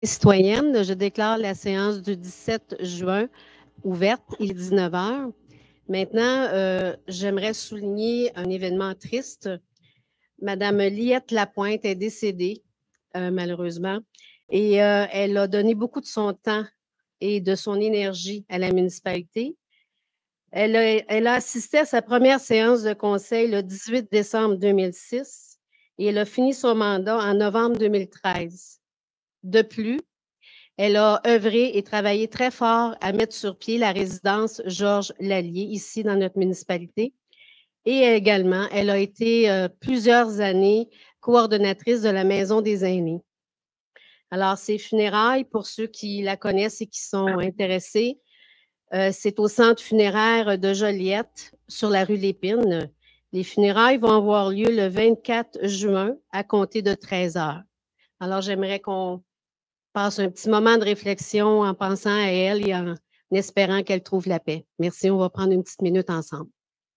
Citoyenne, je déclare la séance du 17 juin ouverte. Il est 19 h. Maintenant, j'aimerais souligner un événement triste. Madame Liette Lapointe est décédée, malheureusement, et elle a donné beaucoup de son temps et de son énergie à la municipalité. Elle a assisté à sa première séance de conseil le 18 décembre 2006 et elle a fini son mandat en novembre 2013. De plus, elle a œuvré et travaillé très fort à mettre sur pied la résidence Georges Lallier, ici dans notre municipalité. Et également, elle a été plusieurs années coordonnatrice de la Maison des aînés. Alors, ces funérailles, pour ceux qui la connaissent et qui sont intéressés, c'est au centre funéraire de Joliette, sur la rue Lépine. Les funérailles vont avoir lieu le 24 juin à compter de 13 h. Alors, j'aimerais qu'on passe un petit moment de réflexion en pensant à elle et en espérant qu'elle trouve la paix. Merci, on va prendre une petite minute ensemble.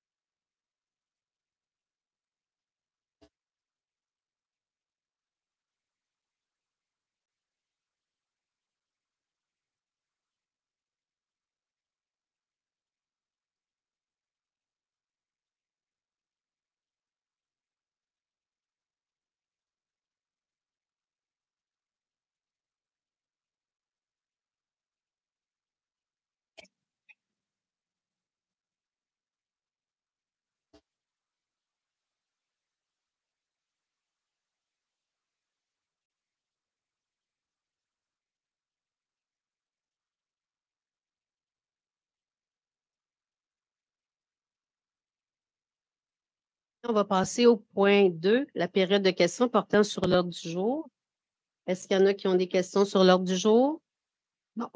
On va passer au point 2, la période de questions portant sur l'ordre du jour. Est-ce qu'il y en a qui ont des questions sur l'ordre du jour? Non.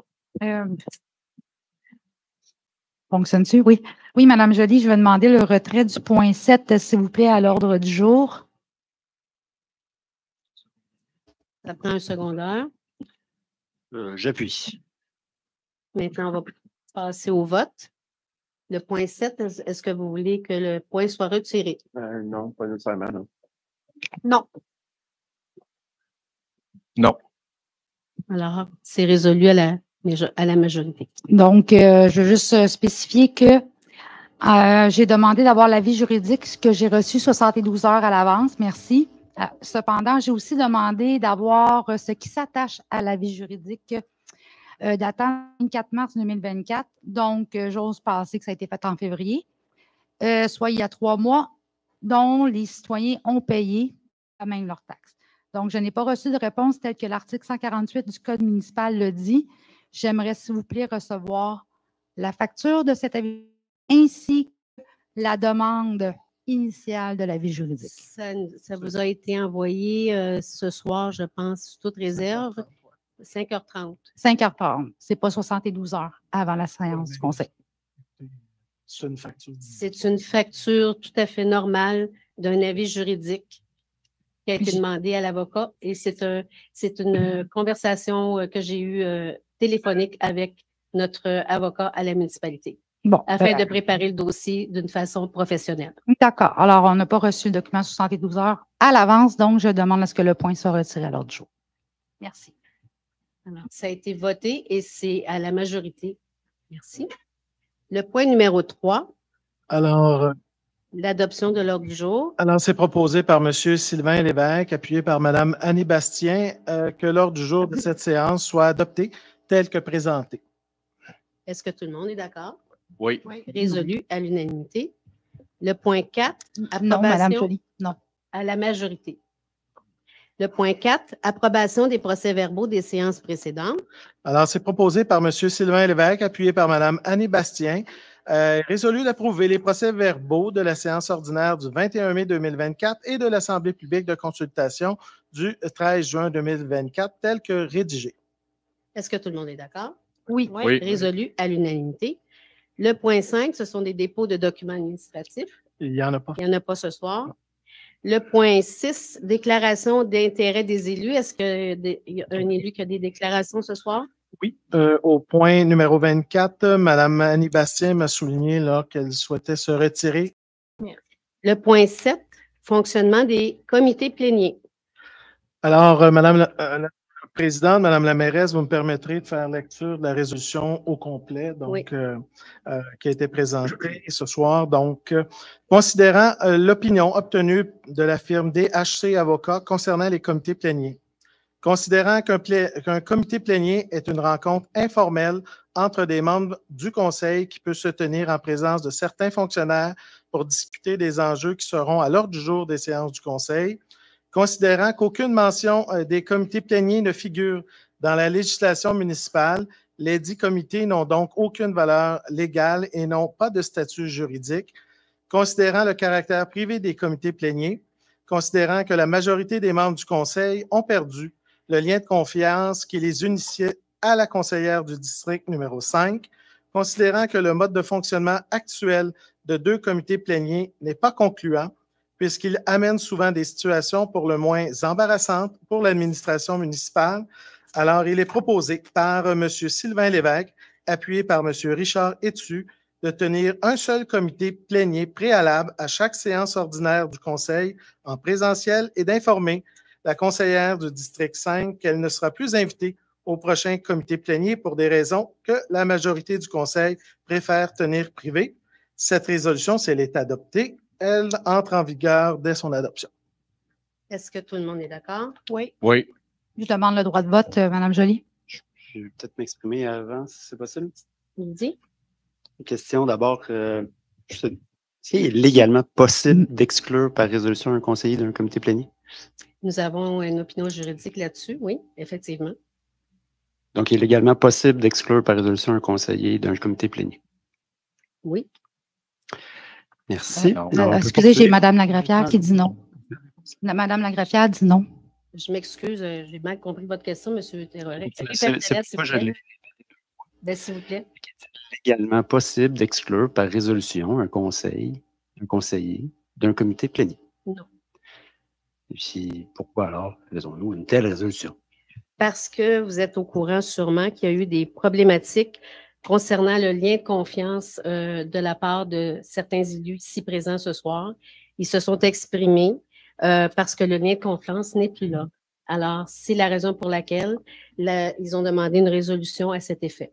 Fonctionne-tu? Oui. Oui, Madame Joly, je vais demander le retrait du point 7, s'il vous plaît, à l'ordre du jour. Ça prend un secondaire. J'appuie. Maintenant, on va passer au vote. Le point 7, est-ce que vous voulez que le point soit retiré? Non, pas nécessairement, non. Non. Non. Alors, c'est résolu à la majorité. Donc, je veux juste spécifier que j'ai demandé d'avoir l'avis juridique, ce que j'ai reçu 72 heures à l'avance. Merci. Cependant, j'ai aussi demandé d'avoir ce qui s'attache à l'avis juridique datant du 24 mars 2024. Donc, j'ose penser que ça a été fait en février, soit il y a 3 mois, dont les citoyens ont payé quand même leurs taxes. Donc, je n'ai pas reçu de réponse telle que l'article 148 du Code municipal le dit. J'aimerais, s'il vous plaît, recevoir la facture de cet avis ainsi que la demande initiale de l'avis juridique. Ça vous a été envoyé ce soir, je pense, sous toute réserve, 5h30. 5h30. Ce n'est pas 72 heures avant la séance du conseil. C'est une facture. C'est une facture tout à fait normale d'un avis juridique qui a été demandé à l'avocat et c'est une conversation que j'ai eue téléphonique avec notre avocat à la municipalité. Bon, afin de préparer le dossier d'une façon professionnelle. D'accord. Alors, on n'a pas reçu le document 72 heures à l'avance, donc je demande à ce que le point soit retiré à l'ordre du jour. Merci. Alors, ça a été voté et c'est à la majorité. Merci. Le point numéro 3. Alors, l'adoption de l'ordre du jour. Alors, c'est proposé par M. Sylvain Lévesque, appuyé par Mme Annie Bastien, que l'ordre du jour de cette séance soit adopté tel que présenté. Est-ce que tout le monde est d'accord? Oui. Résolu à l'unanimité. Le point 4, approbation non, Mme Joly, non. À la majorité. Le point 4, approbation des procès-verbaux des séances précédentes. Alors, c'est proposé par M. Sylvain Lévesque, appuyé par Mme Annie Bastien, résolu d'approuver les procès-verbaux de la séance ordinaire du 21 mai 2024 et de l'Assemblée publique de consultation du 13 juin 2024, tels que rédigés. Est-ce que tout le monde est d'accord? Oui. Oui. Résolu à l'unanimité. Le point 5, ce sont des dépôts de documents administratifs. Il n'y en a pas. Il n'y en a pas ce soir. Le point 6, déclaration d'intérêt des élus. Est-ce qu'il y a un élu qui a des déclarations ce soir? Oui. Au point numéro 24, Mme Annie Bastien m'a souligné qu'elle souhaitait se retirer. Le point 7, fonctionnement des comités pléniers. Alors, Madame Présidente, Madame la mairesse, vous me permettrez de faire lecture de la résolution au complet, donc, Oui. qui a été présentée ce soir. Donc, considérant l'opinion obtenue de la firme DHC Avocats concernant les comités pléniers, considérant qu'un comité plénier est une rencontre informelle entre des membres du conseil qui peut se tenir en présence de certains fonctionnaires pour discuter des enjeux qui seront à l'ordre du jour des séances du conseil, considérant qu'aucune mention des comités pléniers ne figure dans la législation municipale, les dits comités n'ont donc aucune valeur légale et n'ont pas de statut juridique, considérant le caractère privé des comités pléniers, considérant que la majorité des membres du conseil ont perdu le lien de confiance qui les unissait à la conseillère du district numéro 5, considérant que le mode de fonctionnement actuel de 2 comités pléniers n'est pas concluant, puisqu'il amène souvent des situations pour le moins embarrassantes pour l'administration municipale. Alors, il est proposé par M. Sylvain Lévesque, appuyé par M. Richard Etu, de tenir un seul comité plénier préalable à chaque séance ordinaire du Conseil en présentiel et d'informer la conseillère du district 5 qu'elle ne sera plus invitée au prochain comité plénier pour des raisons que la majorité du Conseil préfère tenir privées. Cette résolution, si elle est adoptée, elle entre en vigueur dès son adoption. Est-ce que tout le monde est d'accord? Oui. Oui. Je demande le droit de vote, Mme Joly. Je vais peut-être m'exprimer avant, si c'est possible. Il dit? Une question d'abord. Est-ce qu'il est légalement possible d'exclure par résolution un conseiller d'un comité plénier? Nous avons une opinion juridique là-dessus, oui, effectivement. Donc, il est légalement possible d'exclure par résolution un conseiller d'un comité plénier? Oui. Merci. Excusez, j'ai Mme Lagraffière qui dit non. Mme Lagraffière dit non. Je m'excuse, j'ai mal compris votre question, M. Terroret. S'il vous plaît. Il est légalement possible d'exclure par résolution un conseiller d'un comité plénier? Non. Et puis, pourquoi alors faisons-nous une telle résolution? Parce que vous êtes au courant sûrement qu'il y a eu des problématiques concernant le lien de confiance de la part de certains élus ici présents ce soir. Ils se sont exprimés parce que le lien de confiance n'est plus là. Alors, c'est la raison pour laquelle ils ont demandé une résolution à cet effet.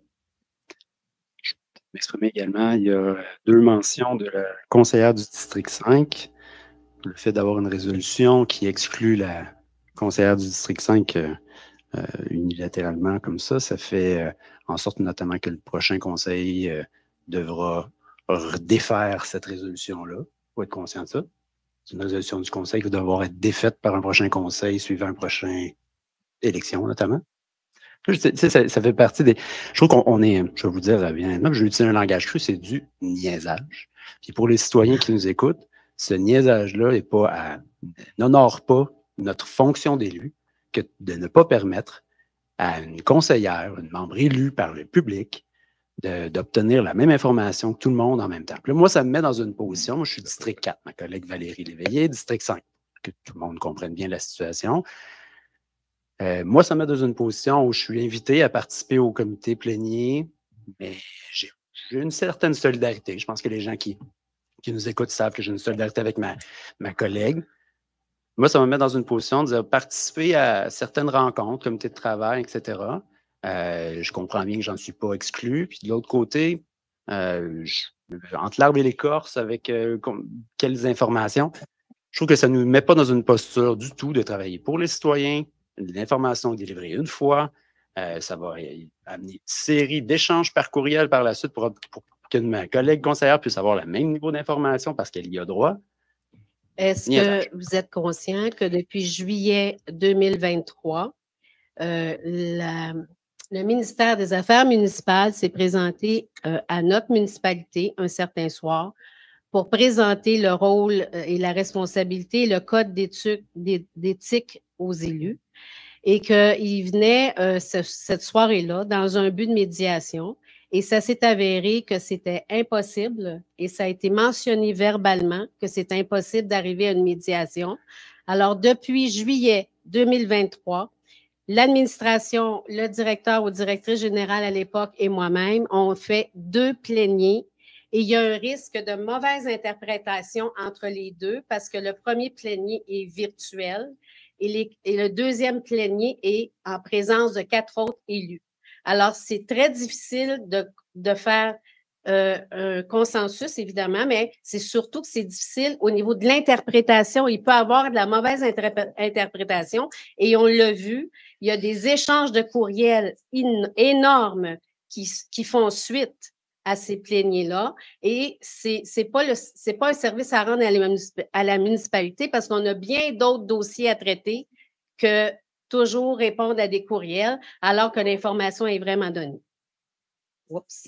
Je peux m'exprimer également. Il y a 2 mentions de la conseillère du district 5. Le fait d'avoir une résolution qui exclut la conseillère du district 5 unilatéralement comme ça fait en sorte notamment que le prochain conseil devra défaire cette résolution-là. Il faut être conscient de ça. C'est une résolution du conseil qui doit devoir être défaite par un prochain conseil suivant une prochaine élection, notamment. Ça fait partie des... Je trouve qu'on est, je vais vous dire bien, je vais utiliser un langage cru, c'est du niaisage. Puis pour les citoyens qui nous écoutent, ce niaisage-là n'honore pas notre fonction d'élu que de ne pas permettre à une conseillère, une membre élue par le public, d'obtenir la même information que tout le monde en même temps. Puis là, moi, ça me met dans une position, moi je suis district 4, ma collègue Valérie Léveillé, district 5, que tout le monde comprenne bien la situation. Moi, ça me met dans une position où je suis invité à participer au comité plénier, mais j'ai une certaine solidarité. Je pense que les gens qui nous écoutent savent que j'ai une solidarité avec ma collègue. Moi, ça me met dans une position de participer à certaines rencontres, comité de travail, etc. Je comprends bien que je n'en suis pas exclu. Puis de l'autre côté, entre l'arbre et l'écorce, avec quelles informations, je trouve que ça ne nous met pas dans une posture du tout de travailler pour les citoyens. L'information délivrée une fois, ça va amener une série d'échanges par courriel par la suite pour que ma collègue conseillère puisse avoir le même niveau d'information parce qu'elle y a droit. Est-ce que vous êtes conscient que depuis juillet 2023, le ministère des Affaires municipales s'est présenté à notre municipalité un certain soir pour présenter le rôle et la responsabilité et le code d'éthique aux élus et qu'il venait cette soirée-là dans un but de médiation. Et ça s'est avéré que c'était impossible et ça a été mentionné verbalement que c'est impossible d'arriver à une médiation. Alors, depuis juillet 2023, l'administration, le directeur ou directrice générale à l'époque et moi-même, on fait 2 pléniers et il y a un risque de mauvaise interprétation entre les deux parce que le premier plénier est virtuel et le deuxième plénier est en présence de 4 autres élus. Alors, c'est très difficile de faire un consensus, évidemment, mais c'est surtout que c'est difficile au niveau de l'interprétation. Il peut y avoir de la mauvaise interprétation et on l'a vu, il y a des échanges de courriels énormes qui font suite à ces pléniers-là et c'est pas un service à rendre à la municipalité parce qu'on a bien d'autres dossiers à traiter que toujours répondre à des courriels alors que l'information est vraiment donnée. Oups.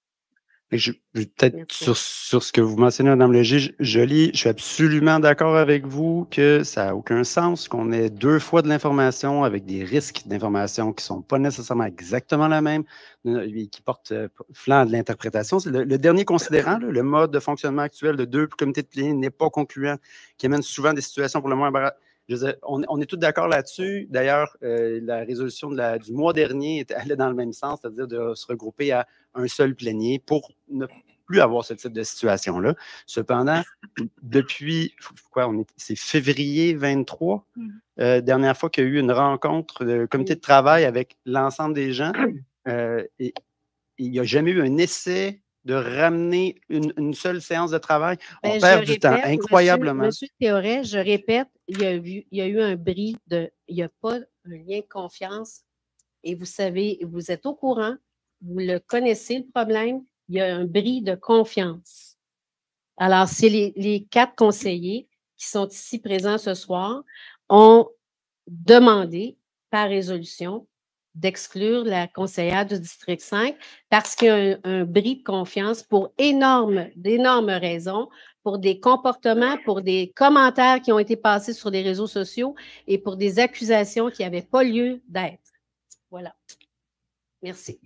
Peut-être sur ce que vous mentionnez, Mme Léger-Joly, je suis absolument d'accord avec vous que ça n'a aucun sens qu'on ait 2 fois de l'information avec des risques d'information qui ne sont pas nécessairement exactement la même et qui portent flanc de l'interprétation. C'est le dernier considérant, le mode de fonctionnement actuel de 2 comités de plénier n'est pas concluant, qui amène souvent des situations pour le moins embarrassantes. On est tous d'accord là-dessus. D'ailleurs, la résolution du mois dernier allait dans le même sens, c'est-à-dire de se regrouper à un seul plénier pour ne plus avoir ce type de situation-là. Cependant, depuis, c'est février 23, dernière fois qu'il y a eu une rencontre de comité de travail avec l'ensemble des gens, et il n'y a jamais eu un essai de ramener une seule séance de travail. On perd du temps, incroyablement. Monsieur Théoret, je répète, il y a eu un bris il n'y a pas un lien de confiance. Et vous savez, vous êtes au courant, vous le connaissez, le problème, il y a un bris de confiance. Alors, c'est les 4 conseillers qui sont ici présents ce soir ont demandé par résolution d'exclure la conseillère du district 5 parce qu'il y a un bris de confiance pour d'énormes raisons, pour des comportements, pour des commentaires qui ont été passés sur les réseaux sociaux et pour des accusations qui n'avaient pas lieu d'être. Voilà. Merci.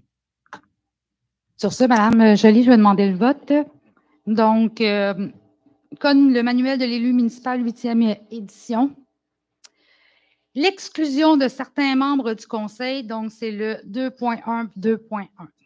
Sur ce, Mme Joly, je vais demander le vote. Donc, comme le manuel de l'élu municipal 8e édition, l'exclusion de certains membres du conseil, donc c'est le 2.1.2.1.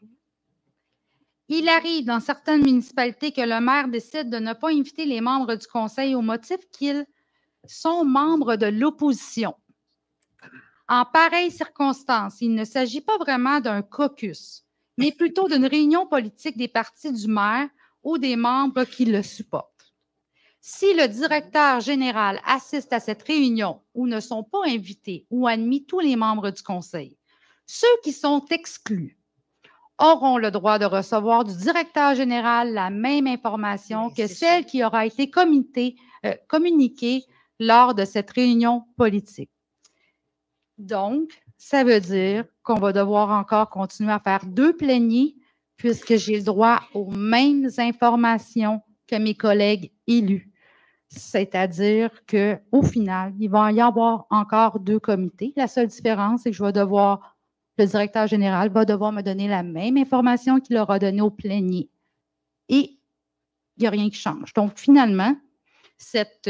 Il arrive dans certaines municipalités que le maire décide de ne pas inviter les membres du conseil au motif qu'ils sont membres de l'opposition. En pareille circonstance, il ne s'agit pas vraiment d'un caucus, mais plutôt d'une réunion politique des partis du maire ou des membres qui le supportent. Si le directeur général assiste à cette réunion où ne sont pas invités ou admis tous les membres du conseil, ceux qui sont exclus auront le droit de recevoir du directeur général la même information que celle qui aura été communiquée lors de cette réunion politique. Donc, ça veut dire qu'on va devoir encore continuer à faire 2 pléniers puisque j'ai le droit aux mêmes informations que mes collègues élus. C'est-à-dire qu'au final, il va y avoir encore 2 comités. La seule différence, c'est que le directeur général va devoir me donner la même information qu'il aura donnée au plénier. Et il n'y a rien qui change. Donc, finalement, cette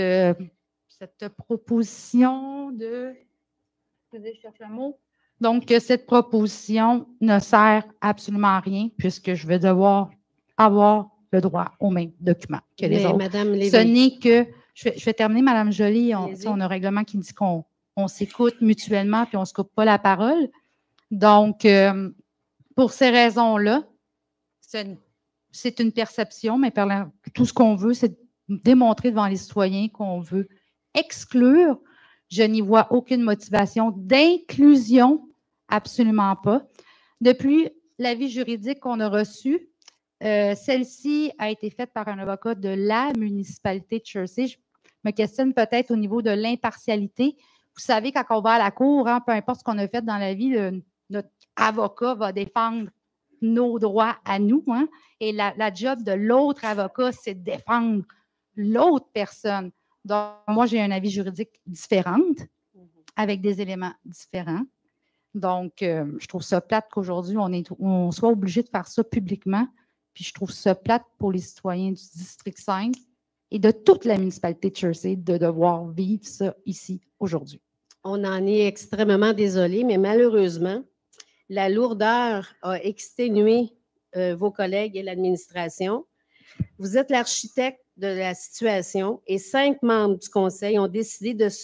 proposition de... Je cherche le mot. Donc, cette proposition ne sert absolument à rien puisque je vais devoir avoir le droit aux mêmes documents que les autres. Madame Ce n'est que... Je vais terminer, Mme Joly. On a un règlement qui dit qu'on s'écoute mutuellement puis on ne se coupe pas la parole. Donc, pour ces raisons-là, c'est une perception, mais tout ce qu'on veut, c'est démontrer devant les citoyens qu'on veut exclure. Je n'y vois aucune motivation d'inclusion, absolument pas. Depuis l'avis juridique qu'on a reçu, celle-ci a été faite par un avocat de la municipalité de Chersey. Je me questionne peut-être au niveau de l'impartialité. Vous savez, quand on va à la cour, peu importe ce qu'on a fait dans la vie, notre avocat va défendre nos droits à nous. Et la job de l'autre avocat, c'est de défendre l'autre personne. Donc, moi, j'ai un avis juridique différent, avec des éléments différents. Donc, je trouve ça plate qu'aujourd'hui, on soit obligé de faire ça publiquement. Puis, je trouve ça plate pour les citoyens du district 5 et de toute la municipalité de Chersey de devoir vivre ça ici aujourd'hui. On en est extrêmement désolé, mais malheureusement, la lourdeur a exténué vos collègues et l'administration. Vous êtes l'architecte de la situation et 5 membres du conseil ont décidé de se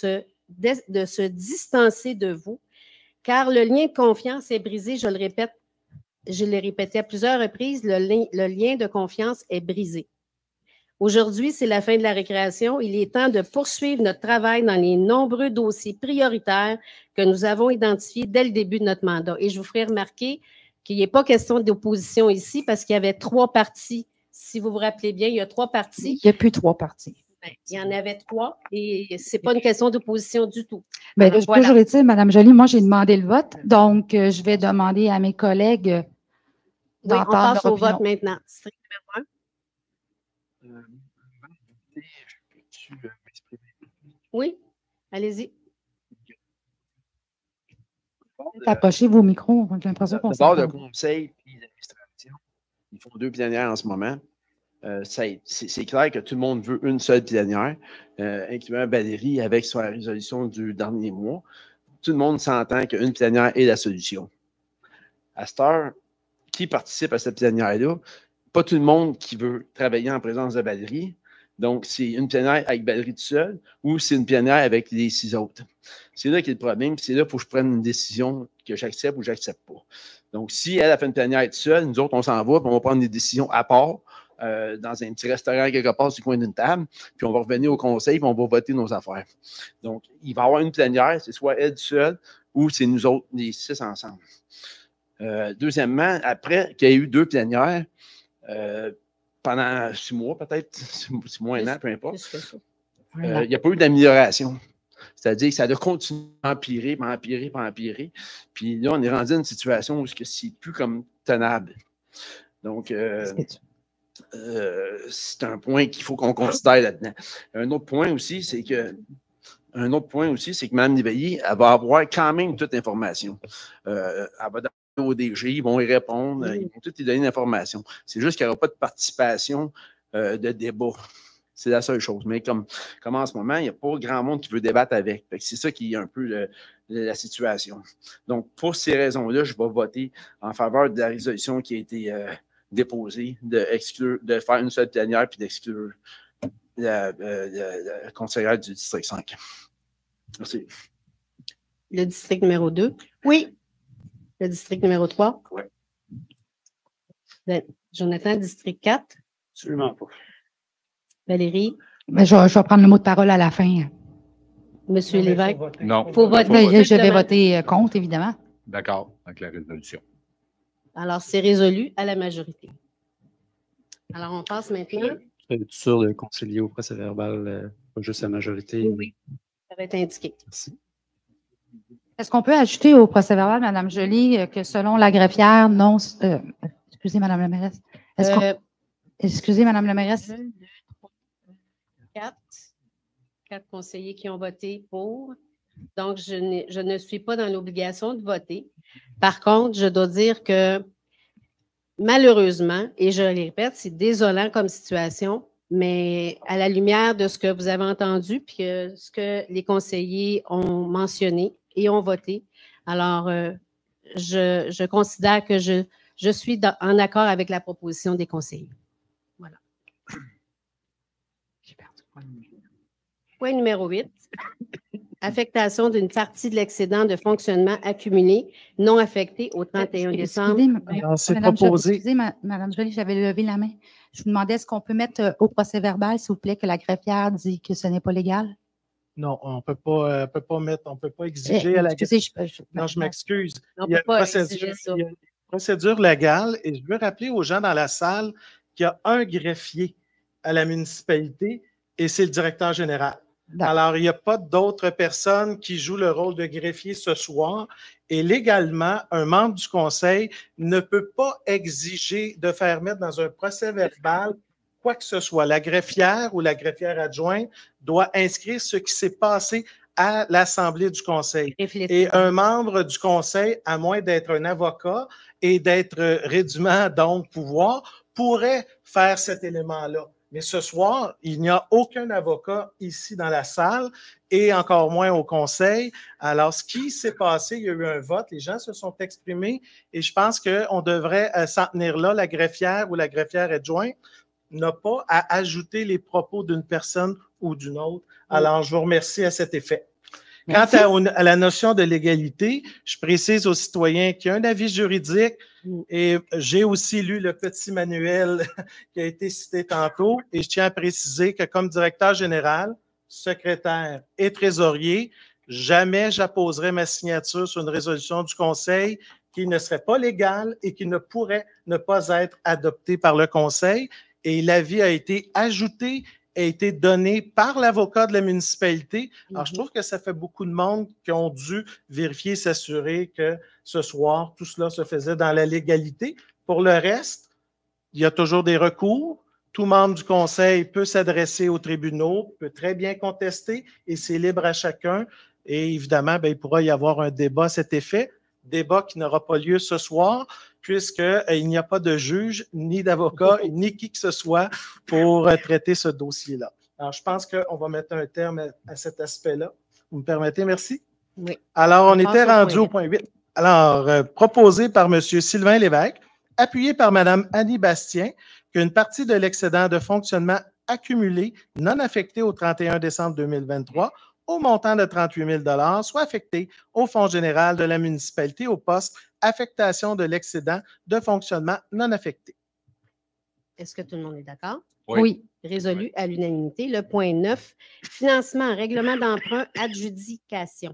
de se distancer de vous, car le lien de confiance est brisé, je le répète, je l'ai répété à plusieurs reprises, le lien de confiance est brisé. Aujourd'hui, c'est la fin de la récréation. Il est temps de poursuivre notre travail dans les nombreux dossiers prioritaires que nous avons identifiés dès le début de notre mandat. Et je vous ferai remarquer qu'il n'y a pas question d'opposition ici parce qu'il y avait 3 partis. Si vous vous rappelez bien, il y a 3 partis. Il n'y a plus 3 partis. Il y en avait 3 et ce n'est pas une question d'opposition du tout. Bien, voilà. Toujours est-il, Mme Joly, moi, j'ai demandé le vote, donc je vais demander à mes collègues Oui, on d'entendre passe leur au opinion. vote maintenant. District numéro 1. Oui, allez-y. Approchez vos micros, j'ai l'impression qu'on D'abord, le s'entend. conseil et l'administration, ils font 2 plénières en ce moment. C'est clair que tout le monde veut une seule plénière, incluant Valérie avec sa résolution du dernier mois. Tout le monde s'entend qu'une plénière est la solution. À cette heure, qui participe à cette plénière-là? Pas tout le monde qui veut travailler en présence de Valérie. Donc, c'est une plénière avec Valérie tout seul ou c'est une plénière avec les 6 autres. C'est là qu'il y a le problème. C'est là qu'il faut que je prenne une décision que j'accepte ou que je n'accepte pas. Donc, si elle a fait une plénière toute seule, nous autres, on s'en va, puis on va prendre des décisions à part dans un petit restaurant quelque part sur le coin d'une table, puis on va revenir au conseil, puis on va voter nos affaires. Donc, il va y avoir une plénière, c'est soit elle toute seule ou c'est nous autres, les 6 ensemble. Deuxièmement, après qu'il y ait eu 2 plénières, pendant 6 mois peut-être, 6 mois, 1 an, peu importe, il n'y a pas eu d'amélioration. C'est-à-dire que ça a continué à empirer, puis empirer, puis empirer. Puis là, on est rendu à une situation où c'est plus comme tenable. Donc, c'est un point qu'il faut qu'on considère là-dedans. Un autre point aussi, c'est que Mme Léveillé, elle va avoir quand même toute l'information. Elle va demander au DG, ils vont y répondre, ils vont tout lui donner l'information. C'est juste qu'il n'y aura pas de participation de débat. C'est la seule chose. Mais comme en ce moment, il n'y a pas grand monde qui veut débattre avec. C'est ça qui est un peu la situation. Donc, pour ces raisons-là, je vais voter en faveur de la résolution qui a été déposée, de faire une seule plénière puis d'exclure la conseillère du district 5. Merci. Le district numéro 2. Oui. Le district numéro 3. Oui. Jonathan, district 4. Absolument pas. Valérie. Mais je vais prendre le mot de parole à la fin. Monsieur Lévesque. Non. Il faut voter. Mais je vais voter contre, évidemment. D'accord avec la résolution. Alors, c'est résolu à la majorité. Alors, on passe maintenant. Es-tu sûr de concilier au procès-verbal, pas juste la majorité? Oui, ça va être indiqué. Merci. Est-ce qu'on peut ajouter au procès-verbal, Mme Joly, que selon la greffière, non. Excusez, Mme la mairesse. Excusez, Mme la mairesse. 4 conseillers qui ont voté pour. Donc, je ne suis pas dans l'obligation de voter. Par contre, je dois dire que malheureusement, et je le répète, c'est désolant comme situation, mais à la lumière de ce que vous avez entendu, puis ce que les conseillers ont mentionné et ont voté, alors je considère que je suis en accord avec la proposition des conseillers. Voilà. Point numéro 8. Affectation d'une partie de l'excédent de fonctionnement accumulé non affecté au 31 décembre. C'est proposé. Excusez, Mme Joly, j'avais levé la main. Je vous demandais, est-ce qu'on peut mettre au procès-verbal, s'il vous plaît, que la greffière dit que ce n'est pas légal? Non, on ne peut pas exiger à la greffière. Non, je m'excuse. Il y a une procédure légale et je veux rappeler aux gens dans la salle qu'il y a un greffier à la municipalité et c'est le directeur général. Alors, il n'y a pas d'autres personnes qui jouent le rôle de greffier ce soir et légalement, un membre du conseil ne peut pas exiger de faire mettre dans un procès verbal quoi que ce soit. La greffière ou la greffière adjointe doit inscrire ce qui s'est passé à l'Assemblée du conseil. Et un membre du conseil, à moins d'être un avocat et d'être rédumant donc pouvoir, pourrait faire cet élément-là. Mais ce soir, il n'y a aucun avocat ici dans la salle et encore moins au conseil. Alors, ce qui s'est passé, il y a eu un vote, les gens se sont exprimés et je pense qu'on devrait s'en tenir là. La greffière ou la greffière adjointe n'a pas à ajouter les propos d'une personne ou d'une autre. Alors, je vous remercie à cet effet. Quant Merci. à la notion de légalité, je précise aux citoyens qu'il y a un avis juridique et j'ai aussi lu le petit manuel qui a été cité tantôt et je tiens à préciser que comme directeur général, secrétaire et trésorier, jamais j'apposerai ma signature sur une résolution du Conseil qui ne serait pas légale et qui ne pourrait ne pas être adoptée par le Conseil. Et l'avis a été ajouté, a été donné par l'avocat de la municipalité. Alors, je trouve que ça fait beaucoup de monde qui ont dû vérifier et s'assurer que ce soir, tout cela se faisait dans la légalité. Pour le reste, il y a toujours des recours. Tout membre du conseil peut s'adresser aux tribunaux, peut très bien contester et c'est libre à chacun. Et évidemment, il pourra y avoir un débat à cet effet. Débat qui n'aura pas lieu ce soir, puisqu'il n'y a pas de juge, ni d'avocat, ni qui que ce soit pour traiter ce dossier-là. Alors, je pense qu'on va mettre un terme à cet aspect-là. Vous me permettez? Merci. Oui. Alors, on passe était au rendu point au point 8. Alors, proposé par M. Sylvain Lévesque, appuyé par Mme Annie Bastien, qu'une partie de l'excédent de fonctionnement accumulé non affecté au 31 décembre 2023 au montant de 38 000 soit affecté au Fonds général de la municipalité au poste affectation de l'excédent de fonctionnement non affecté. Est-ce que tout le monde est d'accord? Oui. Résolu à l'unanimité. Le point 9, financement, règlement d'emprunt, adjudication.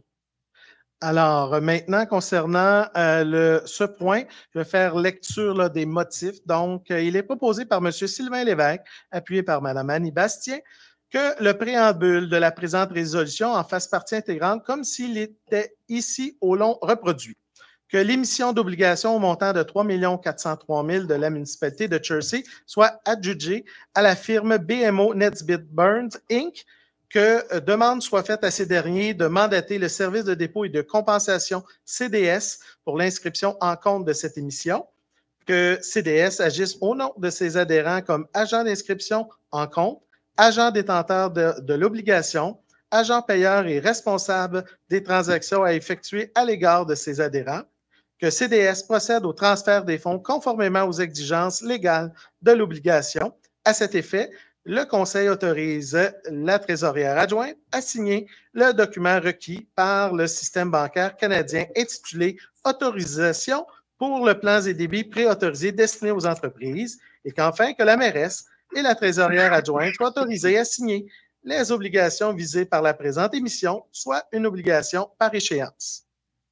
Alors, maintenant, concernant ce point, je vais faire lecture là, des motifs. Donc, il est proposé par M. Sylvain Lévesque, appuyé par Mme Annie Bastien, que le préambule de la présente résolution en fasse partie intégrante comme s'il était ici au long reproduit. Que l'émission d'obligations au montant de 3 403 000 de la municipalité de Chertsey soit adjugée à la firme BMO Nesbitt Burns, Inc., que demande soit faite à ces derniers de mandater le service de dépôt et de compensation CDS pour l'inscription en compte de cette émission, que CDS agisse au nom de ses adhérents comme agent d'inscription en compte, agent détenteur de l'obligation, agent payeur et responsable des transactions à effectuer à l'égard de ses adhérents, que CDS procède au transfert des fonds conformément aux exigences légales de l'obligation. À cet effet, le Conseil autorise la trésorière adjointe à signer le document requis par le système bancaire canadien intitulé « Autorisation pour le plan et débits préautorisés destinés aux entreprises » et qu'enfin, que la mairesse et la trésorière adjointe soient autorisées à signer les obligations visées par la présente émission, soit une obligation par échéance.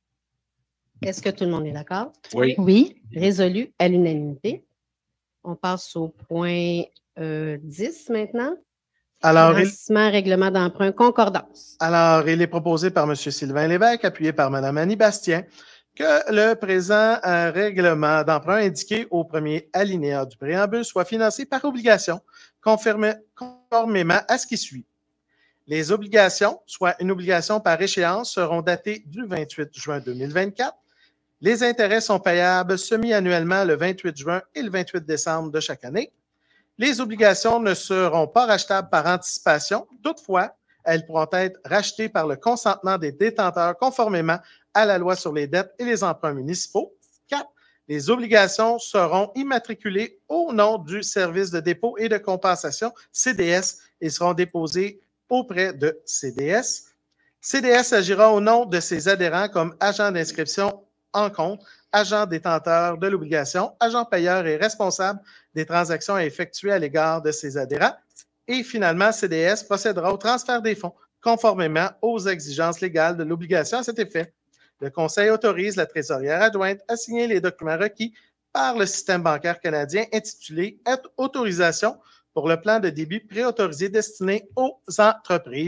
Est-ce que tout le monde est d'accord? Oui. Oui. Résolu à l'unanimité. On passe au point 10 maintenant. Alors, Financement, règlement d'emprunt, concordance. Alors, il est proposé par M. Sylvain Lévesque, appuyé par Mme Annie Bastien, que le présent règlement d'emprunt indiqué au premier alinéa du préambule soit financé par obligation, conformément à ce qui suit. Les obligations, soit une obligation par échéance, seront datées du 28 juin 2024. Les intérêts sont payables semi-annuellement le 28 juin et le 28 décembre de chaque année. Les obligations ne seront pas rachetables par anticipation. Toutefois, elles pourront être rachetées par le consentement des détenteurs conformément à la loi sur les dettes et les emprunts municipaux. 4. Les obligations seront immatriculées au nom du service de dépôt et de compensation CDS et seront déposées auprès de CDS. CDS agira au nom de ses adhérents comme agent d'inscription en compte, agent détenteur de l'obligation, agent payeur et responsable des transactions à effectuer à l'égard de ses adhérents. Et finalement, CDS procédera au transfert des fonds conformément aux exigences légales de l'obligation à cet effet. Le Conseil autorise la trésorière adjointe à signer les documents requis par le système bancaire canadien intitulé « Autorisation pour le plan de débit préautorisé destiné aux entreprises ».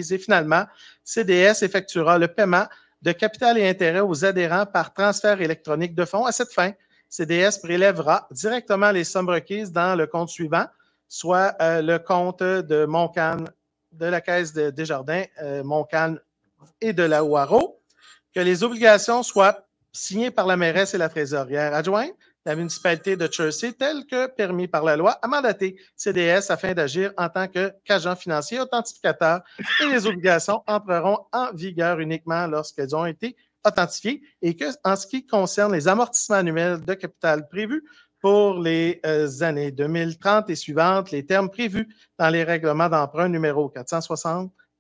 Et finalement, CDS effectuera le paiement de capital et intérêts aux adhérents par transfert électronique de fonds. À cette fin, CDS prélèvera directement les sommes requises dans le compte suivant, soit le compte de Montcalm, de la Caisse de Desjardins, Montcalm et de la OARO, que les obligations soient signées par la mairesse et la trésorière adjointe, la municipalité de Chertsey, tel que permis par la loi, a mandaté CDS afin d'agir en tant qu'agent financier authentificateur et les obligations entreront en vigueur uniquement lorsqu'elles ont été authentifiées et que, en ce qui concerne les amortissements annuels de capital prévus pour les années 2030 et suivantes, les termes prévus dans les règlements d'emprunt numéro 460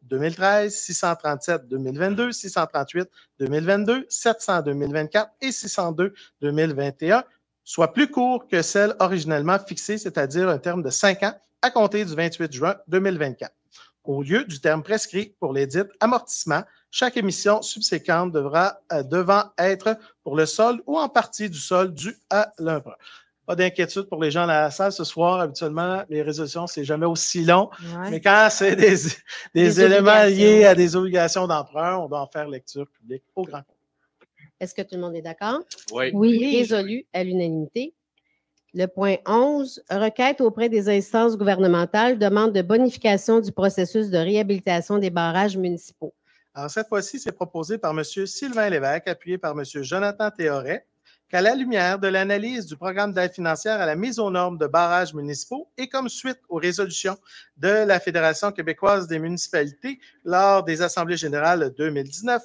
2013, 637 2022, 638 2022, 700 2024 et 602 2021, soit plus court que celle originellement fixée, c'est-à-dire un terme de 5 ans à compter du 28 juin 2024. Au lieu du terme prescrit pour les dits amortissements, chaque émission subséquente devant être pour le solde ou en partie du solde dû à l'emprunt. Pas d'inquiétude pour les gens dans la salle ce soir. Habituellement, les résolutions, c'est jamais aussi long. Ouais. Mais quand c'est des éléments liés à des obligations d'emprunt, on doit en faire lecture publique au grand compte. Est-ce que tout le monde est d'accord? Oui. Oui. Résolu à l'unanimité. Le point 11, requête auprès des instances gouvernementales, demande de bonification du processus de réhabilitation des barrages municipaux. Alors, cette fois-ci, c'est proposé par M. Sylvain Lévesque, appuyé par M. Jonathan Théoret, qu'à la lumière de l'analyse du programme d'aide financière à la mise aux normes de barrages municipaux et comme suite aux résolutions de la Fédération québécoise des municipalités lors des assemblées générales 2019,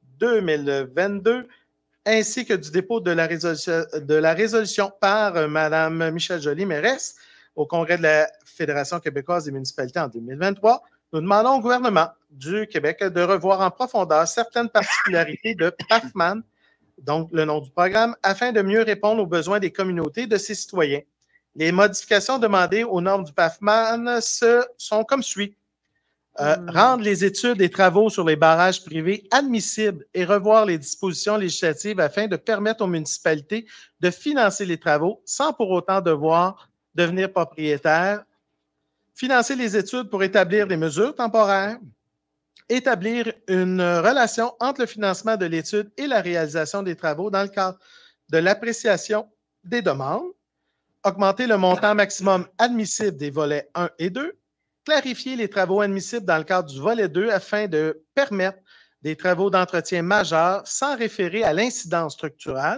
2022, ainsi que du dépôt de la résolution par Mme Michèle Joly, mairesse, au Congrès de la Fédération québécoise des municipalités en 2023, nous demandons au gouvernement du Québec de revoir en profondeur certaines particularités de PAFMAN, donc le nom du programme, afin de mieux répondre aux besoins des communautés de ses citoyens. Les modifications demandées aux normes du PAFMAN sont comme suit. Rendre les études et travaux sur les barrages privés admissibles et revoir les dispositions législatives afin de permettre aux municipalités de financer les travaux sans pour autant devoir devenir propriétaires. Financer les études pour établir des mesures temporaires. Établir une relation entre le financement de l'étude et la réalisation des travaux dans le cadre de l'appréciation des demandes. Augmenter le montant maximum admissible des volets 1 et 2. Clarifier les travaux admissibles dans le cadre du volet 2 afin de permettre des travaux d'entretien majeurs sans référer à l'incidence structurale.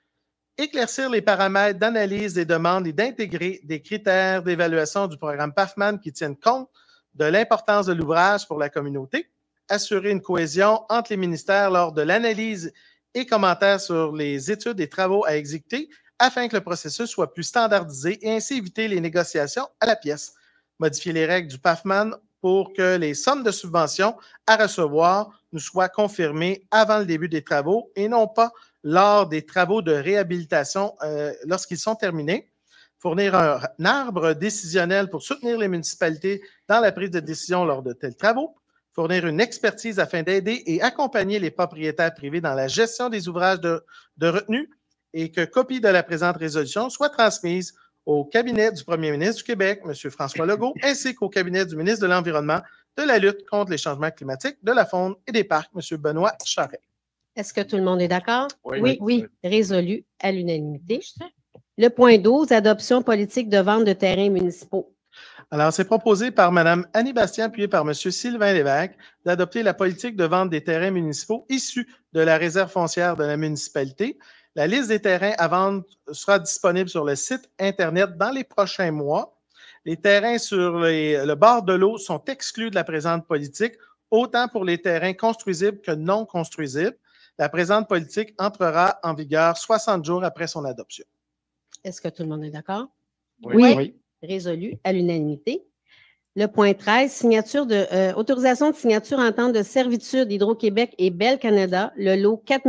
Éclaircir les paramètres d'analyse des demandes et d'intégrer des critères d'évaluation du programme PAFMAN qui tiennent compte de l'importance de l'ouvrage pour la communauté. Assurer une cohésion entre les ministères lors de l'analyse et commentaires sur les études et travaux à exécuter afin que le processus soit plus standardisé et ainsi éviter les négociations à la pièce. Modifier les règles du PAFMAN pour que les sommes de subventions à recevoir nous soient confirmées avant le début des travaux et non pas lors des travaux de réhabilitation lorsqu'ils sont terminés. Fournir un arbre décisionnel pour soutenir les municipalités dans la prise de décision lors de tels travaux. Fournir une expertise afin d'aider et accompagner les propriétaires privés dans la gestion des ouvrages de retenue et que copie de la présente résolution soit transmise au cabinet du premier ministre du Québec, M. François Legault, ainsi qu'au cabinet du ministre de l'Environnement, de la lutte contre les changements climatiques, de la faune et des parcs, M. Benoît Charest. Est-ce que tout le monde est d'accord? Oui. Résolu à l'unanimité. Le point 12, adoption politique de vente de terrains municipaux. Alors, c'est proposé par Mme Annie Bastien, appuyé par M. Sylvain Lévesque, d'adopter la politique de vente des terrains municipaux issus de la réserve foncière de la municipalité. La liste des terrains à vendre sera disponible sur le site Internet dans les prochains mois. Les terrains sur le bord de l'eau sont exclus de la présente politique, autant pour les terrains construisibles que non construisibles. La présente politique entrera en vigueur 60 jours après son adoption. Est-ce que tout le monde est d'accord? Oui. Résolu à l'unanimité. Le point 13, autorisation de signature entente de servitude Hydro-Québec et Bell Canada, le lot 4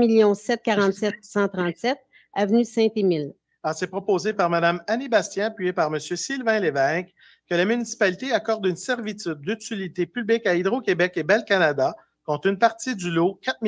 747 137, avenue Saint-Émile. C'est proposé par Mme Annie Bastien, appuyé par M. Sylvain Lévesque, que la municipalité accorde une servitude d'utilité publique à Hydro-Québec et Bell Canada contre une partie du lot 4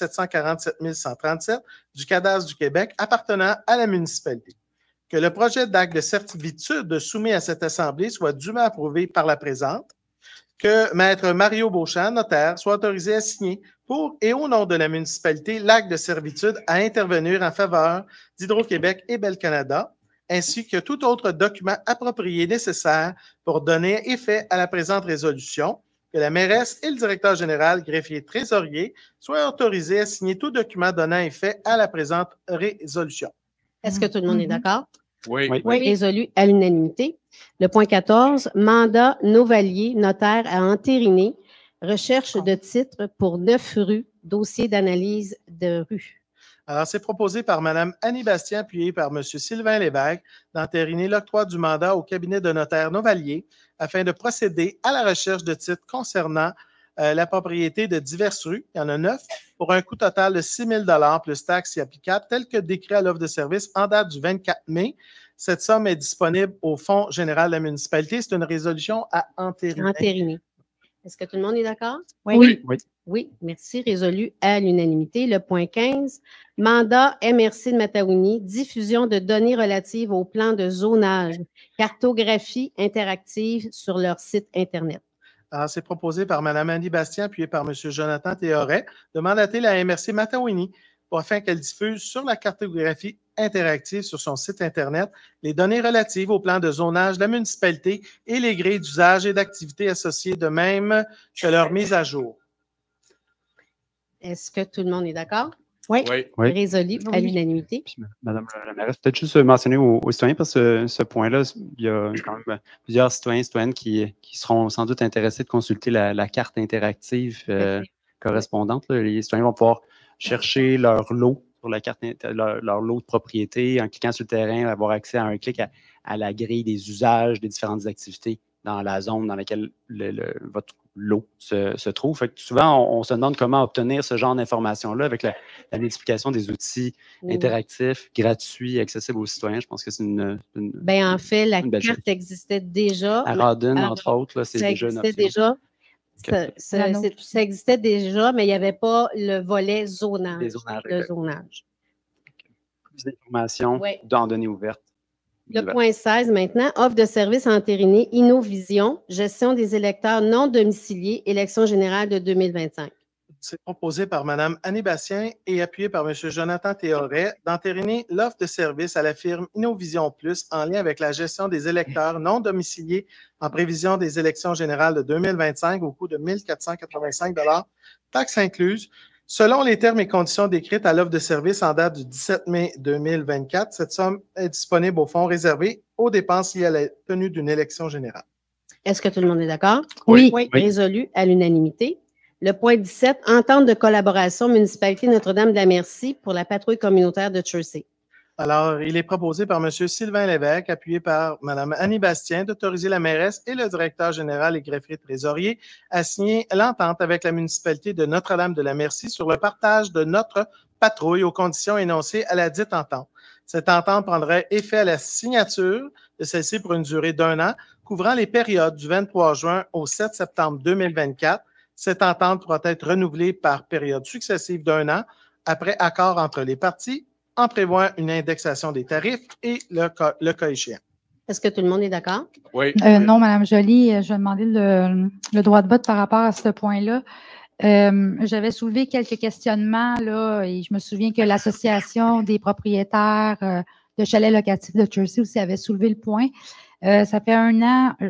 747 137 du cadastre du Québec appartenant à la municipalité. Que le projet d'acte de servitude soumis à cette Assemblée soit dûment approuvé par la présente, que Maître Mario Beauchamp, notaire, soit autorisé à signer pour et au nom de la municipalité l'acte de servitude à intervenir en faveur d'Hydro-Québec et Bell Canada, ainsi que tout autre document approprié nécessaire pour donner effet à la présente résolution, que la mairesse et le directeur général, greffier trésorier, soient autorisés à signer tout document donnant effet à la présente résolution. Est-ce que tout le monde est d'accord? Oui. Résolu à l'unanimité. Le point 14, mandat Novalier, notaire à entériner, recherche de titre pour 9 rues, dossier d'analyse de rue. Alors, c'est proposé par Mme Annie Bastien, appuyé par M. Sylvain Lévesque, d'entériner l'octroi du mandat au cabinet de notaire Novalier afin de procéder à la recherche de titres concernant la propriété de diverses rues, il y en a 9, pour un coût total de 6 000 plus taxes si applicables, tel que décrit à l'offre de service en date du 24 mai. Cette somme est disponible au Fonds général de la municipalité. C'est une résolution à entériner. Entériné. Est-ce que tout le monde est d'accord? Oui. Oui, merci. Résolu à l'unanimité. Le point 15, mandat MRC de Mataouni, diffusion de données relatives au plan de zonage, cartographie interactive sur leur site Internet. Alors, c'est proposé par Mme Annie Bastien, appuyé par M. Jonathan Théoret, de mandater la MRC Mataouni afin qu'elle diffuse sur la cartographie interactive sur son site Internet les données relatives au plan de zonage de la municipalité et les grilles d'usage et d'activités associées, de même que leur mise à jour. Est-ce que tout le monde est d'accord? Oui. Résolu à l'unanimité. Puis, Madame la mairesse, peut-être juste mentionner aux citoyens, parce que ce point-là, il y a quand même plusieurs citoyens et citoyennes qui seront sans doute intéressés de consulter la carte interactive correspondante. Là. Les citoyens vont pouvoir chercher leur lot sur la carte, leur lot de propriété en cliquant sur le terrain, avoir accès à un clic à la grille des usages des différentes activités dans la zone dans laquelle votre lot se trouve. Fait que souvent, on se demande comment obtenir ce genre d'informations-là avec la multiplication des outils interactifs, gratuits, accessibles aux citoyens. Je pense que c'est en fait, la carte existait déjà. À Rawdon, entre autres, là, c'est déjà une option. Ça existait déjà, mais il n'y avait pas le volet zonage. Zonage. Plus d'informations dans données ouvertes. Le point 16 maintenant, offre de services entériné, Innovision, gestion des électeurs non domiciliés, élection générale de 2025. C'est proposé par Mme Annie Bastien et appuyé par M. Jonathan Théoret d'entériner l'offre de service à la firme Innovision Plus en lien avec la gestion des électeurs non domiciliés en prévision des élections générales de 2025 au coût de 1 485 $, taxes incluses. Selon les termes et conditions décrites à l'offre de service en date du 17 mai 2024, cette somme est disponible au fonds réservé aux dépenses liées à la tenue d'une élection générale. Est-ce que tout le monde est d'accord? Oui. Résolu à l'unanimité. Le point 17, entente de collaboration municipalité Notre-Dame-de-la-Merci pour la patrouille communautaire de Chersey. Alors, il est proposé par M. Sylvain Lévesque, appuyé par Mme Annie Bastien, d'autoriser la mairesse et le directeur général et greffier trésorier à signer l'entente avec la municipalité de Notre-Dame-de-la-Merci sur le partage de notre patrouille aux conditions énoncées à la dite entente. Cette entente prendrait effet à la signature de celle-ci pour une durée d'1 an, couvrant les périodes du 23 juin au 7 septembre 2024. Cette entente pourra être renouvelée par période successive d'1 an après accord entre les parties, en prévoit une indexation des tarifs et le cas échéant. Est-ce que tout le monde est d'accord? Oui. Non, Mme Joly, je vais demander le droit de vote par rapport à ce point-là. J'avais soulevé quelques questionnements, là, et je me souviens que l'Association des propriétaires de chalets locatifs de Chersey aussi avait soulevé le point. Ça fait un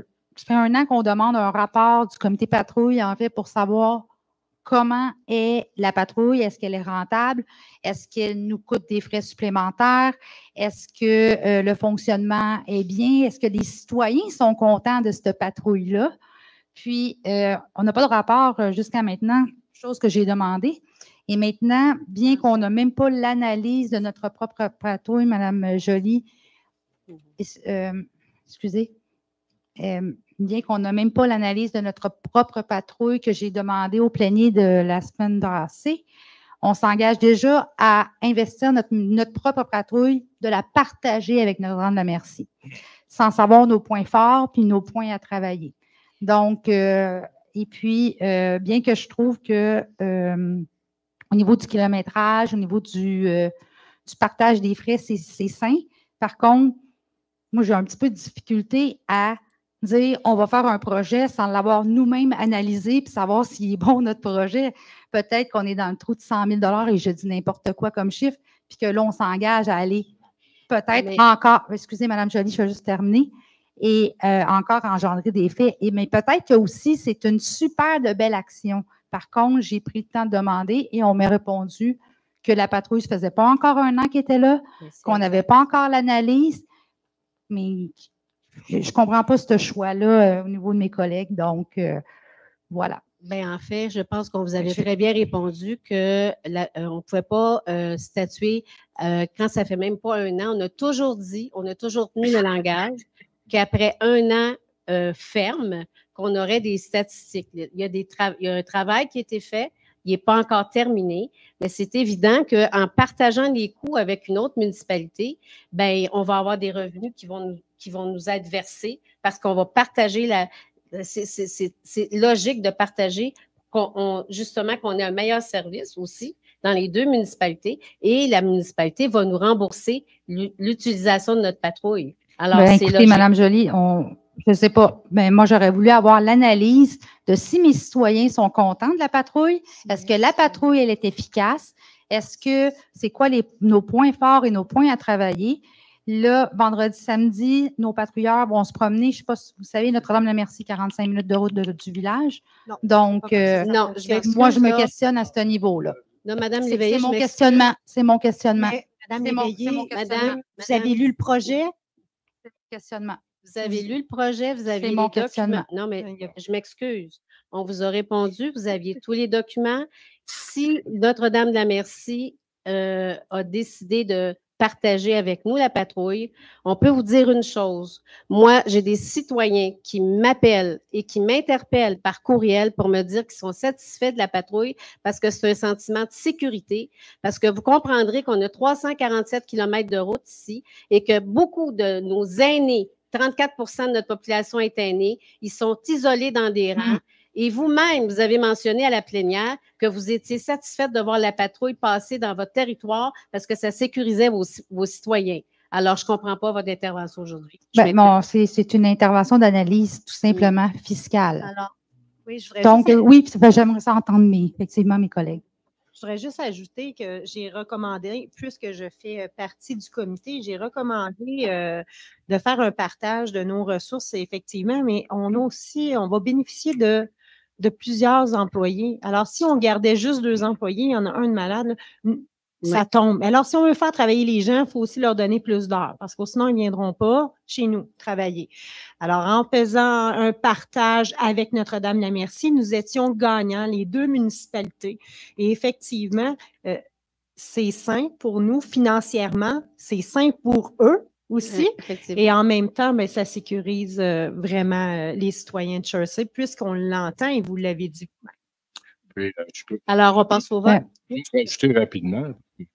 an qu'on demande un rapport du comité patrouille, en fait, pour savoir comment est la patrouille, est-ce qu'elle est rentable, est-ce qu'elle nous coûte des frais supplémentaires, est-ce que le fonctionnement est bien, est-ce que les citoyens sont contents de cette patrouille-là. Puis, on n'a pas de rapport jusqu'à maintenant, chose que j'ai demandé. Et maintenant, bien qu'on n'a même pas l'analyse de notre propre patrouille, Mme Joly, bien qu'on n'a même pas l'analyse de notre propre patrouille que j'ai demandé au plénier de la semaine passée, on s'engage déjà à investir notre propre patrouille, de la partager avec Notre-Dame-de-la-Merci, sans savoir nos points forts puis nos points à travailler. Donc, et puis, bien que je trouve que au niveau du kilométrage, au niveau du partage des frais, c'est sain. Par contre, moi, j'ai un petit peu de difficulté à dire on va faire un projet sans l'avoir nous-mêmes analysé puis savoir s'il est bon notre projet. Peut-être qu'on est dans le trou de 100 000 $ et je dis n'importe quoi comme chiffre, puis que là, on s'engage à aller peut-être encore, excusez Mme Joly, je vais juste terminer, et encore engendrer des faits. Mais peut-être que aussi, c'est une super de belle action. Par contre, j'ai pris le temps de demander et on m'a répondu que la patrouille ne se faisait pas encore un an qu'elle était là, qu'on n'avait pas encore l'analyse, mais je ne comprends pas ce choix-là au niveau de mes collègues. Donc, voilà. Bien, en fait, je pense qu'on vous avait très bien répondu qu'on ne pouvait pas statuer quand ça fait même pas un an. On a toujours dit, on a toujours tenu le langage qu'après un an ferme, qu'on aurait des statistiques. Il y a un travail qui a été fait, il n'est pas encore terminé, mais c'est évident qu'en partageant les coûts avec une autre municipalité, ben, on va avoir des revenus qui vont nous être versés parce qu'on va partager c'est logique de partager justement qu'on ait un meilleur service aussi dans les deux municipalités et la municipalité va nous rembourser l'utilisation de notre patrouille. Alors, Ben, c'est écoutez, logique. Mme Joly, je ne sais pas, mais moi, j'aurais voulu avoir l'analyse de si mes citoyens sont contents de la patrouille. Est-ce que la patrouille, elle est efficace? Est-ce que c'est quoi nos points forts et nos points à travailler? Là, vendredi, samedi, nos patrouilleurs vont se promener. Je ne sais pas si vous savez, Notre-Dame-la-Merci, 45 minutes de route du village. Non. Donc, Non, moi, je me questionne à ce niveau-là. Non, Madame C'est Léveillé, mon questionnement. C'est mon questionnement. Mais, Madame C'est mon Léveillé, questionnement. vous avez lu le projet? C'est mon questionnement. Vous avez lu le projet, vous aviez les mon documents. questionnement. Non, mais je m'excuse. On vous a répondu, vous aviez tous les documents. Si Notre-Dame-de-la-Merci a décidé de partager avec nous la patrouille, on peut vous dire une chose. Moi, j'ai des citoyens qui m'appellent et qui m'interpellent par courriel pour me dire qu'ils sont satisfaits de la patrouille parce que c'est un sentiment de sécurité, parce que vous comprendrez qu'on a 347 km de route ici et que beaucoup de nos aînés 34 de notre population est aînée. Ils sont isolés dans des rangs. Et vous-même, vous avez mentionné à la plénière que vous étiez satisfaite de voir la patrouille passer dans votre territoire parce que ça sécurisait vos citoyens. Alors, je ne comprends pas votre intervention aujourd'hui. C'est une intervention d'analyse tout simplement fiscale. Alors, oui, je voudrais Donc, oui, j'aimerais ça entendre effectivement mes collègues. Je voudrais juste ajouter que j'ai recommandé, puisque je fais partie du comité, j'ai recommandé de faire un partage de nos ressources, effectivement, mais on va bénéficier de plusieurs employés. Alors, si on gardait juste 2 employés, il y en a un de malade, ça tombe. Alors, si on veut faire travailler les gens, il faut aussi leur donner plus d'heures, parce que sinon, ils ne viendront pas chez nous travailler. Alors, en faisant un partage avec Notre-Dame-la-Merci, nous étions gagnants, les 2 municipalités. Et effectivement, c'est sain pour nous financièrement, c'est sain pour eux aussi. Et en même temps, bien, ça sécurise vraiment les citoyens de Chersey, puisqu'on l'entend et vous l'avez dit. Alors, on passe au vote. Je vais ajouter rapidement. Il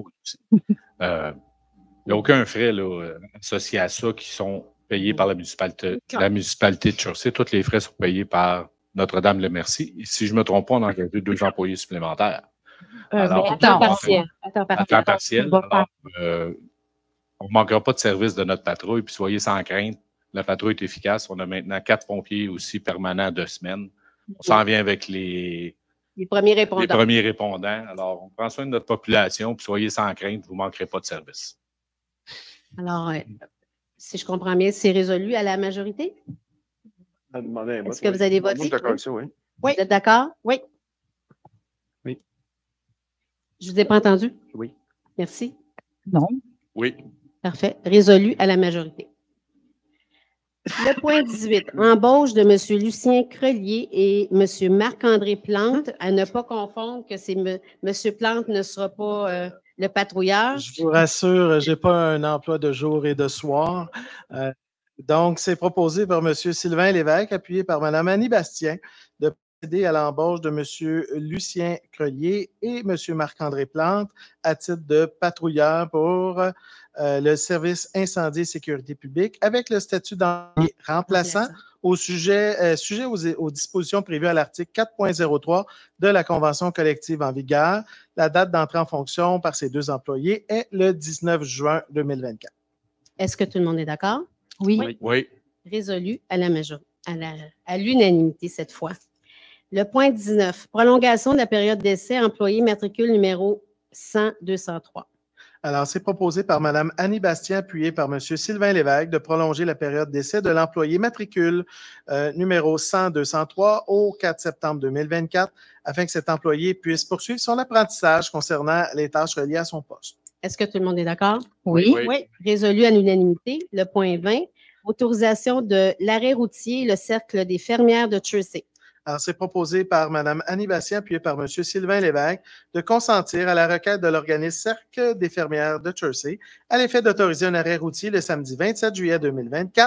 n'y a aucun frais associé à ça qui sont payés par la municipalité de Chersey. Tous les frais sont payés par Notre-Dame-le-Merci. Et si je ne me trompe pas, on a engagé 2 employés supplémentaires. À temps partiel. À temps partiel. Alors, on ne manquera pas de service de notre patrouille. Puis soyez sans crainte, la patrouille est efficace. On a maintenant 4 pompiers aussi permanents de semaine. On s'en vient avec les premiers répondants. Alors, on prend soin de notre population. Puis soyez sans crainte, vous ne manquerez pas de service. Alors, si je comprends bien, c'est résolu à la majorité? Est-ce que vous allez voter? Moi, je suis d'accord avec ça, oui. Vous êtes d'accord? Oui. Oui. Je ne vous ai pas entendu? Oui. Merci. Non. Oui. Parfait. Résolu à la majorité. Le point 18, embauche de M. Lucien Crelier et M. Marc-André Plante, à ne pas confondre que M. Plante ne sera pas le patrouilleur. Je vous rassure, je n'ai pas un emploi de jour et de soir. Donc, c'est proposé par M. Sylvain Lévesque, appuyé par Mme Annie Bastien, de procéder à l'embauche de M. Lucien Crelier et M. Marc-André Plante à titre de patrouilleur pour le service incendie et sécurité publique avec le statut d'employé remplaçant sujet aux dispositions prévues à l'article 4.03 de la Convention collective en vigueur. La date d'entrée en fonction par ces 2 employés est le 19 juin 2024. Est-ce que tout le monde est d'accord? Oui. Oui. Résolu à la majorité, à l'unanimité cette fois. Le point 19, prolongation de la période d'essai employé matricule numéro 100-203. Alors, c'est proposé par Mme Annie Bastien, appuyé par M. Sylvain Lévesque, de prolonger la période d'essai de l'employé matricule numéro 100-203 au 4 septembre 2024, afin que cet employé puisse poursuivre son apprentissage concernant les tâches reliées à son poste. Est-ce que tout le monde est d'accord? Oui. Oui. Résolu à l'unanimité. Le point 20, autorisation de l'arrêt routier, le cercle des fermières de Chersey. Alors, c'est proposé par Mme Annie Bastien, appuyé par M. Sylvain Lévesque, de consentir à la requête de l'organisme Cercle des fermières de Chersey à l'effet d'autoriser un arrêt routier le samedi 27 juillet 2024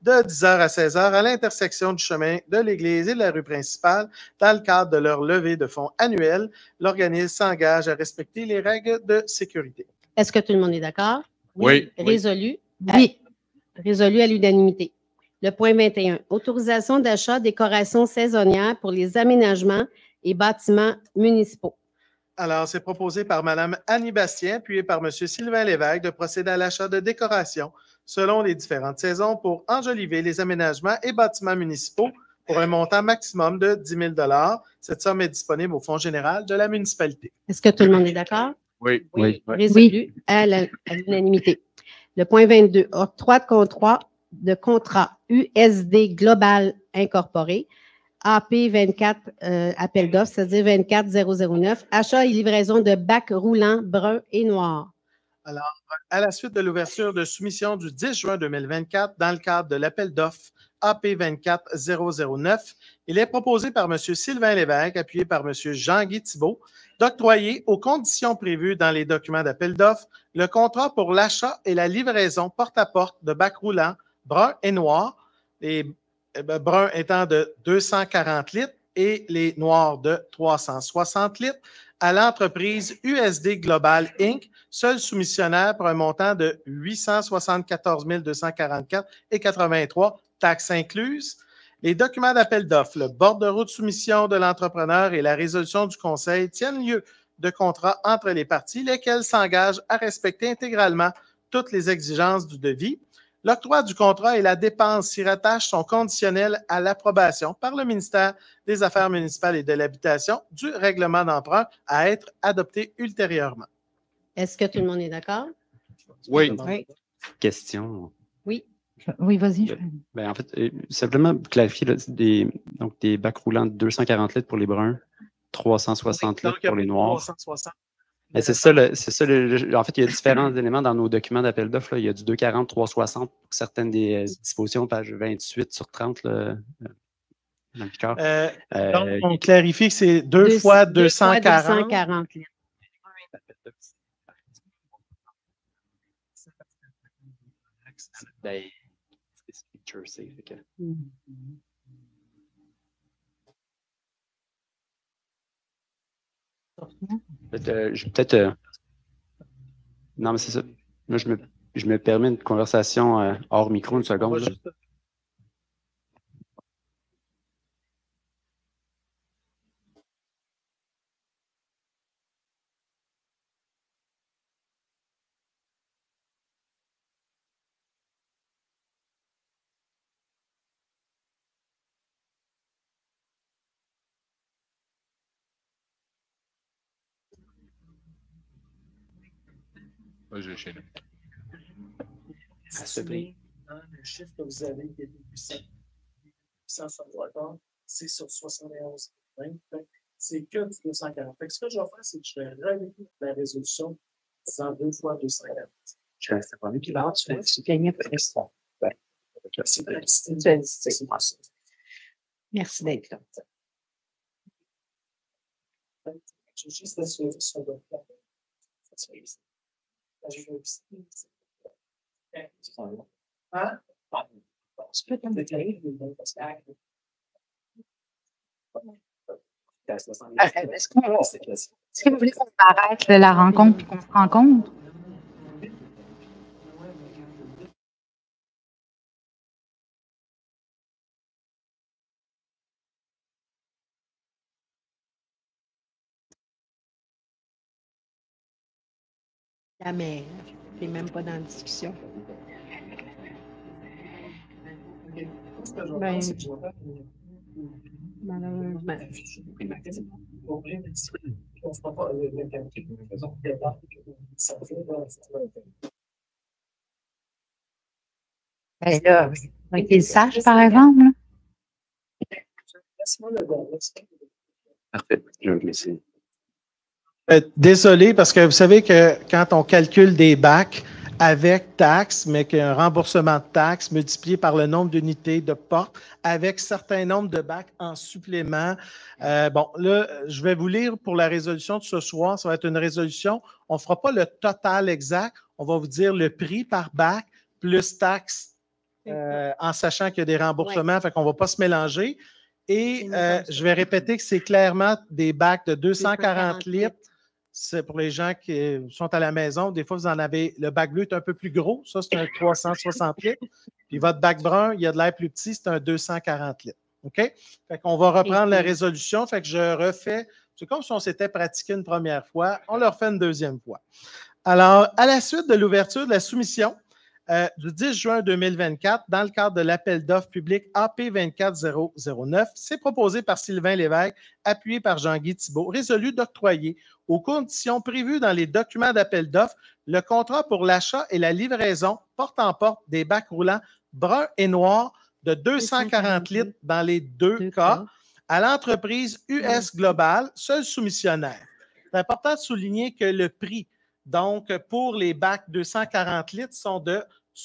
de 10h à 16h à l'intersection du chemin de l'église et de la rue principale dans le cadre de leur levée de fonds annuelle. L'organisme s'engage à respecter les règles de sécurité. Est-ce que tout le monde est d'accord? Oui. Résolu? Oui. Résolu à l'unanimité. Le point 21, autorisation d'achat décoration saisonnière pour les aménagements et bâtiments municipaux. Alors, c'est proposé par Mme Annie Bastien, puis par M. Sylvain Lévesque de procéder à l'achat de décorations selon les différentes saisons pour enjoliver les aménagements et bâtiments municipaux pour un montant maximum de 10 000 $. Cette somme est disponible au Fonds général de la municipalité. Est-ce que tout le monde est d'accord? Oui. Résolu à l'unanimité. Le point 22, octroi de contrat USD Global Incorporé, AP 24, appel d'offres, c'est-à-dire 24009, achat et livraison de bacs roulants bruns et noirs. Alors, à la suite de l'ouverture de soumission du 10 juin 2024 dans le cadre de l'appel d'offres AP 24009, il est proposé par M. Sylvain Lévesque, appuyé par M. Jean-Guy Thibault, d'octroyer aux conditions prévues dans les documents d'appel d'offres le contrat pour l'achat et la livraison porte-à-porte de bacs roulants bruns et noirs, les bruns étant de 240 litres et les noirs de 360 litres, à l'entreprise USD Global Inc., seul soumissionnaire pour un montant de 874 244,83, taxes incluses. Les documents d'appel d'offres, le bordereau de soumission de l'entrepreneur et la résolution du conseil tiennent lieu de contrat entre les parties, lesquels s'engagent à respecter intégralement toutes les exigences du devis. L'octroi du contrat et la dépense s'y rattachent sont conditionnels à l'approbation par le ministère des Affaires municipales et de l'Habitation du règlement d'emprunt à être adopté ultérieurement. Est-ce que tout le monde est d'accord? Oui. Question. Oui. Oui, vas-y. Ben, en fait, simplement pour clarifier, là, des bacs roulants de 240 litres pour les bruns, 360 litres pour les noirs. 360. Mais c'est ça, en fait, il y a différents éléments dans nos documents d'appel d'offres. Il y a du 240, 360 pour certaines des dispositions, page 28 sur 30, là, dans le cœur. Donc, on clarifie que c'est deux fois 240. 240 litres. Ben, c'est Jersey. Non, mais c'est ça. Moi, je me permets une conversation hors micro, une seconde. Vas-y, chez nous. Le chiffre que vous avez qui est de 863, c'est sur 71. C'est que du 240. Ce que je vais faire, c'est que je vais relever la résolution en 2 fois 240. Je vais faire un puis là, tu gagnes après ça. Merci d'être là. Je vais juste assurer sur le plan. Hein? Je peux t'en déclarer. Est-ce que vous voulez qu'on arrête la rencontre et qu'on se rencontre? Mais je n'ai même pas dans la discussion. Ben, malheureusement. Ben là, qu'il sache, par exemple. Parfait. Je vais laisser. Désolé, parce que vous savez que quand on calcule des bacs avec taxes, mais qu'il y a un remboursement de taxes multiplié par le nombre d'unités de portes, avec certain nombre de bacs en supplément. Bon, là, je vais vous lire pour la résolution de ce soir. Ça va être une résolution. On ne fera pas le total exact. On va vous dire le prix par bac plus taxes en sachant qu'il y a des remboursements, fait qu'on ne va pas se mélanger. Et je vais répéter que c'est clairement des bacs de 240 litres. C'est pour les gens qui sont à la maison. Des fois, vous en avez. Le bac bleu est un peu plus gros. Ça, c'est un 360 litres. Puis votre bac brun, il y a de l'air plus petit, c'est un 240 litres. OK? Fait qu'on va reprendre la résolution. Fait que je refais. C'est comme si on s'était pratiqué une première fois. On le refait une deuxième fois. Alors, à la suite de l'ouverture de la soumission du 10 juin 2024, dans le cadre de l'appel d'offres public AP 24009, c'est proposé par Sylvain Lévesque, appuyé par Jean-Guy Thibault, résolu d'octroyer aux conditions prévues dans les documents d'appel d'offres le contrat pour l'achat et la livraison porte-en-porte des bacs roulants bruns et noirs de 240 litres dans les deux cas à l'entreprise US Global, seul soumissionnaire. C'est important de souligner que le prix, donc pour les bacs 240 litres, sont de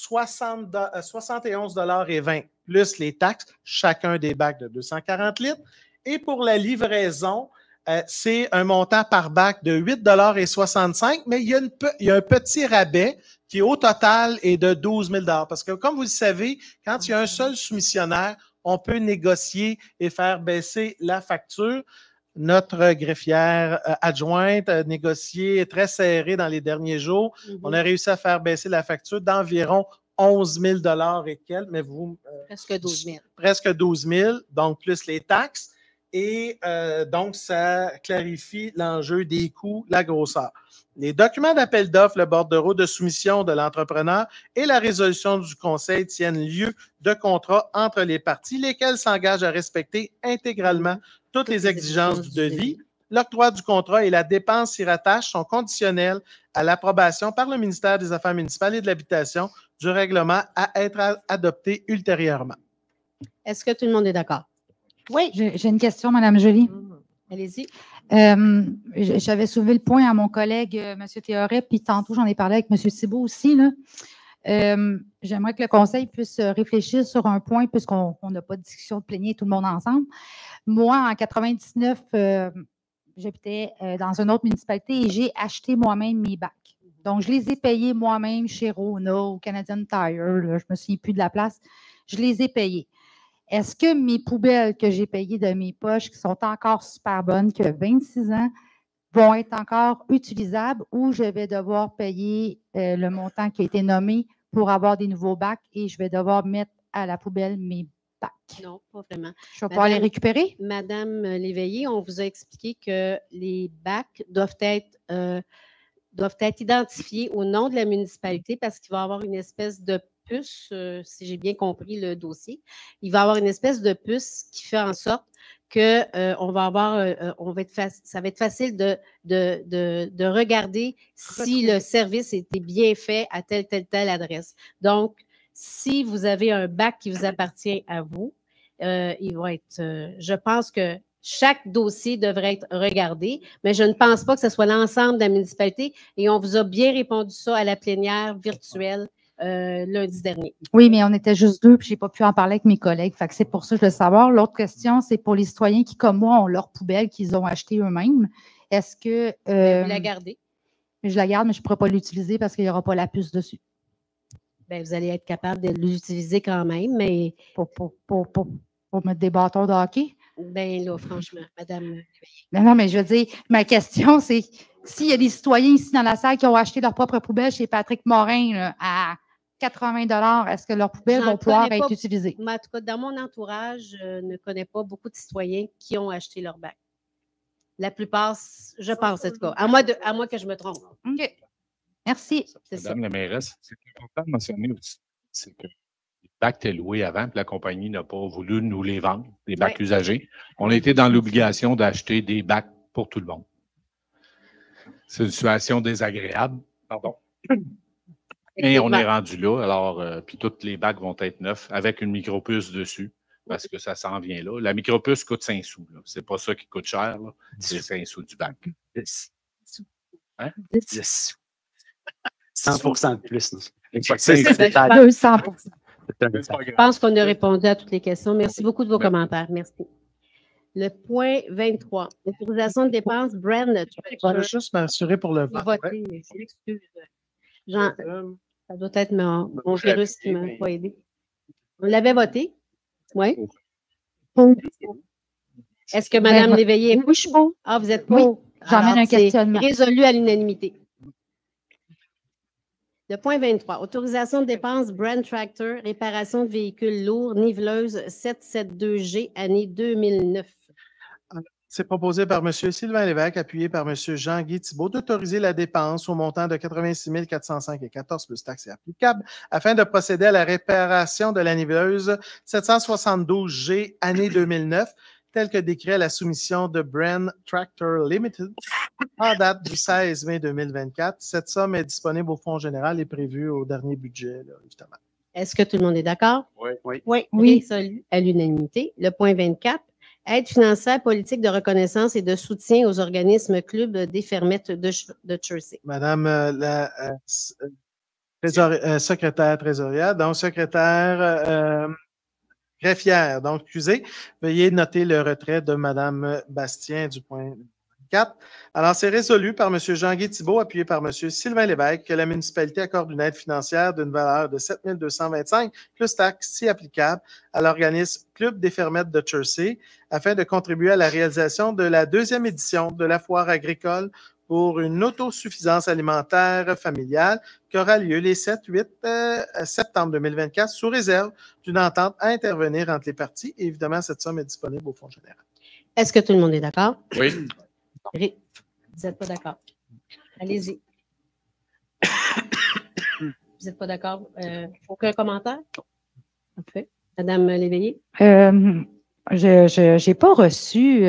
71,20 $ plus les taxes, chacun des bacs de 240 litres. Et pour la livraison, c'est un montant par bac de 8,65 $, mais il y a un petit rabais qui, au total, est de 12 000 $. Parce que, comme vous le savez, quand il y a un seul soumissionnaire, on peut négocier et faire baisser la facture. Notre greffière adjointe a négocié très serré dans les derniers jours. On a réussi à faire baisser la facture d'environ 11 000 $ et quelques, mais vous... presque 12 000. Presque 12 000, donc plus les taxes. Et donc, ça clarifie l'enjeu des coûts, la grosseur. Les documents d'appel d'offres, le bordereau de soumission de l'entrepreneur et la résolution du conseil tiennent lieu de contrat entre les parties, lesquels s'engagent à respecter intégralement toutes les exigences du devis. L'octroi du contrat et la dépense s'y rattachent sont conditionnels à l'approbation par le ministère des Affaires municipales et de l'Habitation du règlement à être adopté ultérieurement. Est-ce que tout le monde est d'accord? Oui. J'ai une question, Mme Joly. Allez-y. J'avais soulevé le point à mon collègue, M. Théoret, puis tantôt, j'en ai parlé avec M. Thibault aussi. J'aimerais que le conseil puisse réfléchir sur un point, puisqu'on n'a pas de discussion de plénier tout le monde ensemble. Moi, en 99, j'habitais dans une autre municipalité et j'ai acheté moi-même mes bacs. Donc, je les ai payés moi-même chez Rona ou Canadian Tire. Je ne me souviens plus de la place. Je les ai payés. Est-ce que mes poubelles que j'ai payées de mes poches, qui sont encore super bonnes, qui ont 26 ans, vont être encore utilisables ou je vais devoir payer le montant qui a été nommé pour avoir des nouveaux bacs et je vais devoir mettre à la poubelle mes bacs? Non, pas vraiment. Je vais pouvoir les récupérer? Madame Léveillé, on vous a expliqué que les bacs doivent être identifiés au nom de la municipalité parce qu'il va y avoir une espèce de puce, si j'ai bien compris le dossier. Il va y avoir une espèce de puce qui fait en sorte que ça va être facile de regarder si le service était bien fait à telle adresse. Donc, si vous avez un bac qui vous appartient à vous, il va être, je pense que chaque dossier devrait être regardé, mais je ne pense pas que ce soit l'ensemble de la municipalité et on vous a bien répondu ça à la plénière virtuelle lundi dernier. Oui, mais on était juste deux, puis je n'ai pas pu en parler avec mes collègues. Fait que c'est pour ça que je veux savoir. L'autre question, c'est pour les citoyens qui, comme moi, ont leur poubelle qu'ils ont achetée eux-mêmes. Est-ce que... vous la gardez? Je la garde, mais je ne pourrai pas l'utiliser parce qu'il n'y aura pas la puce dessus. Bien, vous allez être capable de l'utiliser quand même, mais... Pour mettre des bâtons de hockey? Bien là, franchement, madame... Non, mais je veux dire, ma question, c'est s'il y a des citoyens ici dans la salle qui ont acheté leur propre poubelle chez Patrick Morin là, à 80 $, est-ce que leurs poubelles vont pouvoir être utilisées? En tout cas, dans mon entourage, je ne connais pas beaucoup de citoyens qui ont acheté leur bac. La plupart, je pense, en tout cas, à moins que je me trompe. OK. Merci. Madame la mairesse, c'est important de mentionner aussi, c'est que les bacs étaient loués avant, puis la compagnie n'a pas voulu nous les vendre, les bacs usagés. On a été dans l'obligation d'acheter des bacs pour tout le monde. C'est une situation désagréable. Pardon. Et on est rendu là. Alors, puis tous les bacs vont être neufs avec une micropuce dessus parce que ça s'en vient là. La micropuce coûte 5 sous. C'est pas ça qui coûte cher. C'est 5 sous du bac. 10 sous. Hein? 10 sous. 100% de plus. C'est 200%. Je pense qu'on a répondu à toutes les questions. Merci beaucoup de vos commentaires. Merci. Le point 23, autorisation de dépenses, Brand. Je vais juste m'assurer pour le vote. Voter, je m'excuse. Ça doit être mon virus qui ne m'a pas aidé. On l'avait voté? Oui. Est-ce que Mme Léveillé est pour? Oui, je suis pour. Ah, vous êtes Oui, pour? j'emmène Alors, un c'est questionnement. résolu à l'unanimité. Le point 23, autorisation de dépenses Brand Tractor, réparation de véhicules lourds, niveleuse 772G, année 2009. C'est proposé par M. Sylvain Lévesque, appuyé par M. Jean-Guy Thibault, d'autoriser la dépense au montant de 86 405,14 plus taxes et applicables afin de procéder à la réparation de la niveleuse 772G, année 2009, telle que décrit à la soumission de Brand Tractor Limited en date du 16 mai 2024. Cette somme est disponible au Fonds général et prévue au dernier budget, là, évidemment. Est-ce que tout le monde est d'accord? Oui. Oui. Oui. Résolu à l'unanimité. Le point 24, aide financière, politique de reconnaissance et de soutien aux organismes clubs des fermettes de Chelsea. Madame secrétaire trésorière, donc secrétaire greffière. Donc, excusez, veuillez noter le retrait de Madame Bastien du point 4. Alors, c'est résolu par M. Jean-Guy Thibault, appuyé par M. Sylvain Lévesque, que la municipalité accorde une aide financière d'une valeur de 7 225 plus taxes si applicables à l'organisme Club des fermettes de Chelsea afin de contribuer à la réalisation de la deuxième édition de la foire agricole pour une autosuffisance alimentaire familiale qui aura lieu les 7-8 septembre 2024 sous réserve d'une entente à intervenir entre les parties. Et évidemment, cette somme est disponible au Fonds général. Est-ce que tout le monde est d'accord? Oui. Vous n'êtes pas d'accord? Allez-y. Vous n'êtes pas d'accord? Aucun commentaire? Parfait. Madame Léveillé? Je n'ai pas reçu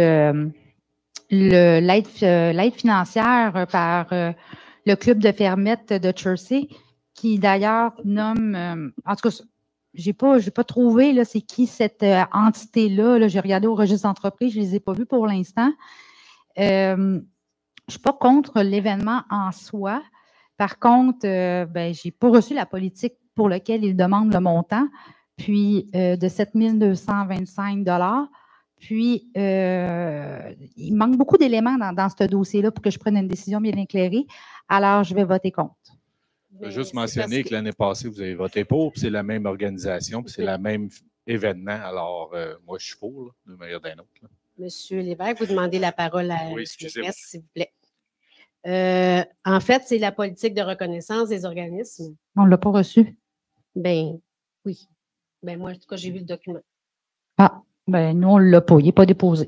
l'aide financière par le club de fermettes de Chelsea, qui d'ailleurs nomme, en tout cas, j'ai pas trouvé là, c'est qui cette entité-là. Là, j'ai regardé au registre d'entreprise, je ne les ai pas vus pour l'instant. Je ne suis pas contre l'événement en soi. Par contre, je n'ai pas reçu la politique pour laquelle ils demandent le montant, puis de 7 225 $. Puis, il manque beaucoup d'éléments dans ce dossier-là pour que je prenne une décision bien éclairée. Alors, je vais voter contre. Je vais juste mentionner que l'année passée, vous avez voté pour, puis c'est la même organisation, puis c'est le même événement. Alors, moi, je suis pour, d'une manière d'un autre. Là. Monsieur Lévesque, vous demandez la parole à Oui, excusez-moi. s'il vous plaît. En fait, c'est la politique de reconnaissance des organismes. On ne l'a pas reçu. Ben oui. Ben moi, en tout cas, j'ai vu le document. Ah, ben nous, on ne l'a pas. Il n'est pas déposé.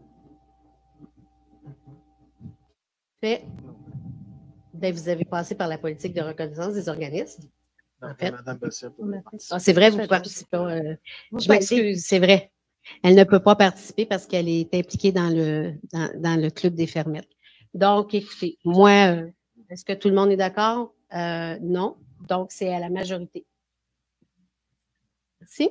Fait. Ben, vous avez passé par la politique de reconnaissance des organismes. En fait. Madame Bastien. Ah, c'est vrai, vous participez. Je m'excuse, c'est vrai. Elle ne peut pas participer parce qu'elle est impliquée dans le club des fermettes. Donc, écoutez, moi, est-ce que tout le monde est d'accord? Non. Donc, c'est à la majorité. Merci.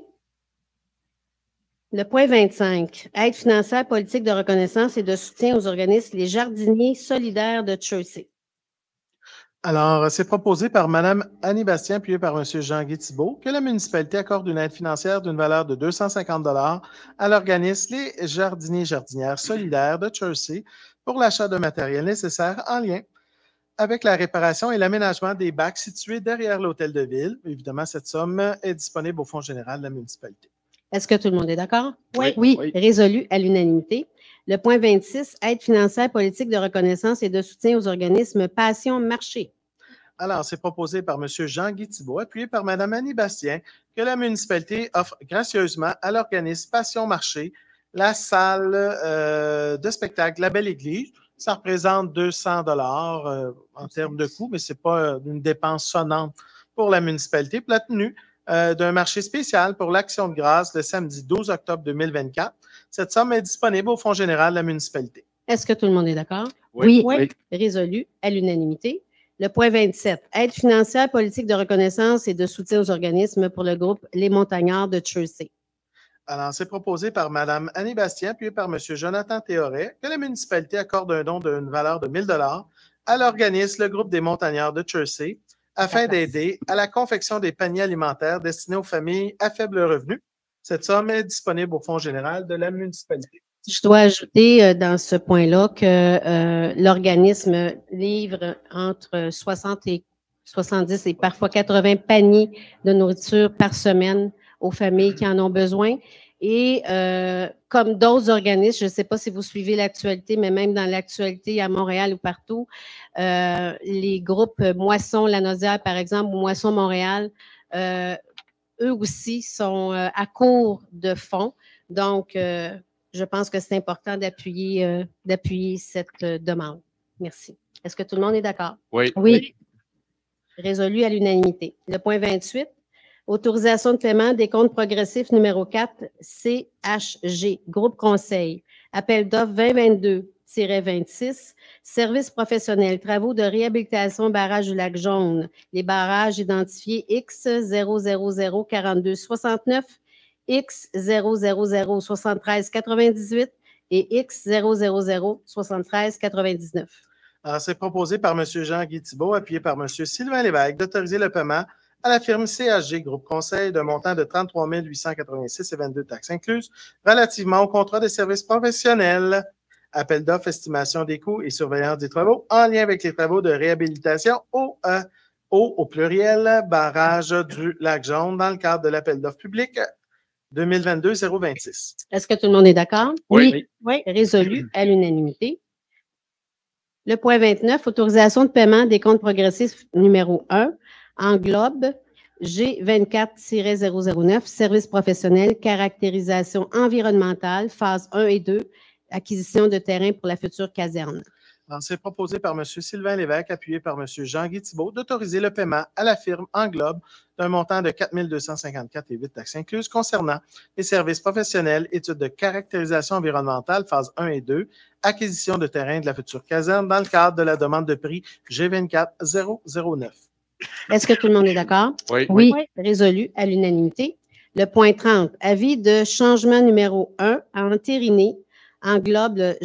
Le point 25, aide financière, politique de reconnaissance et de soutien aux organismes Les Jardiniers solidaires de Chelsea. Alors, c'est proposé par Mme Annie Bastien, appuyé par M. Jean-Guy Thibault, que la municipalité accorde une aide financière d'une valeur de 250 $ à l'organisme Les Jardiniers-Jardinières solidaires de Chelsea pour l'achat de matériel nécessaire en lien avec la réparation et l'aménagement des bacs situés derrière l'hôtel de ville. Évidemment, cette somme est disponible au Fonds général de la municipalité. Est-ce que tout le monde est d'accord? Oui. Résolu à l'unanimité. Le point 26, aide financière, politique de reconnaissance et de soutien aux organismes Passion Marché. Alors, c'est proposé par M. Jean-Guy Thibault, appuyé par Mme Annie Bastien, que la municipalité offre gracieusement à l'organisme Passion Marché la salle de spectacle La Belle Église. Ça représente 200 $ en termes de coût, mais ce n'est pas une dépense sonnante pour la municipalité. Pour la tenue d'un marché spécial pour l'Action de grâce le samedi 12 octobre 2024. Cette somme est disponible au Fonds général de la municipalité. Est-ce que tout le monde est d'accord? Oui. Résolu à l'unanimité. Le point 27, aide financière, politique de reconnaissance et de soutien aux organismes pour le groupe Les Montagnards de Chelsea. Alors, c'est proposé par Mme Annie Bastien, puis par M. Jonathan Théoret, que la municipalité accorde un don d'une valeur de 1 000 $ à l'organisme Le Groupe des Montagnards de Chelsea afin d'aider à la confection des paniers alimentaires destinés aux familles à faible revenu. Cette somme est disponible au Fonds général de la municipalité. Je dois ajouter dans ce point-là que l'organisme livre entre 60 et 70 et parfois 80 paniers de nourriture par semaine aux familles qui en ont besoin. Et comme d'autres organismes, je ne sais pas si vous suivez l'actualité, mais même dans l'actualité à Montréal ou partout, les groupes Moisson Lanaudière, par exemple, ou Moisson Montréal, eux aussi sont à court de fonds. Donc, je pense que c'est important d'appuyer cette demande. Merci. Est-ce que tout le monde est d'accord? Oui. Oui. Résolu à l'unanimité. Le point 28, autorisation de paiement des comptes progressifs numéro 4, CHG, Groupe Conseil, appel d'offres 2022-26, services professionnels, travaux de réhabilitation barrage du lac Jaune, les barrages identifiés X0004269, X0007398 et X0007399. Alors, c'est proposé par M. Jean-Guy Thibault, appuyé par M. Sylvain Lévesque, d'autoriser le paiement à la firme CHG Groupe Conseil d'un montant de 33 886 et 22 taxes incluses relativement au contrat de services professionnels, appel d'offres, estimation des coûts et surveillance des travaux en lien avec les travaux de réhabilitation au pluriel barrage du lac Jaune dans le cadre de l'appel d'offres public 2022-026. Est-ce que tout le monde est d'accord? Oui. Oui. Résolu à l'unanimité. Le point 29, autorisation de paiement des comptes progressifs numéro 1, englobe G24-009, services professionnels, caractérisation environnementale, phase 1 et 2, acquisition de terrain pour la future caserne. Alors, c'est proposé par M. Sylvain Lévesque, appuyé par M. Jean-Guy Thibault, d'autoriser le paiement à la firme Englobe d'un montant de 4 254 et 8 taxes incluses concernant les services professionnels, études de caractérisation environnementale, phase 1 et 2, acquisition de terrain de la future caserne dans le cadre de la demande de prix G24-009. Est-ce que tout le monde est d'accord? Oui. Oui. Résolu à l'unanimité. Le point 30, avis de changement numéro 1 à entériner, englobe le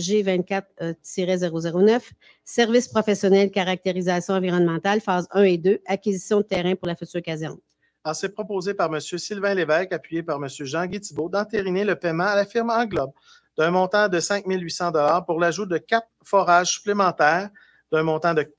G24-009, services professionnels, caractérisation environnementale, phase 1 et 2, acquisition de terrain pour la future caserne. Alors, c'est proposé par M. Sylvain Lévesque, appuyé par M. Jean-Guy Thibault, d'entériner le paiement à la firme Englobe d'un montant de 5 800 $ pour l'ajout de 4 forages supplémentaires d'un montant de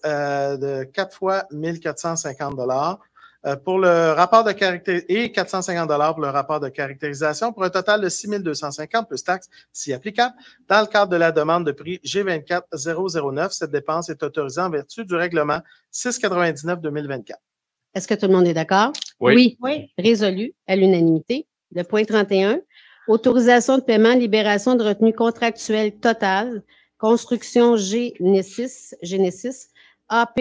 4 fois 1 450 $ pour le rapport de et 450 $ pour le rapport de caractérisation pour un total de 6 250 plus taxes, si applicable, dans le cadre de la demande de prix G24-009. Cette dépense est autorisée en vertu du règlement 699-2024. Est-ce que tout le monde est d'accord? Oui. Résolu à l'unanimité. Le point 31, autorisation de paiement, libération de retenue contractuelle totale, construction Genesis, AP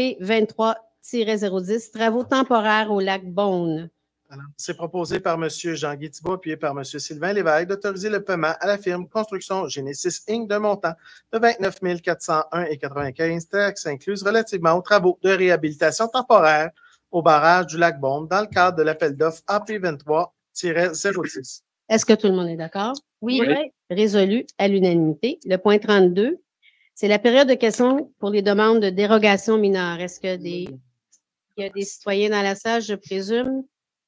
23-010, travaux temporaires au lac Beaune. C'est proposé par M. Jean-Guy Thibault, appuyé par M. Sylvain Lévesque, d'autoriser le paiement à la firme Construction Genesis Inc. d'un montant de 29 401,95 taxes incluses relativement aux travaux de réhabilitation temporaire au barrage du lac Beaune dans le cadre de l'appel d'offres AP 23-06. Est-ce que tout le monde est d'accord? Oui. Résolu à l'unanimité. Le point 32, c'est la période de questions pour les demandes de dérogation mineure. Est-ce que il y a des citoyens dans la salle, je présume?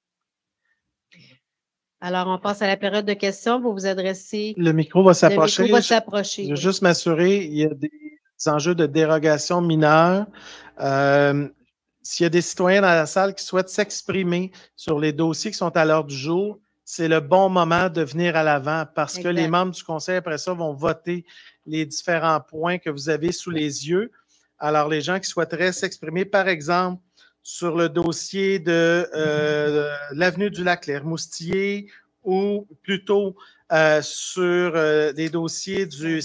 Alors, on passe à la période de questions. Vous vous adressez. Le micro va s'approcher. Le micro va s'approcher. Je veux juste m'assurer, il y a des enjeux de dérogation mineure. S'il y a des citoyens dans la salle qui souhaitent s'exprimer sur les dossiers qui sont à l'ordre du jour, c'est le bon moment de venir à l'avant parce que les membres du conseil, après ça, vont voter les différents points que vous avez sous les yeux. Alors, les gens qui souhaiteraient s'exprimer, par exemple, sur le dossier de l'avenue du Lac-Clair-Moustillé ou plutôt sur des dossiers du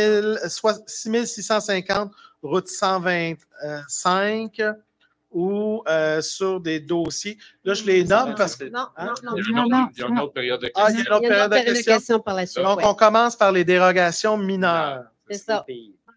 6650 route 125 ou sur des dossiers. Là, je les nomme parce que... Non. Il y a une autre période de questions. Ah, il y a une autre période de questions par la suite. Donc, on commence par les dérogations mineures. C'est ça.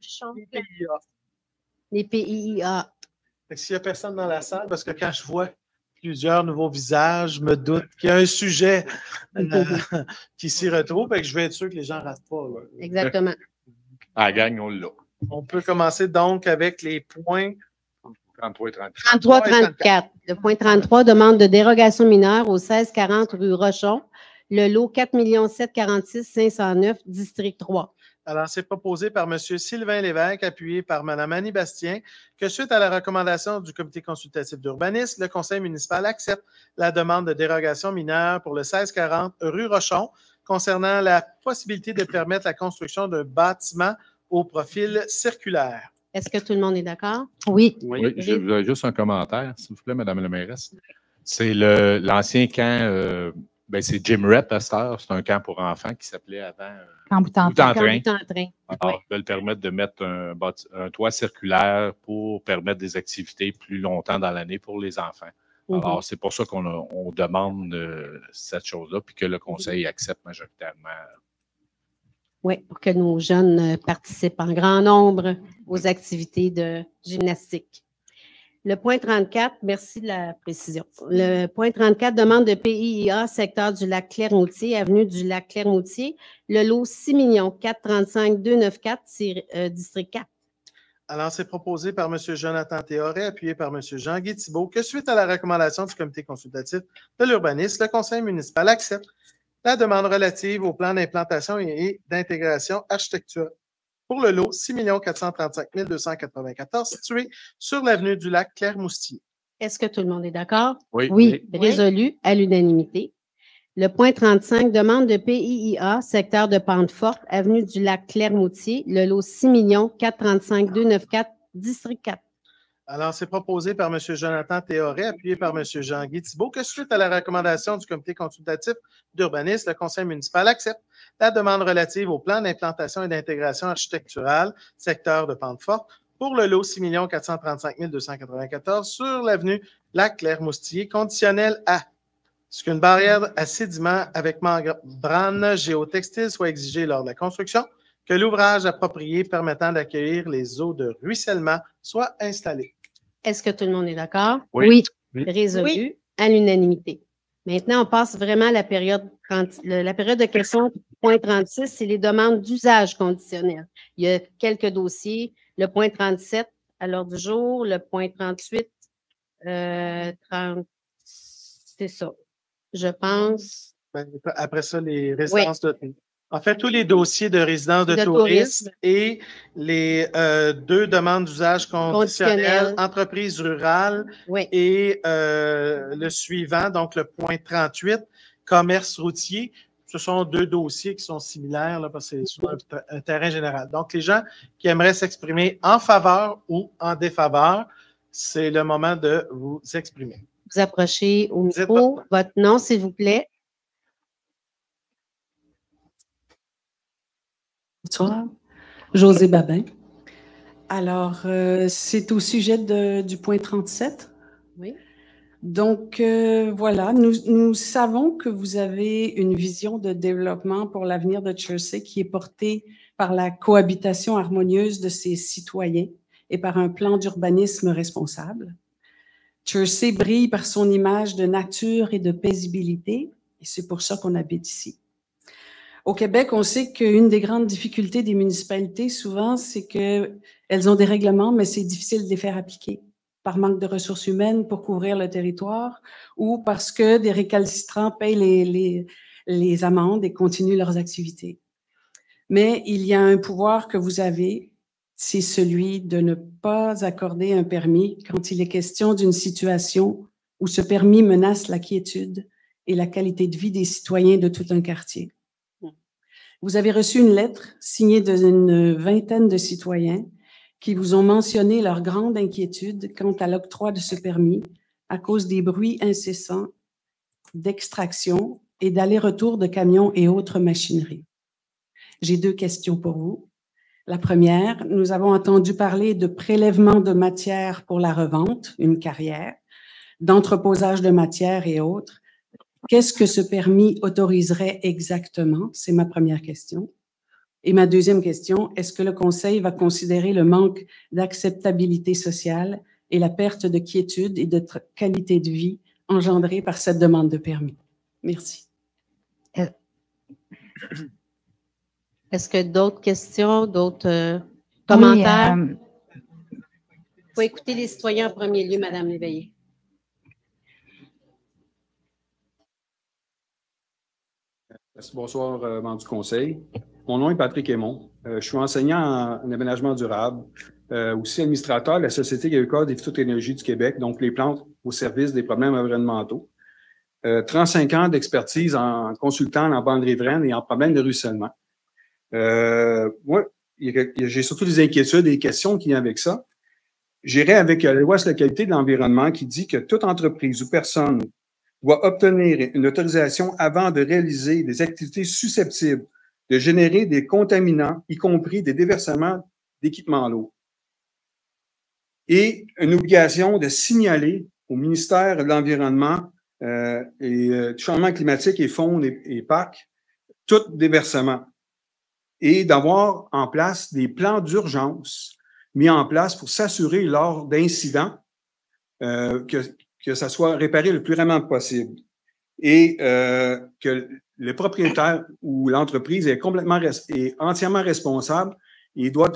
Les PIIA. S'il n'y a personne dans la salle, parce que quand je vois plusieurs nouveaux visages, je me doute qu'il y a un sujet qui s'y retrouve et que je vais être sûr que les gens ne ratent pas. Là. Exactement. À la gang, on l'a. On peut commencer donc avec les points 33 et 34. 33-34. Le point 33, demande de dérogation mineure au 1640 rue Rochon, le lot 4 746 509, district 3. Alors, c'est proposé par M. Sylvain Lévesque, appuyé par Mme Annie Bastien, que suite à la recommandation du Comité consultatif d'urbanisme, le Conseil municipal accepte la demande de dérogation mineure pour le 1640 rue Rochon concernant la possibilité de permettre la construction d'un bâtiment au profil circulaire. Est-ce que tout le monde est d'accord? Oui. Oui, je voudrais juste un commentaire, s'il vous plaît, Mme la mairesse. C'est l'ancien camp, c'est Jim Rep à cette heure. C'est un camp pour enfants qui s'appelait avant Camp Boutantrain. Camp Boutantrain. Alors, ils veulent permettre de mettre un toit circulaire pour permettre des activités plus longtemps dans l'année pour les enfants. Alors, c'est pour ça qu'on demande cette chose-là, puis que le conseil accepte majoritairement. Oui, pour que nos jeunes participent en grand nombre aux activités de gymnastique. Le point 34, merci de la précision. Le point 34, demande de PIIA, secteur du lac Clermoutier, avenue du lac Clermoutier, le lot 6 435 294, district 4. Alors, c'est proposé par M. Jonathan Théoret, appuyé par M. Jean-Guy Thibault, que suite à la recommandation du Comité consultatif de l'urbanisme, le Conseil municipal accepte la demande relative au plan d'implantation et d'intégration architecturale pour le lot 6 435 294 situé sur l'avenue du lac Clermoustier. Est-ce que tout le monde est d'accord? Oui. Oui. Résolu à l'unanimité. Le point 35, demande de PIIA, secteur de Pente Forte, avenue du lac Clermoutier, le lot 6 435 294, district 4. Alors, c'est proposé par M. Jonathan Théoret, appuyé par M. Jean-Guy Thibault, que suite à la recommandation du Comité consultatif d'urbanisme, le Conseil municipal accepte la demande relative au plan d'implantation et d'intégration architecturale, secteur de Pente Forte, pour le lot 6 435 294 sur l'avenue Lac-Clermoustier, conditionnel à ce qu'une barrière à sédiments avec membrane géotextile soit exigée lors de la construction, que l'ouvrage approprié permettant d'accueillir les eaux de ruissellement soit installé. Est-ce que tout le monde est d'accord? Oui. Résolu à l'unanimité. Maintenant, on passe vraiment à la période de questions. Point 36, c'est les demandes d'usage conditionnel. Il y a quelques dossiers. Le point 37 à l'ordre du jour, le point 38, c'est ça. Je pense. Après ça, les résidences de... En fait, tous les dossiers de résidence de tourisme et les 2 demandes d'usage conditionnel, entreprise rurale et le suivant, donc le point 38, commerce routier. Ce sont 2 dossiers qui sont similaires là, parce que c'est sur un terrain général. Donc, les gens qui aimeraient s'exprimer en faveur ou en défaveur, c'est le moment de vous exprimer. Vous approchez au micro. Votre nom, s'il vous plaît. Bonsoir, José Babin. Alors, c'est au sujet du point 37. Oui. Donc, voilà, nous savons que vous avez une vision de développement pour l'avenir de Chersey qui est portée par la cohabitation harmonieuse de ses citoyens et par un plan d'urbanisme responsable. Chersey brille par son image de nature et de paisibilité, et c'est pour ça qu'on habite ici. Au Québec, on sait qu'une des grandes difficultés des municipalités, souvent, c'est qu'elles ont des règlements, mais c'est difficile de les faire appliquer par manque de ressources humaines pour couvrir le territoire ou parce que des récalcitrants payent les amendes et continuent leurs activités. Mais il y a un pouvoir que vous avez, c'est celui de ne pas accorder un permis quand il est question d'une situation où ce permis menace la quiétude et la qualité de vie des citoyens de tout un quartier. Vous avez reçu une lettre signée d'une vingtaine de citoyens qui vous ont mentionné leur grande inquiétude quant à l'octroi de ce permis à cause des bruits incessants d'extraction et d'aller-retour de camions et autres machineries. J'ai 2 questions pour vous. La première, nous avons entendu parler de prélèvement de matière pour la revente, une carrière, d'entreposage de matière et autres. Qu'est-ce que ce permis autoriserait exactement? C'est ma première question. Et ma deuxième question, est-ce que le Conseil va considérer le manque d'acceptabilité sociale et la perte de quiétude et de qualité de vie engendrée par cette demande de permis? Merci. Est-ce que d'autres questions, d'autres commentaires? Il faut écouter les citoyens en premier lieu, Mme Léveillé. Bonsoir, membre du Conseil. Mon nom est Patrick Aymon. Je suis enseignant en aménagement durable, aussi administrateur de la Société québécoise des phytotéchnologies du Québec, donc les plantes au service des problèmes environnementaux. 35 ans d'expertise en consultant en bande riveraine et en problèmes de ruissellement. Moi, j'ai surtout des inquiétudes et des questions qui viennent avec ça. J'irai avec la loi sur la qualité de l'environnement qui dit que toute entreprise ou personne doit obtenir une autorisation avant de réaliser des activités susceptibles de générer des contaminants, y compris des déversements d'équipements lourds. Et une obligation de signaler au ministère de l'Environnement du changement climatique et fonds et parcs tout déversement. Et d'avoir en place des plans d'urgence mis en place pour s'assurer lors d'incidents que ça soit réparé le plus rapidement possible et que le propriétaire ou l'entreprise est entièrement responsable et doit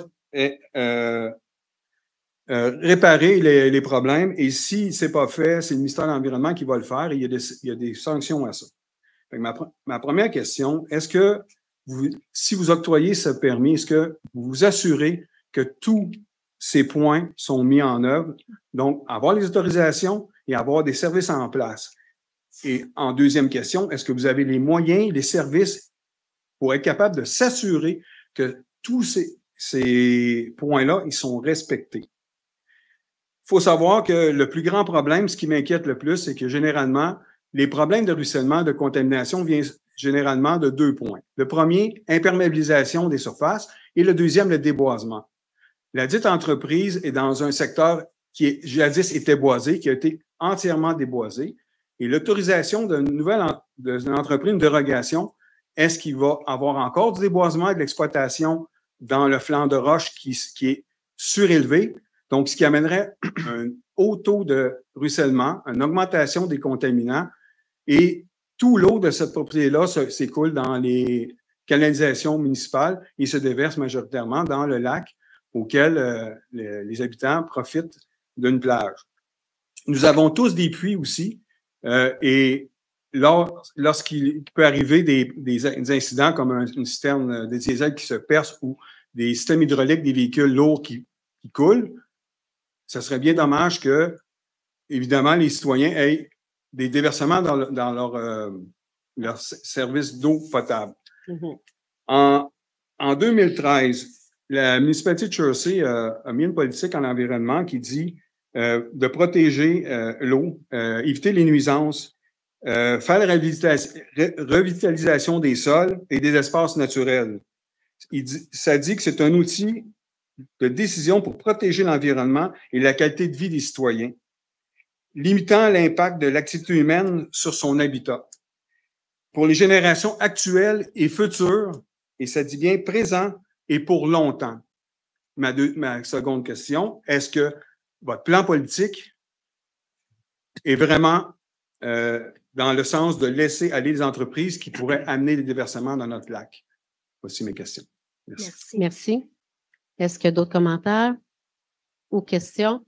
réparer les problèmes. Et si c'est pas fait, c'est le ministère de l'Environnement qui va le faire et il y a des sanctions à ça. Fait que ma première question, est-ce que si vous octroyez ce permis, est-ce que vous vous assurez que tous ces points sont mis en œuvre? Donc, avoir les autorisations et avoir des services en place. Et en deuxième question, est-ce que vous avez les moyens, les services pour être capable de s'assurer que tous ces points-là, ils sont respectés? Il faut savoir que le plus grand problème, ce qui m'inquiète le plus, c'est que généralement, les problèmes de ruissellement, de contamination viennent généralement de 2 points. Le premier, imperméabilisation des surfaces, et le deuxième, le déboisement. La dite entreprise est dans un secteur qui jadis était boisé, qui a été entièrement déboisé, et l'autorisation d'une entreprise, une dérogation, est-ce qu'il va avoir encore du déboisement et de l'exploitation dans le flanc de roche qui est surélevé, donc ce qui amènerait un haut taux de ruissellement, une augmentation des contaminants, et tout l'eau de cette propriété-là s'écoule dans les canalisations municipales et se déverse majoritairement dans le lac auquel les habitants profitent d'une plage. Nous avons tous des puits aussi et lorsqu'il peut arriver des incidents comme une citerne de diesel qui se perce ou des systèmes hydrauliques des véhicules lourds qui coulent, ce serait bien dommage que, évidemment, les citoyens aient des déversements dans leur service d'eau potable. Mm-hmm. En 2013, la municipalité de Chersey a mis une politique en environnement qui dit de protéger l'eau, éviter les nuisances, faire la revitalisation des sols et des espaces naturels. Ça dit que c'est un outil de décision pour protéger l'environnement et la qualité de vie des citoyens, limitant l'impact de l'activité humaine sur son habitat. Pour les générations actuelles et futures, et ça dit bien présent et pour longtemps. Ma seconde question, est-ce que votre plan politique est vraiment dans le sens de laisser aller les entreprises qui pourraient amener des déversements dans notre lac? Voici mes questions. Merci. Merci. Est-ce qu'il y a d'autres commentaires ou questions?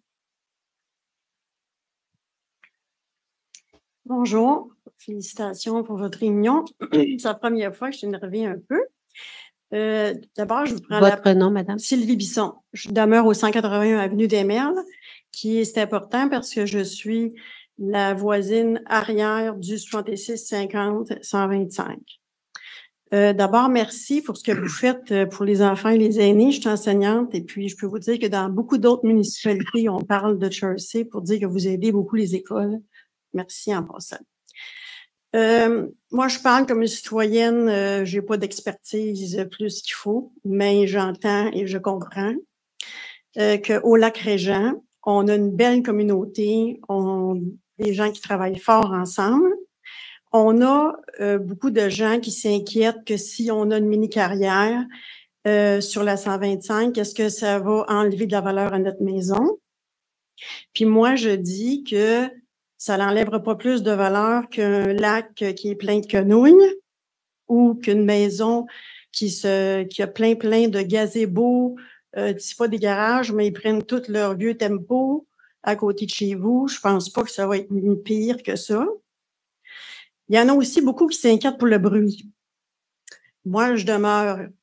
Bonjour, félicitations pour votre réunion. C'est la première fois que je reviens un peu. D'abord, je vous prends votre nom, madame? Sylvie Bisson. Je demeure au 181 avenue des Merles, c'est important parce que je suis la voisine arrière du 66-50-125. D'abord, merci pour ce que vous faites pour les enfants et les aînés. Je suis enseignante et puis je peux vous dire que dans beaucoup d'autres municipalités, on parle de Chersey pour dire que vous aidez beaucoup les écoles. Merci en passant. Moi, je parle comme une citoyenne, j'ai pas d'expertise plus qu'il faut, mais j'entends et je comprends qu'au Lac-Régent, on a une belle communauté, des gens qui travaillent fort ensemble. On a beaucoup de gens qui s'inquiètent que si on a une mini-carrière sur la 125, est-ce que ça va enlever de la valeur à notre maison? Puis moi, je dis que ça n'enlèvera pas plus de valeur qu'un lac qui est plein de quenouilles ou qu'une maison qui a plein de gazebos. C'est pas des garages, mais ils prennent tout leur vieux tempo à côté de chez vous. Je pense pas que ça va être pire que ça. Il y en a aussi beaucoup qui s'inquiètent pour le bruit. Moi, je demeure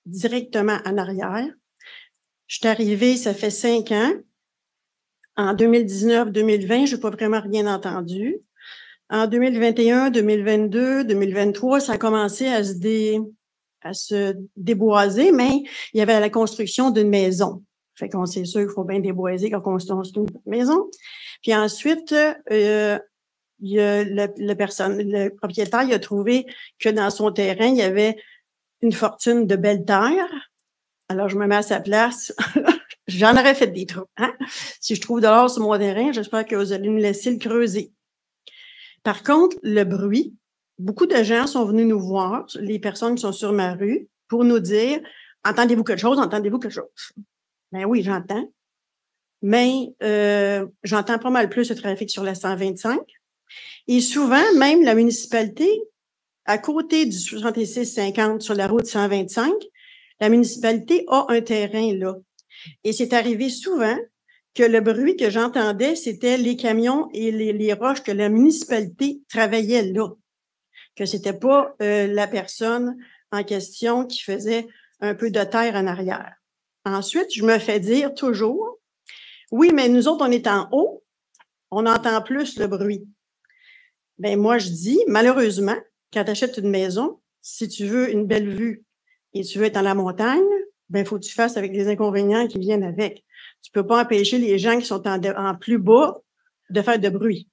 directement en arrière. Je suis arrivée, ça fait 5 ans. En 2019-2020, je n'ai pas vraiment rien entendu. En 2021, 2022, 2023, ça a commencé à se déboiser, mais il y avait la construction d'une maison. Fait qu'on sait sûr qu'il faut bien déboiser quand on construit une maison. Puis ensuite, il y a le propriétaire il a trouvé que dans son terrain, il y avait une fortune de belle terre. Alors, je me mets à sa place. J'en aurais fait des trous. Hein? Si je trouve de l'or sur mon terrain, j'espère que vous allez me laisser le creuser. Par contre, le bruit, beaucoup de gens sont venus nous voir, les personnes qui sont sur ma rue, pour nous dire « Entendez-vous quelque chose? Entendez-vous quelque chose? » Ben oui, j'entends. Mais j'entends pas mal plus le trafic sur la 125. Et souvent, même la municipalité, à côté du 66-50 sur la route 125, la municipalité a un terrain là. Et c'est arrivé souvent que le bruit que j'entendais, c'était les camions et les roches que la municipalité travaillait là. Que c'était pas la personne en question qui faisait un peu de terre en arrière. Ensuite, je me fais dire toujours, oui, mais nous autres, on est en haut, on entend plus le bruit. Ben moi, je dis, malheureusement, quand tu achètes une maison, si tu veux une belle vue et tu veux être dans la montagne, ben il faut que tu fasses avec les inconvénients qui viennent avec. Tu peux pas empêcher les gens qui sont en plus bas de faire de bruit.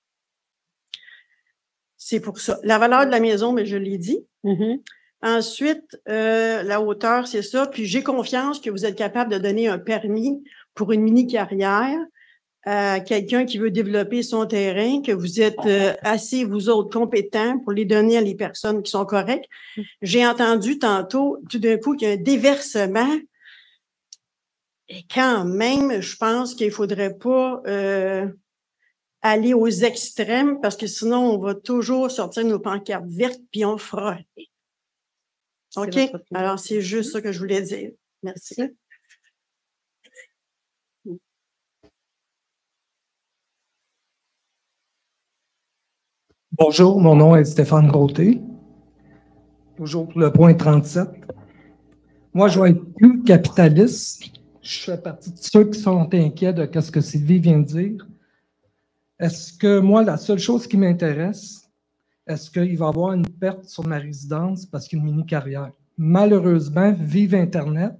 C'est pour ça. La valeur de la maison, mais je l'ai dit. Mm-hmm. Ensuite, la hauteur, c'est ça. Puis j'ai confiance que vous êtes capable de donner un permis pour une mini-carrière à quelqu'un qui veut développer son terrain, que vous êtes assez, vous autres, compétents pour les donner à les personnes qui sont correctes. J'ai entendu tantôt, tout d'un coup, qu'il y a un déversement. Et quand même, je pense qu'il ne faudrait pas aller aux extrêmes parce que sinon, on va toujours sortir nos pancartes vertes puis on fera. OK? Alors, c'est juste ça que je voulais dire. Merci. Bonjour, mon nom est Stéphane Groté. Toujours pour le point 37. Moi, je vais être plus capitaliste. Je fais partie de ceux qui sont inquiets de ce que Sylvie vient de dire. Est-ce que moi, la seule chose qui m'intéresse, est-ce qu'il va y avoir une perte sur ma résidence parce qu'il y a une mini-carrière? Malheureusement, vive Internet,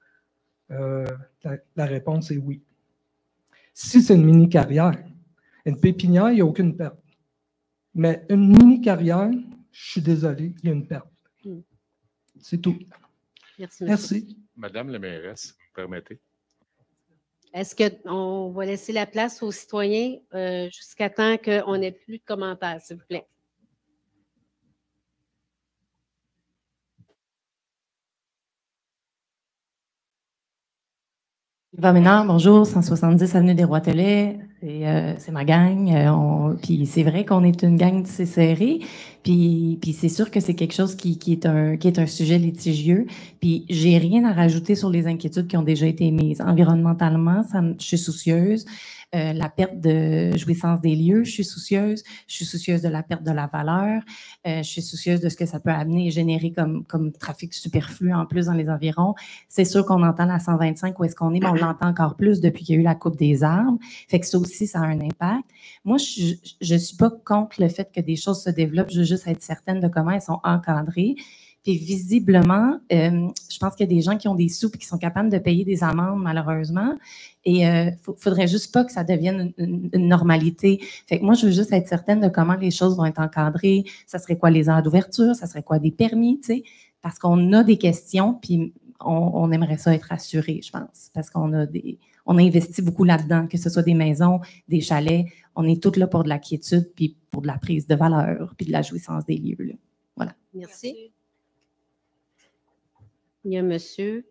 la réponse est oui. Si c'est une mini-carrière, une pépinière, il n'y a aucune perte. Mais une mini-carrière, je suis désolé, il y a une perte. C'est tout. Merci. Merci. Madame la mairesse, vous me permettez? Est-ce qu'on va laisser la place aux citoyens jusqu'à temps qu'on n'ait plus de commentaires, s'il vous plaît? Yvan Ménard, bonjour, 170 Avenue des Roitelets, c'est ma gang. Puis c'est vrai qu'on est une gang assez serrée, puis c'est sûr que c'est quelque chose qui est un sujet litigieux. Puis j'ai rien à rajouter sur les inquiétudes qui ont déjà été émises. Environnementalement, je suis soucieuse. La perte de jouissance des lieux, je suis soucieuse de la perte de la valeur, je suis soucieuse de ce que ça peut amener et générer comme trafic superflu en plus dans les environs. C'est sûr qu'on entend la 125 où est-ce qu'on est, mais on l'entend encore plus depuis qu'il y a eu la coupe des arbres. Fait que ça aussi, ça a un impact. Moi, je suis pas contre le fait que des choses se développent, je veux juste être certaine de comment elles sont encadrées. Puis visiblement, je pense qu'il y a des gens qui ont des sous et qui sont capables de payer des amendes, malheureusement. Et faudrait juste pas que ça devienne une normalité. Fait que moi, je veux juste être certaine de comment les choses vont être encadrées. Ça serait quoi les heures d'ouverture? Ça serait quoi des permis, tu sais? Parce qu'on a des questions, puis on aimerait ça être assuré, je pense. Parce qu'on a investi beaucoup là-dedans, que ce soit des maisons, des chalets. On est toutes là pour de la quiétude, puis pour de la prise de valeur, puis de la jouissance des lieux, là. Voilà. Merci. Il y a monsieur.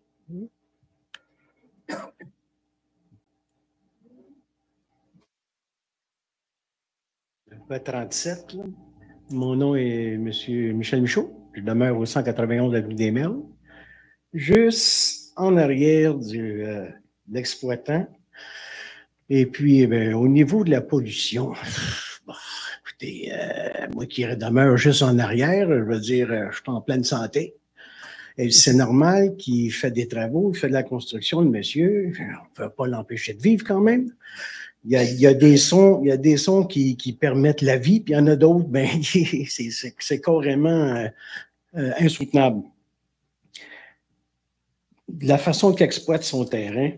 Le 37, là. Mon nom est M. Michel Michaud. Je demeure au 191 avenue des Merles. Juste en arrière de l'exploitant. Et puis, au niveau de la pollution, bon, écoutez, moi qui demeure juste en arrière, je veux dire, je suis en pleine santé. Et c'est normal qu'il fait des travaux, il fait de la construction, le monsieur. On ne peut pas l'empêcher de vivre quand même. Il y a des sons qui permettent la vie, puis il y en a d'autres, ben, c'est carrément insoutenable. La façon qu'il exploite son terrain,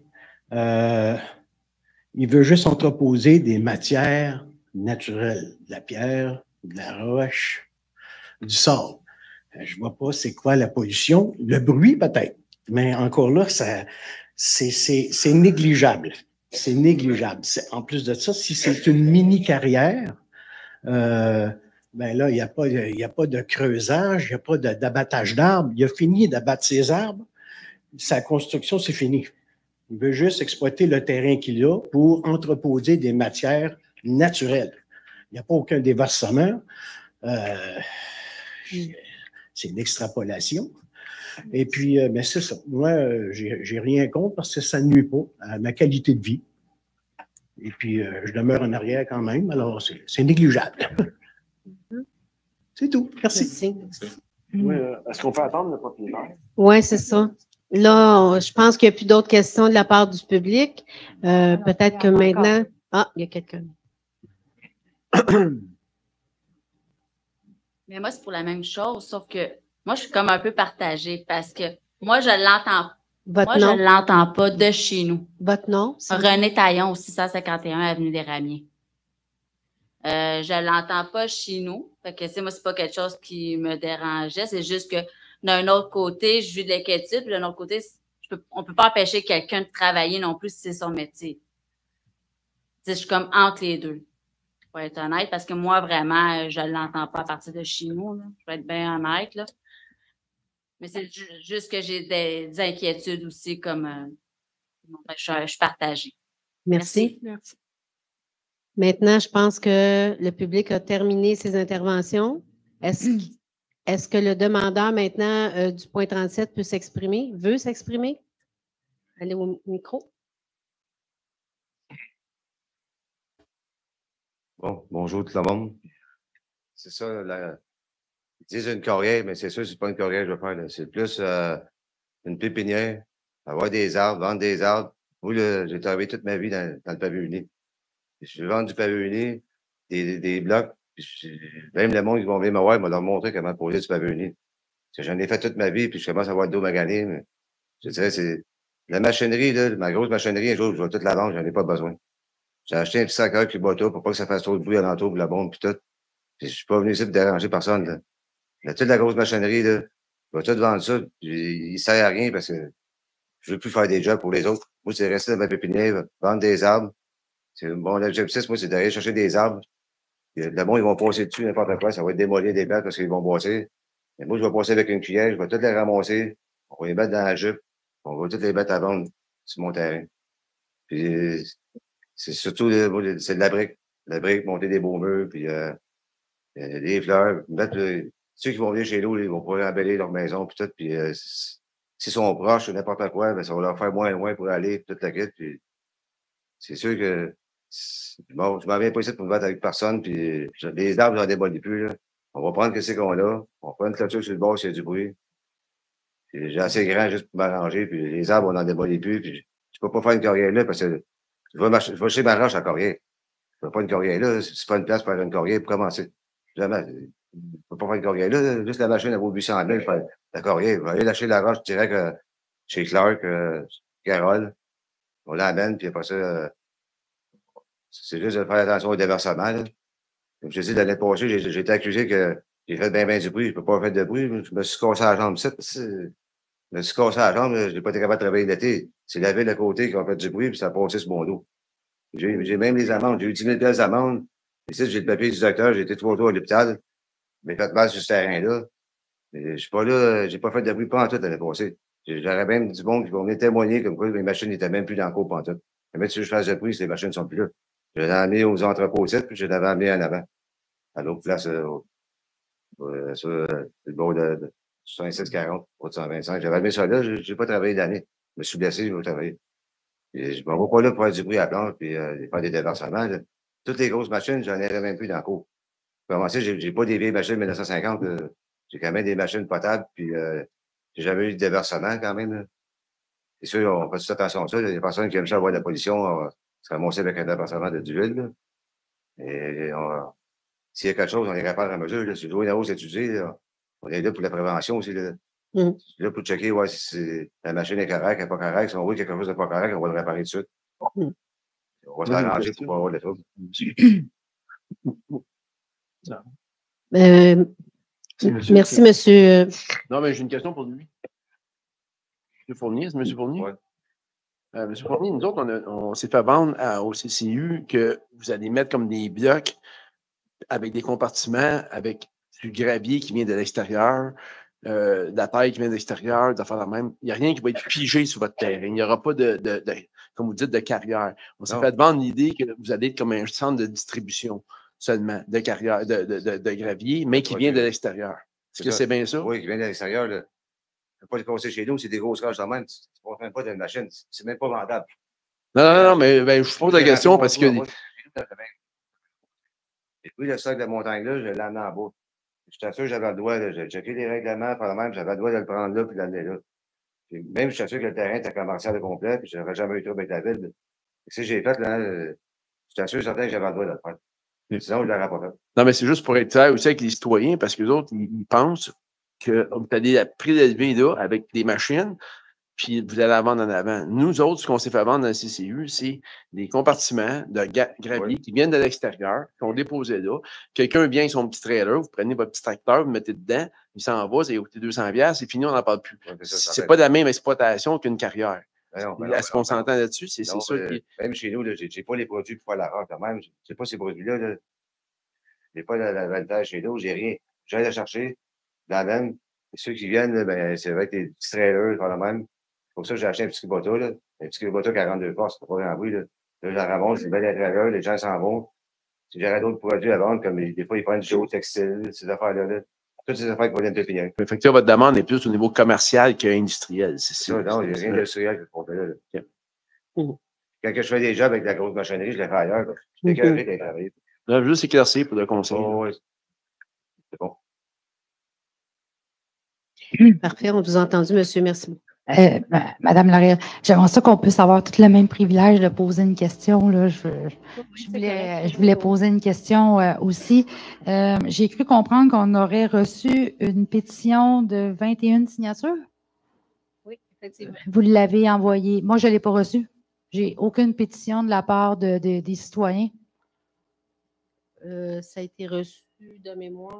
il veut juste entreposer des matières naturelles, de la pierre, de la roche, du sable. Je ne vois pas c'est quoi la pollution. Le bruit, peut-être. Mais encore là, c'est négligeable. C'est négligeable. En plus de ça, si c'est une mini-carrière, ben là, il n'y a pas de creusage, il n'y a pas d'abattage d'arbres. Il a fini d'abattre ses arbres. Sa construction, c'est fini. Il veut juste exploiter le terrain qu'il a pour entreposer des matières naturelles. Il n'y a pas aucun déversement. C'est une extrapolation. Et puis, ben c'est ça. Moi, j'ai rien contre parce que ça ne nuit pas à ma qualité de vie. Et puis, je demeure en arrière quand même, alors c'est négligeable. C'est tout. Merci. Oui, est-ce qu'on peut attendre le propriétaire? Oui, c'est ça. Là, je pense qu'il n'y a plus d'autres questions de la part du public. Peut-être que maintenant... Ah, il y a quelqu'un. Mais moi, c'est pour la même chose, sauf que moi, je suis comme un peu partagée parce que moi, je l'entends. Moi, je ne l'entends pas de chez nous. Votre nom? René Taillon, au 651 Avenue des Ramiers. Je ne l'entends pas chez nous. Fait que, moi, c'est pas quelque chose qui me dérangeait. C'est juste que d'un autre côté, je vis de l'inquiétude, puis d'un autre côté, on ne peut pas empêcher quelqu'un de travailler non plus si c'est son métier. Je suis comme entre les deux, pour être honnête, parce que moi, vraiment, je ne l'entends pas à partir de chez nous. Là. Je vais être bien honnête. Là. Mais c'est juste que j'ai des inquiétudes aussi, comme je suis partagée. Merci. Merci. Maintenant, je pense que le public a terminé ses interventions. Est-ce que le demandeur maintenant du point 37 peut s'exprimer, veut s'exprimer? Allez au micro. Bon, bonjour tout le monde. C'est ça, ils disent une carrière, mais c'est sûr, c'est pas une carrière que je veux faire. C'est plus une pépinière, avoir des arbres, vendre des arbres. Moi, j'ai travaillé toute ma vie dans le pavé uni. Je vais vendre du pavé uni, des blocs. Même le monde qui vont venir me voir, ils vont leur montrer comment poser du pavé uni. Parce que j'en ai fait toute ma vie, puis je commence à avoir le dos magané. Mais je dirais, c'est la machinerie, là, ma grosse machinerie, un jour, je vais toute la vendre, j'en ai pas besoin. J'ai acheté un petit sac avec les bateaux pour pas que ça fasse trop de bruit alentour pour la bombe puis tout. Puis je suis pas venu ici pour déranger personne, là. Là, toute la grosse machinerie, là, je vais tout vendre ça. Il sert à rien parce que je veux plus faire des jobs pour les autres. Moi, c'est rester dans ma pépinière, vendre des arbres. Bon, l'objectif, moi, c'est d'aller chercher des arbres. Le monde, ils vont passer dessus, n'importe quoi. Ça va être démolir des places parce qu'ils vont boisser. Mais moi, je vais passer avec une cuillère, je vais toutes les ramasser. On va les mettre dans la jupe. On va toutes les mettre à vendre sur mon terrain. Puis, c'est surtout, c'est de la brique. La brique, monter des beaux murs, puis des fleurs. Ceux qui vont venir chez nous, ils vont pouvoir embellir leur maison, puis tout. Puis s'ils sont proches ou n'importe quoi, ben, ça va leur faire moins loin pour aller, puis toute la quête. Puis c'est sûr que bon, je m'en viens pas ici pour me battre avec personne, puis les arbres, j'en démolis plus. Là. On va prendre ce qu'on a. On prend une clôture sur le bord s'il y a du bruit. J'ai assez grand juste pour m'arranger, puis les arbres, on n'en démolit plus. Puis je peux pas faire une carrière là parce que je vais chez ma roche à carrière. Je ne fais pas une carrière là. C'est pas une place pour faire une carrière pour commencer. Jamais. Je ne peux pas faire une carrière là. Juste la machine, elle vaut 800 000 pour faire la carrière. Je vais aller lâcher la roche direct chez Clark, Carole. On l'amène, puis après ça, c'est juste de faire attention au déversement. Là. Comme je te dis, l'année passée, j'ai été accusé que j'ai fait bien du bruit. Je ne peux pas faire de bruit. Je me suis cassé la jambe. Je me suis cassé la jambe. Je n'ai pas été capable de travailler l'été. C'est la ville à côté qui a fait du bruit, puis ça a passé sur mon dos. J'ai même les amendes. J'ai eu 10 000 pièces d'amende. Ici, j'ai le papier du docteur. J'ai été 3 jours à l'hôpital. Mais fait mal sur ce terrain-là. Je suis pas là. J'ai pas fait de bruit pantoute l'année passée. J'aurais même du monde qui vont venir témoigner comme quoi mes machines n'étaient même plus dans le cours pantoute. Mais si je fasse de bruit, ces machines ne sont plus là. Je les ai amenées aux entrepôts, puis je les avais amenées en avant. À l'autre place, sur le bord de 6740, 125. J'avais amené ça là. J'ai pas travaillé d'année. Je me suis blessé, je vais travailler. Et je ne m'en vais pas là pour faire du bruit à planche puis faire des déversements. Là. Toutes les grosses machines, j'en ai même plus dans le cours. Pour commencer, j'ai pas des vieilles machines de 1950. J'ai quand même des machines potables, puis J'ai jamais eu de déversement quand même. Là. C'est sûr, on fait toute attention à ça. Il y a des personnes qui aiment ça avoir de la pollution, se ramasser avec un déversement d'huile. Et s'il y a quelque chose, on est capable à mesure. Là. Si l'eau est en hausse étudiée, on est là pour la prévention aussi. Là, là pour checker ouais, si la machine est correcte, elle n'est pas correcte. Si on voit quelque chose n'est pas correct, on va le réparer tout de suite. On va s'arranger pour pas avoir de troubles. Merci, monsieur. Non, mais j'ai une question pour lui. M. Fournier, c'est M. Fournier? Oui. M. Fournier, nous autres, on s'est fait vendre au CCU que vous allez mettre comme des blocs avec des compartiments, avec du gravier qui vient de l'extérieur, de la terre qui vient de l'extérieur, d'affaires la même. Il n'y a rien qui va être figé sur votre terrain. Il n'y aura pas comme vous dites, de carrière. On s'est fait vendre l'idée que vous allez être comme un centre de distribution seulement de carrière, de gravier, mais qui vient de l'extérieur. Est-ce que c'est bien ça? Oui, qui vient de l'extérieur. Ne pas les passer chez nous, c'est des grosses cages de même. Tu ne prends même pas d'une machine. C'est même pas vendable. Non, mais je pose la question parce que. Et puis, le sac de montagne-là, je l'ai amené en bas. J'étais sûr que j'avais le droit, j'ai checké les règlements, par le même, j'avais le droit de le prendre là puis de l'amener là. Puis même, j'étais sûr que le terrain était commercial de complet, puis je n'avais jamais eu de trouble avec la ville. Ce que j'ai fait, là, j'étais sûr certain que j'avais le droit de le faire. Sinon, je ne l'aurais pas fait. Non, mais c'est juste pour être clair aussi avec les citoyens, parce que les autres, ils pensent que vous allez prélever là avec des machines, puis vous allez la vendre en avant. Nous autres, ce qu'on s'est fait vendre dans le CCU, c'est des compartiments de gravier qui viennent de l'extérieur, qu'on déposait là. Quelqu'un vient avec son petit trailer, vous prenez votre petit tracteur, vous mettez dedans, il s'en va, ça coûte 200$, c'est fini, on n'en parle plus. C'est pas de la même exploitation qu'une carrière. Est-ce qu'on s'entend là-dessus? C'est ça qui... Même chez nous, je n'ai pas les produits pour faire la rare quand même. Je n'ai pas ces produits-là. Je n'ai pas la validation chez nous, j'ai rien. J'aille la chercher, dans la même. Et ceux qui viennent, ben, c'est avec des petits trailers, par le même. Pour ça, j'ai acheté un petit Kubota, là. Un petit Kubota 42 forces, c'est pas grand bruit, là. Là, j'en ramasse, c'est une belle intérieur, les gens s'en vont. Si j'aurais d'autres produits à vendre, comme des fois, ils prennent du géotextile, ces affaires-là, là. Toutes ces affaires qui viennent de finir. Fait que votre demande est plus au niveau commercial qu'industriel, c'est ça? Non, il n'y a rien d'industriel que ce là. Quand je fais des jobs avec de la grosse machinerie, je les fais ailleurs. Je suis déclaré d'être travaillé. Là, juste éclaircir pour le conseil. Oh, oui. C'est bon. Parfait, on vous a entendu, monsieur. Merci. Madame Laurier, j'aimerais ça qu'on puisse avoir tout le même privilège de poser une question. Là. Je voulais poser une question aussi. J'ai cru comprendre qu'on aurait reçu une pétition de 21 signatures. Oui, effectivement. Vous l'avez envoyée. Moi, je ne l'ai pas reçue. J'ai aucune pétition de la part des citoyens. Ça a été reçu de mémoire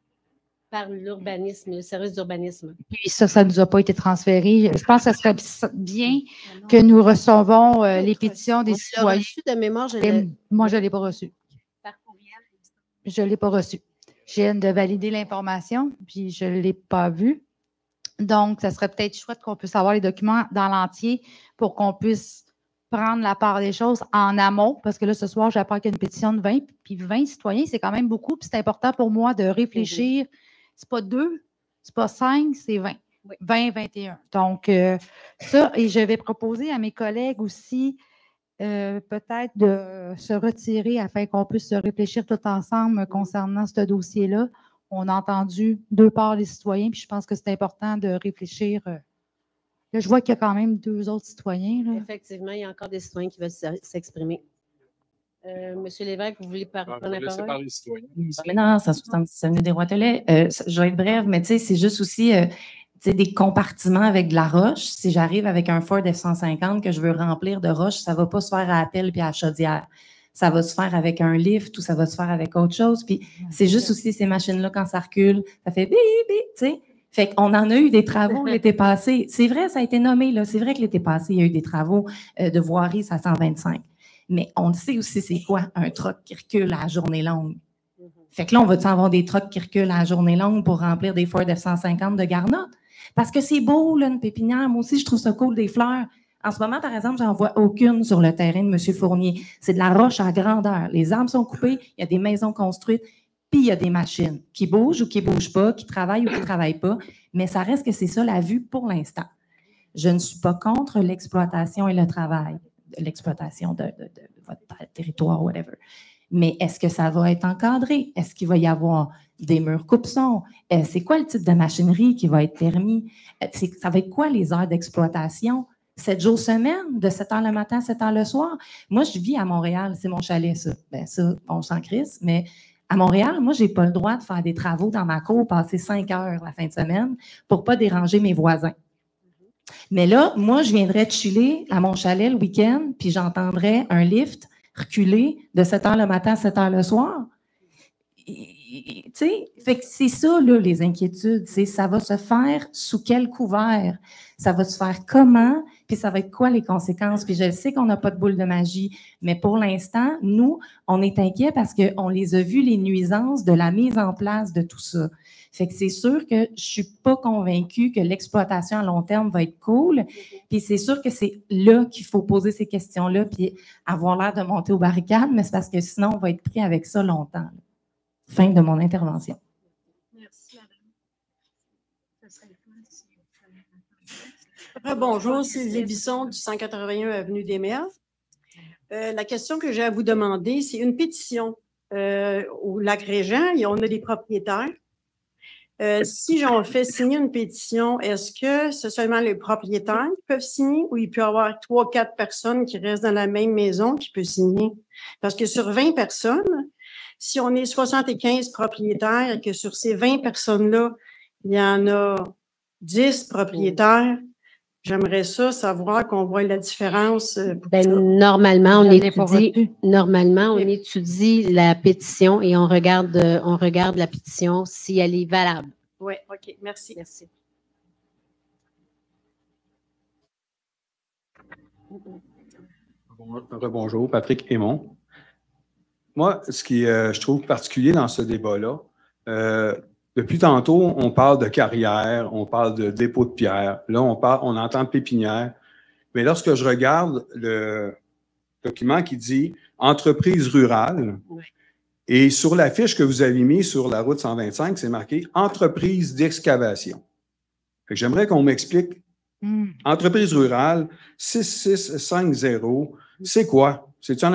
par l'urbanisme, le service d'urbanisme. Puis ça ne nous a pas été transféré. Je pense que ce serait bien que nous recevons les pétitions des citoyens. Reçu de mémoire, moi, je ne l'ai pas reçu. Par courriel? Je ne l'ai pas reçu. Je viens de valider l'information, puis je ne l'ai pas vue. Donc, ça serait peut-être chouette qu'on puisse avoir les documents dans l'entier pour qu'on puisse prendre la part des choses en amont, parce que là, ce soir, j'apprends qu'il y a une pétition de 20, puis 20 citoyens, c'est quand même beaucoup, puis c'est important pour moi de réfléchir. C'est pas 2, c'est pas 5, c'est 20. Oui. 20, 21. Donc, ça, et je vais proposer à mes collègues aussi peut-être de se retirer afin qu'on puisse se réfléchir tout ensemble concernant ce dossier-là. On a entendu deux parts des citoyens, puis je pense que c'est important de réfléchir. Là, je vois qu'il y a quand même 2 autres citoyens. Là. Effectivement, il y a encore des citoyens qui veulent s'exprimer. Monsieur Lévesque, vous voulez prendre la parole? Maintenant, 166 avenue des Roitelets. Je vais être brève, mais tu sais, c'est juste aussi des compartiments avec de la roche. Si j'arrive avec un Ford F-150 que je veux remplir de roche, ça ne va pas se faire à appel puis à chaudière. Ça va se faire avec un lift ou ça va se faire avec autre chose. Puis c'est juste aussi ces machines-là, quand ça recule, ça fait bip, bip, tu sais. Fait qu'on en a eu des travaux l'été passé. C'est vrai, ça a été nommé, là. C'est vrai que l'été passé, il y a eu des travaux de voirie à 125. Mais on sait aussi c'est quoi un truck qui recule à la journée longue. Fait que là, on va-tu avoir des trucks qui reculent à la journée longue pour remplir des Ford F-150 de garnottes? Parce que c'est beau, là, une pépinière. Moi aussi, je trouve ça cool, des fleurs. En ce moment, par exemple, j'en vois aucune sur le terrain de M. Fournier. C'est de la roche à grandeur. Les arbres sont coupés, il y a des maisons construites, puis il y a des machines qui bougent ou qui ne bougent pas, qui travaillent ou qui ne travaillent pas. Mais ça reste que c'est ça la vue pour l'instant. Je ne suis pas contre l'exploitation et le travail. L'exploitation de votre territoire, whatever. Mais est-ce que ça va être encadré? Est-ce qu'il va y avoir des murs coupe-son? C'est quoi le type de machinerie qui va être permis? Ça va être quoi les heures d'exploitation? 7 jours semaine, de 7 heures le matin à 7 heures le soir? Moi, je vis à Montréal, c'est mon chalet, ça. Ben ça, on s'en crisse, mais à Montréal, moi, je n'ai pas le droit de faire des travaux dans ma cour, passer 5 heures la fin de semaine pour ne pas déranger mes voisins. Mais là, moi, je viendrais chiller à mon chalet le week-end, puis j'entendrais un lift reculer de 7 heures le matin à 7 heures le soir. Tu sais, fait que c'est ça, là, les inquiétudes. C'est ça va se faire sous quel couvert? Ça va se faire comment? Puis ça va être quoi les conséquences? Puis je sais qu'on n'a pas de boule de magie, mais pour l'instant, nous, on est inquiets parce qu'on les a vus, les nuisances de la mise en place de tout ça. Fait que c'est sûr que je ne suis pas convaincue que l'exploitation à long terme va être cool. Puis c'est sûr que c'est là qu'il faut poser ces questions-là puis avoir l'air de monter aux barricades, mais c'est parce que sinon, on va être pris avec ça longtemps. Là. Fin de mon intervention. Merci, madame. Bonjour, Sylvie Bisson du 181 Avenue des Mers. La question que j'ai à vous demander, c'est une pétition au Lac-Régent. On a des propriétaires. Si on fait signer une pétition, est-ce que c'est seulement les propriétaires qui peuvent signer ou il peut y avoir 3 ou 4 personnes qui restent dans la même maison qui peuvent signer? Parce que sur 20 personnes, si on est 75 propriétaires et que sur ces 20 personnes-là, il y en a 10 propriétaires, j'aimerais ça savoir qu'on voit la différence. Normalement, on étudie la pétition et on regarde la pétition si elle est valable. Oui, OK. Merci. Merci. Rebonjour, Patrick Aymon. Moi, ce qui je trouve particulier dans ce débat-là, depuis tantôt, on parle de carrière, on parle de dépôt de pierre. Là, on entend pépinière. Mais lorsque je regarde le document qui dit « entreprise rurale oui. », et sur la fiche que vous avez mise sur la route 125, c'est marqué « entreprise d'excavation ». J'aimerais qu'on m'explique entreprise rurale 6650, c'est quoi?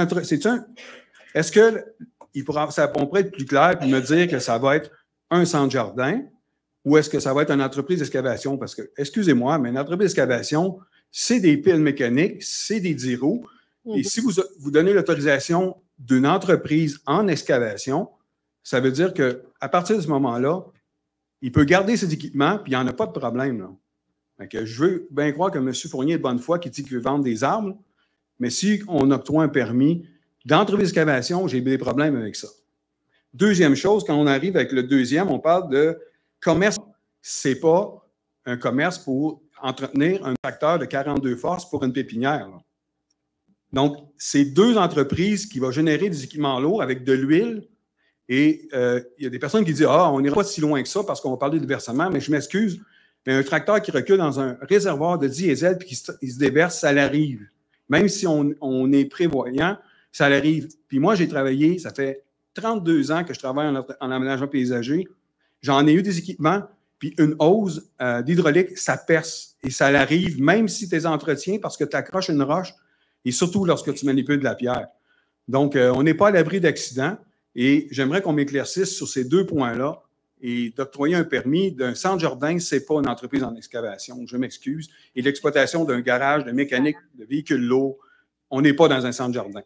Est-ce que ça pourrait être plus clair et me dire que ça va être un centre jardin ou est-ce que ça va être une entreprise d'excavation? Parce que, excusez-moi, mais une entreprise d'excavation, c'est des piles mécaniques, c'est des 10 roues. Et si vous donnez l'autorisation d'une entreprise en excavation, ça veut dire qu'à partir de ce moment-là, il peut garder ses équipements puis il n'y en a pas de problème. Là. Donc, je veux bien croire que M. Fournier est de bonne foi qui dit qu'il veut vendre des arbres, mais si on octroie un permis d'entreprise d'excavation, j'ai des problèmes avec ça. Deuxième chose, quand on arrive avec le deuxième, on parle de commerce. Ce n'est pas un commerce pour entretenir un tracteur de 42 forces pour une pépinière. Là. Donc, c'est 2 entreprises qui vont générer des équipements lourds avec de l'huile. Et il y a des personnes qui disent « Ah, on n'ira pas si loin que ça parce qu'on va parler de versement, mais je m'excuse, mais un tracteur qui recule dans un réservoir de diesel et qui se déverse, ça l'arrive. Même si on est prévoyant, ça l'arrive. Puis moi, j'ai travaillé, ça fait 32 ans que je travaille en aménagement paysager. J'en ai eu des équipements, puis une hose d'hydraulique, ça perce. Et ça l'arrive, même si tu les entretiens, parce que tu accroches une roche, et surtout lorsque tu manipules de la pierre. Donc, on n'est pas à l'abri d'accidents, et j'aimerais qu'on m'éclaircisse sur ces 2 points-là. Et d'octroyer un permis d'un centre jardin, ce n'est pas une entreprise en excavation, je m'excuse. Et l'exploitation d'un garage de mécanique, de véhicules lourds, on n'est pas dans un centre jardin.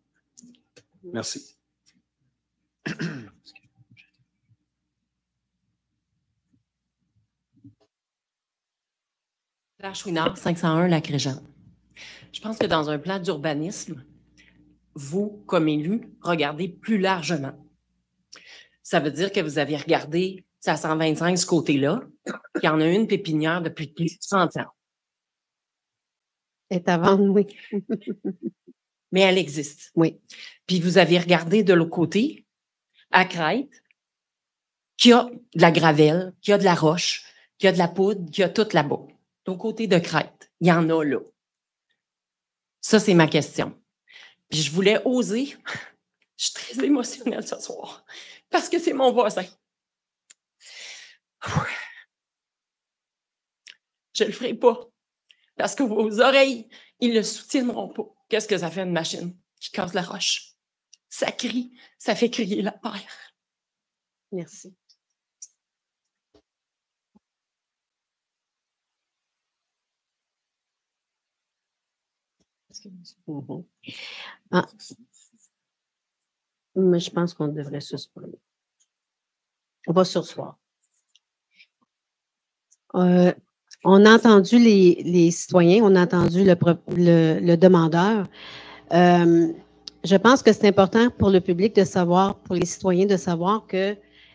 Merci. Claire Chouinard, 501 Lac-Régent. Je pense que dans un plan d'urbanisme, vous, comme élu, regardez plus largement. Ça veut dire que vous avez regardé, c'est à 125 ce côté-là, qu'il y en a une pépinière depuis plus de 100 ans. Elle est à vendre, oui. Mais elle existe. Oui. Puis vous avez regardé de l'autre côté, à Crête, qu'il y a de la gravelle, qu'il y a de la roche, qu'il y a de la poudre, qu'il y a tout là-bas. Donc, côté de Crête, il y en a là. Ça, c'est ma question. Puis je voulais oser. Je suis très émotionnelle ce soir parce que c'est mon voisin. Je le ferai pas parce que vos oreilles, ils le soutiendront pas. Qu'est-ce que ça fait une machine qui casse la roche? Ça crie, ça fait crier la terre. Merci. Ah. Mais je pense qu'on devrait suspendre. On va surseoir. On a entendu les citoyens, on a entendu le demandeur. Je pense que c'est important pour le public de savoir, pour les citoyens de savoir que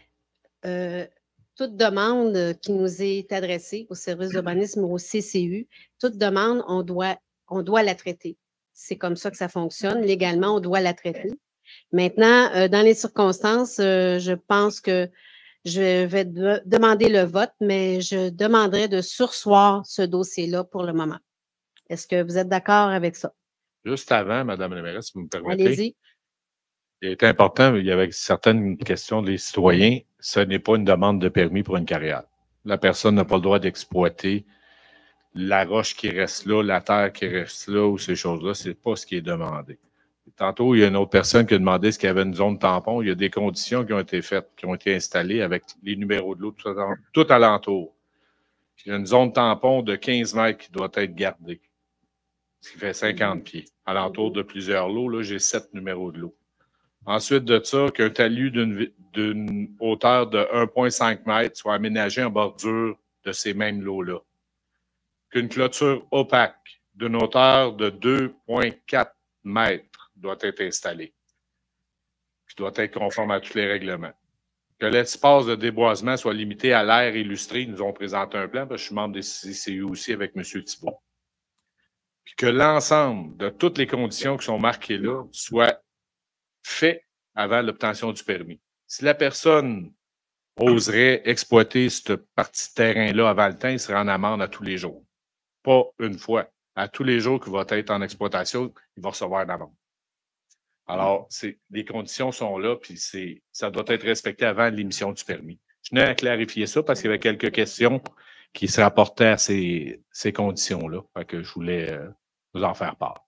toute demande qui nous est adressée au service d'urbanisme ou au CCU, toute demande, on doit la traiter. C'est comme ça que ça fonctionne. Légalement, on doit la traiter. Maintenant, dans les circonstances, je pense que je vais demander le vote, mais je demanderai de surseoir ce dossier-là pour le moment. Est-ce que vous êtes d'accord avec ça? Juste avant, Madame la mairesse, si vous me permettez. Allez-y. Il est important, il y avait certaines questions des citoyens, ce n'est pas une demande de permis pour une carrière. La personne n'a pas le droit d'exploiter la roche qui reste là, la terre qui reste là ou ces choses-là, c'est pas ce qui est demandé. Tantôt, il y a une autre personne qui a demandé ce qu'il y avait une zone tampon. Il y a des conditions qui ont été faites, qui ont été installées avec les numéros de l'eau tout alentour. Il y a une zone tampon de 15 mètres qui doit être gardée, ce qui fait 50 pieds. Alentour de plusieurs lots, là, j'ai 7 numéros de l'eau. Ensuite de ça, qu'un talus d'une hauteur de 1,5 mètre soit aménagé en bordure de ces mêmes lots-là. Qu'une clôture opaque d'une hauteur de 2,4 mètres doit être installée, qui doit être conforme à tous les règlements. Que l'espace de déboisement soit limité à l'air illustré. Ils nous ont présenté un plan, parce que je suis membre des CCU aussi avec M. Thibault. Puis que l'ensemble de toutes les conditions qui sont marquées là soient fait avant l'obtention du permis. Si la personne oserait exploiter cette partie de terrain-là avant le temps, il serait en amende à tous les jours. Pas une fois. À tous les jours qu'il va être en exploitation, il va recevoir une amende. Alors, les conditions sont là, puis ça doit être respecté avant l'émission du permis. Je tenais à clarifier ça parce qu'il y avait quelques questions qui se rapportaient à ces conditions-là. Fait que je voulais vous en faire part.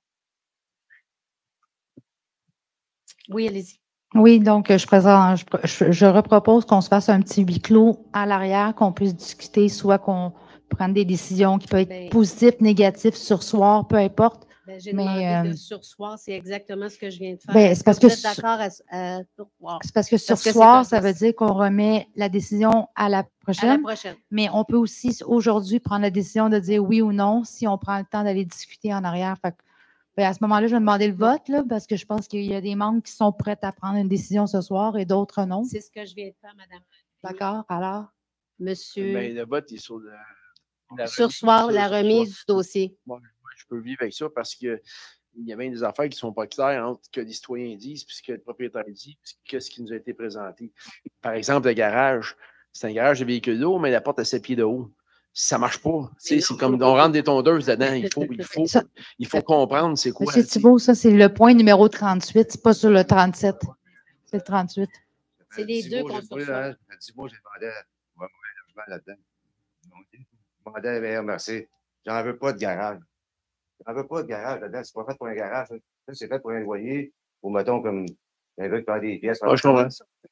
Oui, allez-y. Oui, donc je repropose qu'on se fasse un petit huis clos à l'arrière, qu'on puisse discuter, soit qu'on prenne des décisions qui peuvent être positives, négatives, surseoir, peu importe. J'ai demandé de surseoir, c'est exactement ce que je viens de faire. C'est parce que vous êtes d'accord à surseoir? C'est parce que surseoir, ça veut dire qu'on remet la décision à la prochaine. À la prochaine. Mais on peut aussi aujourd'hui prendre la décision de dire oui ou non si on prend le temps d'aller discuter en arrière. Fait que, à ce moment-là, je vais demander le vote là, parce que je pense qu'il y a des membres qui sont prêts à prendre une décision ce soir et d'autres non. C'est ce que je viens de faire, madame. D'accord, alors? Monsieur. Ben, le vote est sur surseoir la remise du dossier. Moi, je peux vivre avec ça parce que il y a bien des affaires qui ne sont pas claires entre ce que les citoyens disent, puis ce que le propriétaire dit, puis ce qui nous a été présenté. Par exemple, le garage, c'est un garage de véhicules lourds, mais la porte à 7 pieds de haut. Ça ne marche pas. C'est comme on rentre des tondeuses dedans. Il faut comprendre c'est quoi. M. Thibault, ça, c'est le point numéro 38, c'est pas sur le 37. C'est le 38. C'est les deux qu'on sursoit. Dis-moi, j'ai demandé un logement là-dedans. J'ai demandé à la MRC, j'en veux pas de garage. J'en veux pas de garage là-dedans. C'est pas fait pour un garage. Ça, c'est fait pour un loyer. Ou mettons comme un gars qui prend des pièces. Je comprends.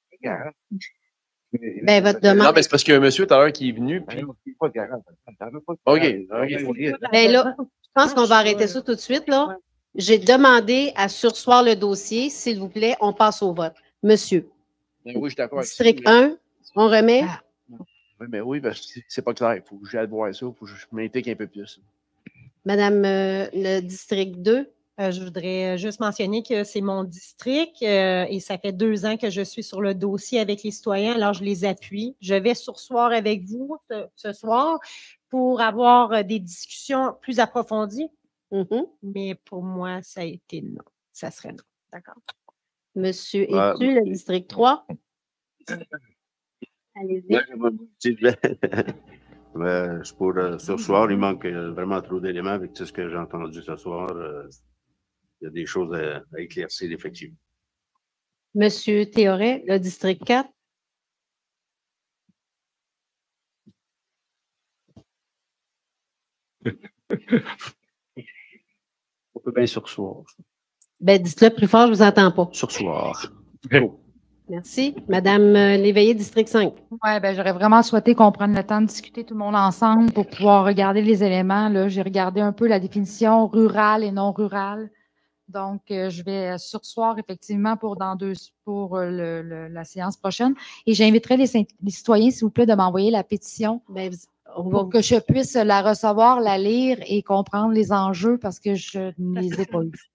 Ben, votre demande. Non, mais c'est parce qu'il y a un monsieur tout à l'heure qui est venu. Puis... pas de garage. OK. Ben là, je pense qu'on va arrêter ça tout de suite. Là. J'ai demandé à surseoir le dossier. S'il vous plaît, on passe au vote. Monsieur. Ben oui, je suis d'accord. District 1, on remet? Oui, mais oui, parce que c'est pas clair. Il faut que j'aille voir ça. Il faut que je m'implique un peu plus. Madame le district 2. Je voudrais juste mentionner que c'est mon district et ça fait 2 ans que je suis sur le dossier avec les citoyens, alors je les appuie. Je vais surseoir avec vous ce soir pour avoir des discussions plus approfondies. Mais pour moi, ça a été non. Ça serait non. D'accord. Monsieur Etu, le district 3. Allez-y. Je pour ce soir, il manque vraiment trop d'éléments avec tout ce que j'ai entendu ce soir. Il y a des choses à éclaircir, effectivement. Monsieur Théoret, le district 4. On peut bien surseoir. Ben, dites-le plus fort, je ne vous entends pas. Sursoir. Merci. Madame Léveillé, district 5. Oui, ben, j'aurais vraiment souhaité qu'on prenne le temps de discuter tout le monde ensemble pour pouvoir regarder les éléments. Là, j'ai regardé un peu la définition rurale et non rurale. Donc, je vais surseoir effectivement pour la séance prochaine. Et j'inviterai les citoyens, s'il vous plaît, de m'envoyer la pétition pour que je puisse la recevoir, la lire et comprendre les enjeux parce que je ne les ai pas lus.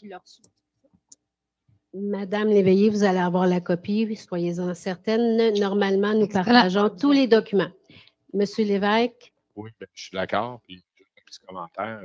Madame Léveillé, vous allez avoir la copie, soyez-en certaine. Normalement, nous partageons tous les documents. Monsieur Lévesque? Oui, ben, je suis d'accord. Puis, un petit commentaire.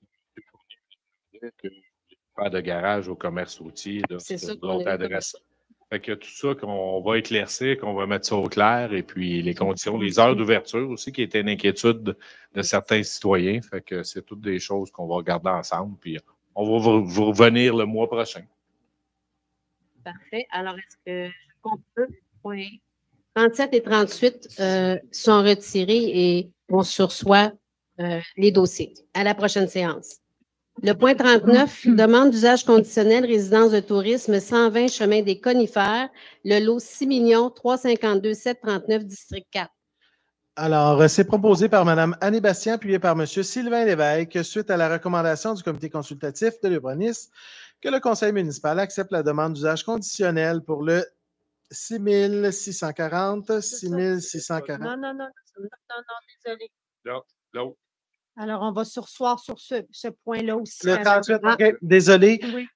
Que faire de garage au commerce routier, c'est ça l'autre adresse. Fait que tout ça qu'on va éclaircir, qu'on va mettre ça au clair, et puis les conditions, les heures d'ouverture aussi, qui étaient une inquiétude de certains citoyens. Fait que c'est toutes des choses qu'on va regarder ensemble, puis on va vous revenir le mois prochain. Parfait. Alors, est-ce que on peut? Oui. 37 et 38 sont retirés et on sursoit les dossiers. À la prochaine séance. Le point 39, demande d'usage conditionnel, résidence de tourisme, 120 chemin des Conifères, le lot 6 352 739, district 4. Alors, c'est proposé par Mme Annie Bastien, appuyé par M. Sylvain Lévesque, suite à la recommandation du comité consultatif de l'urbanisme, que le conseil municipal accepte la demande d'usage conditionnel pour le 6640, 6640. Non, désolé. Non. Alors, on va surseoir sur ce point-là aussi. Le 38, OK, désolé. Oui.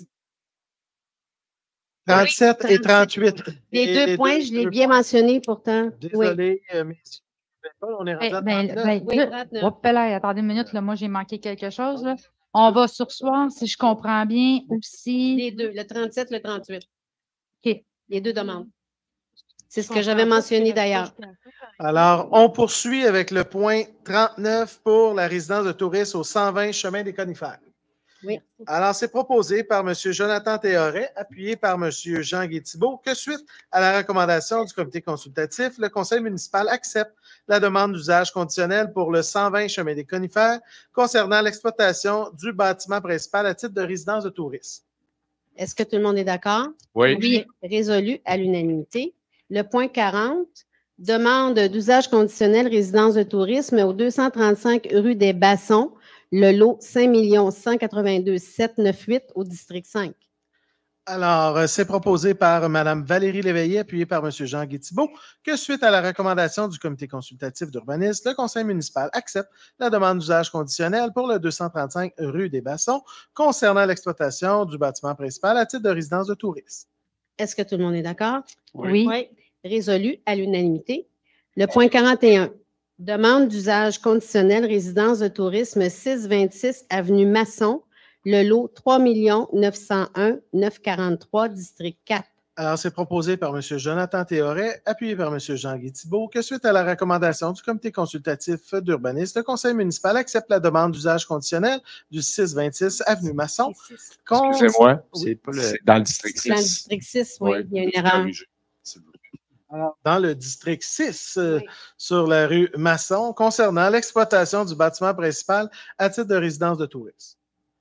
37 et 38. Les deux points, je l'ai bien mentionné pourtant. Désolé, messieurs. On est rendu à 39. Attendez une minute, là, moi j'ai manqué quelque chose. Là. On va surseoir, si je comprends bien, aussi. Les deux, le 37, le 38. OK, les deux demandes. C'est ce que j'avais mentionné d'ailleurs. Alors, on poursuit avec le point 39 pour la résidence de tourisme au 120 chemin des Conifères. Oui. Alors, c'est proposé par M. Jonathan Théoret, appuyé par M. Jean-Guy Thibault, que suite à la recommandation du comité consultatif, le conseil municipal accepte la demande d'usage conditionnel pour le 120 chemin des Conifères concernant l'exploitation du bâtiment principal à titre de résidence de tourisme. Est-ce que tout le monde est d'accord? Oui. Oui. Résolu à l'unanimité. Le point 40, demande d'usage conditionnel résidence de tourisme au 235 rue des Bassons, le lot 5 182 798 au district 5. Alors, c'est proposé par Mme Valérie Léveillé, appuyé par M. Jean-Guy Thibault, que suite à la recommandation du comité consultatif d'urbanisme, le conseil municipal accepte la demande d'usage conditionnel pour le 235 rue des Bassons concernant l'exploitation du bâtiment principal à titre de résidence de tourisme. Est-ce que tout le monde est d'accord? Oui. Résolu à l'unanimité. Le point 41, demande d'usage conditionnel résidence de tourisme 626 avenue Masson, le lot 3 901 943, district 4. Alors, c'est proposé par M. Jonathan Théoret, appuyé par M. Jean-Guy Thibault, que suite à la recommandation du comité consultatif d'urbanisme, le conseil municipal accepte la demande d'usage conditionnel du 626 avenue Masson. Excusez-moi, Oui. c'est dans le district 6. Dans le district 6, oui, il y a une erreur. Alors, dans le district 6, sur la rue Masson, concernant l'exploitation du bâtiment principal à titre de résidence de tourisme.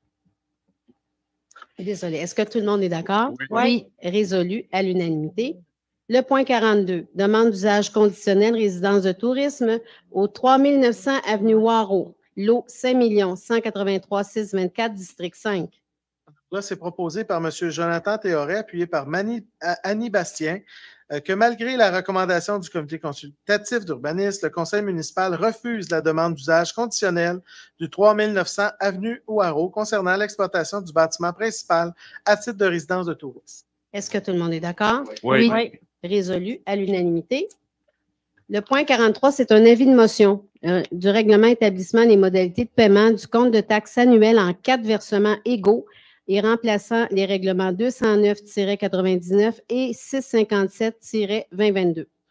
Désolée. Est-ce que tout le monde est d'accord? Oui. Résolu à l'unanimité. Le point 42, demande d'usage conditionnel résidence de tourisme au 3900 avenue Waro, lot 5 183 624, district 5. Là, c'est proposé par M. Jonathan Théoret, appuyé par Annie Bastien, que malgré la recommandation du comité consultatif d'urbanisme, le conseil municipal refuse la demande d'usage conditionnel du 3900 avenue Ouaro concernant l'exploitation du bâtiment principal à titre de résidence de tourisme. Est-ce que tout le monde est d'accord? Oui. Résolu à l'unanimité. Le point 43, c'est un avis de motion du règlement établissement des modalités de paiement du compte de taxes annuel en 4 versements égaux et remplaçant les règlements 209-99 et 657-2022.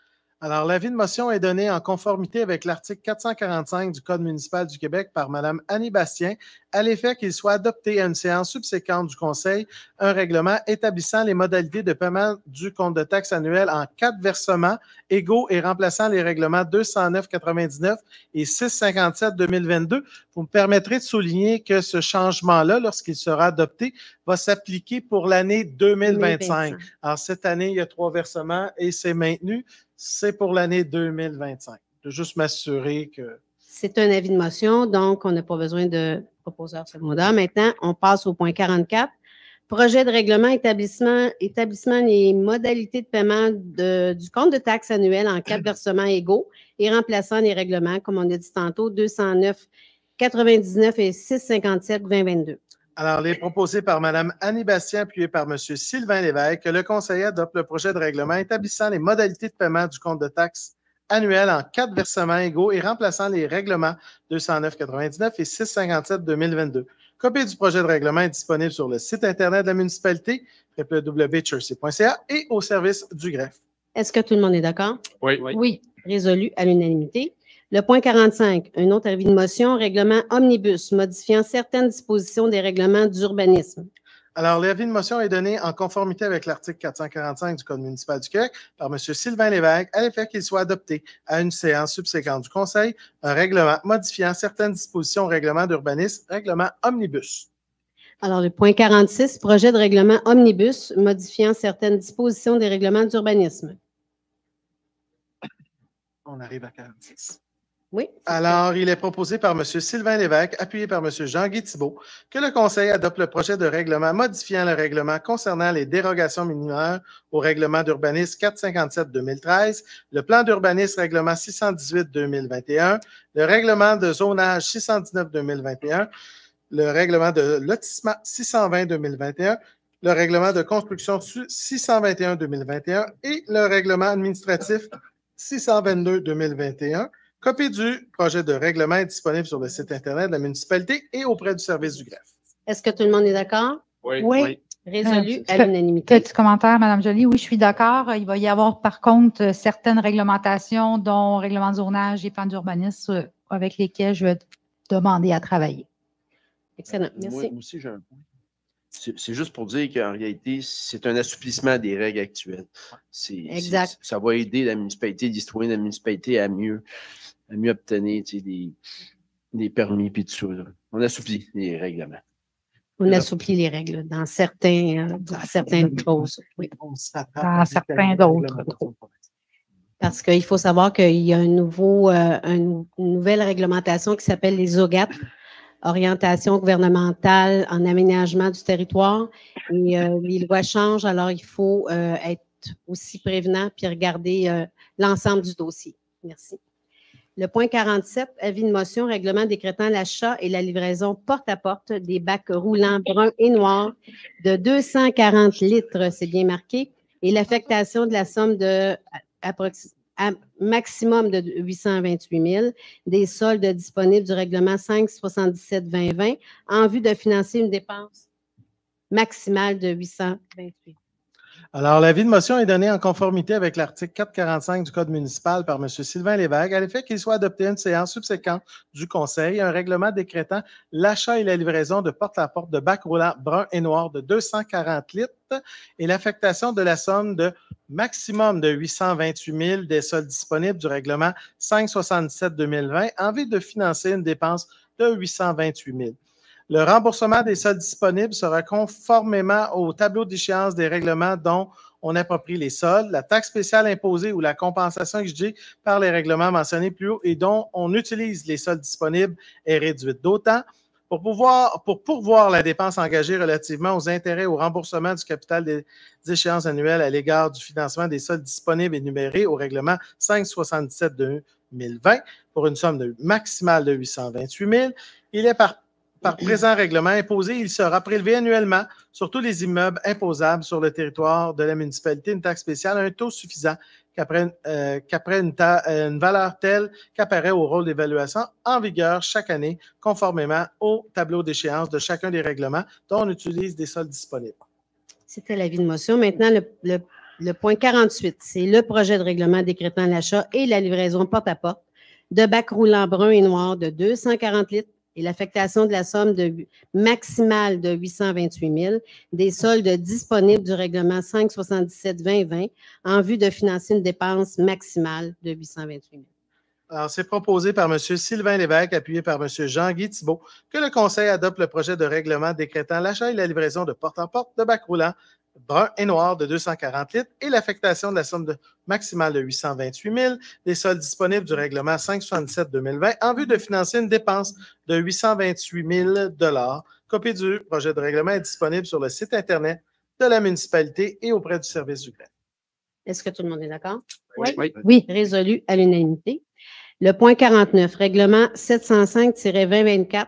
Alors, l'avis de motion est donné en conformité avec l'article 445 du Code municipal du Québec par Mme Annie Bastien, à l'effet qu'il soit adopté à une séance subséquente du Conseil un règlement établissant les modalités de paiement du compte de taxe annuel en 4 versements égaux et remplaçant les règlements 209,99 et 657-2022. Vous me permettrez de souligner que ce changement-là, lorsqu'il sera adopté, va s'appliquer pour l'année 2025. Alors, cette année, il y a 3 versements et c'est maintenu. C'est pour l'année 2025. Je veux juste m'assurer que... C'est un avis de motion, donc on n'a pas besoin de proposeur secondaire. Maintenant, on passe au point 44. Projet de règlement établissement les modalités de paiement du compte de taxe annuel en 4 versements égaux et remplaçant les règlements, comme on a dit tantôt, 209,99 et 657-2022. Alors, il est proposé par Mme Annie Bastien, appuyé par M. Sylvain Lévesque, que le conseiller adopte le projet de règlement établissant les modalités de paiement du compte de taxe annuel en 4 versements égaux et remplaçant les règlements 209,99 et 657-2022. Copie du projet de règlement est disponible sur le site Internet de la municipalité, www.chercy.ca, et au service du greffe. Est-ce que tout le monde est d'accord? Oui. Oui. Résolu à l'unanimité. Le point 45, un autre avis de motion, règlement omnibus modifiant certaines dispositions des règlements d'urbanisme. Alors, l'avis de motion est donné en conformité avec l'article 445 du Code municipal du Québec par M. Sylvain Lévesque, à l'effet qu'il soit adopté à une séance subséquente du Conseil un règlement modifiant certaines dispositions au règlement d'urbanisme, règlement omnibus. Alors, le point 46, projet de règlement omnibus modifiant certaines dispositions des règlements d'urbanisme. On arrive à 46. Oui. Alors, il est proposé par M. Sylvain Lévesque, appuyé par M. Jean-Guy Thibault, que le Conseil adopte le projet de règlement modifiant le règlement concernant les dérogations mineures au règlement d'urbanisme 457-2013, le plan d'urbanisme règlement 618-2021, le règlement de zonage 619-2021, le règlement de lotissement 620-2021, le règlement de construction 621-2021 et le règlement administratif 622-2021. Copie du projet de règlement est disponible sur le site Internet de la municipalité et auprès du service du greffe. Est-ce que tout le monde est d'accord? Oui. Résolu à l'unanimité. Petit commentaire, Mme Joly. Oui, je suis d'accord. Il va y avoir, par contre, certaines réglementations, dont règlement de zonage et plan d'urbanisme, avec lesquelles je vais demander à travailler. Excellent. Merci. Moi aussi, j'ai un point. C'est juste pour dire qu'en réalité, c'est un assouplissement des règles actuelles. Exact. Ça va aider la municipalité, les citoyens de la municipalité à mieux obtenir des permis et tout ça. On assouplit les règlements. On assouplit les règles dans certaines choses. Oui. Dans certains d'autres. Parce qu'il faut savoir qu'il y a une nouvelle réglementation qui s'appelle les OGAT, Orientation gouvernementale en aménagement du territoire. Et les lois changent, alors il faut être aussi prévenant puis regarder l'ensemble du dossier. Merci. Le point 47, avis de motion, règlement décrétant l'achat et la livraison porte-à-porte des bacs roulants bruns et noirs de 240 litres, c'est bien marqué, et l'affectation de la somme de maximum de 828 000 des soldes disponibles du règlement 577-2020 en vue de financer une dépense maximale de 828 000. Alors, l'avis de motion est donné en conformité avec l'article 445 du Code municipal par M. Sylvain Lévesque, à l'effet qu'il soit adopté à une séance subséquente du Conseil un règlement décrétant l'achat et la livraison de porte-à-porte de bacs roulants bruns et noirs de 240 litres et l'affectation de la somme de maximum de 828 000 des soldes disponibles du règlement 577-2020 en vue de financer une dépense de 828 000. Le remboursement des soldes disponibles sera conformément au tableau d'échéance des règlements dont on approprie les soldes, la taxe spéciale imposée ou la compensation exigée par les règlements mentionnés plus haut et dont on utilise les soldes disponibles est réduite d'autant. Pour pourvoir la dépense engagée relativement aux intérêts au remboursement du capital des échéances annuelles à l'égard du financement des soldes disponibles énumérés au règlement 577-2020 pour une somme maximale de 828 000, il est par présent règlement imposé, il sera prélevé annuellement sur tous les immeubles imposables sur le territoire de la municipalité une taxe spéciale à un taux suffisant qu'après une valeur telle qu'apparaît au rôle d'évaluation en vigueur chaque année, conformément au tableau d'échéance de chacun des règlements dont on utilise des soldes disponibles. C'était l'avis de motion. Maintenant, le Le point 48, c'est le projet de règlement décrétant l'achat et la livraison porte-à-porte de bacs roulants bruns et noirs de 240 litres et l'affectation de la somme maximale de 828 000 des soldes disponibles du règlement 577-2020 en vue de financer une dépense maximale de 828 000. Alors, c'est proposé par M. Sylvain Lévesque, appuyé par M. Jean-Guy Thibault, que le Conseil adopte le projet de règlement décrétant l'achat et la livraison de porte-en-porte de bacs roulants bruns et noirs de 240 litres et l'affectation de la somme maximale de 828 000 des soldes disponibles du règlement 577-2020 en vue de financer une dépense de 828 000 Copie du projet de règlement est disponible sur le site Internet de la municipalité et auprès du service du greffe. Est-ce que tout le monde est d'accord? Oui. Oui. Résolu à l'unanimité. Le point 49, règlement 705-2024.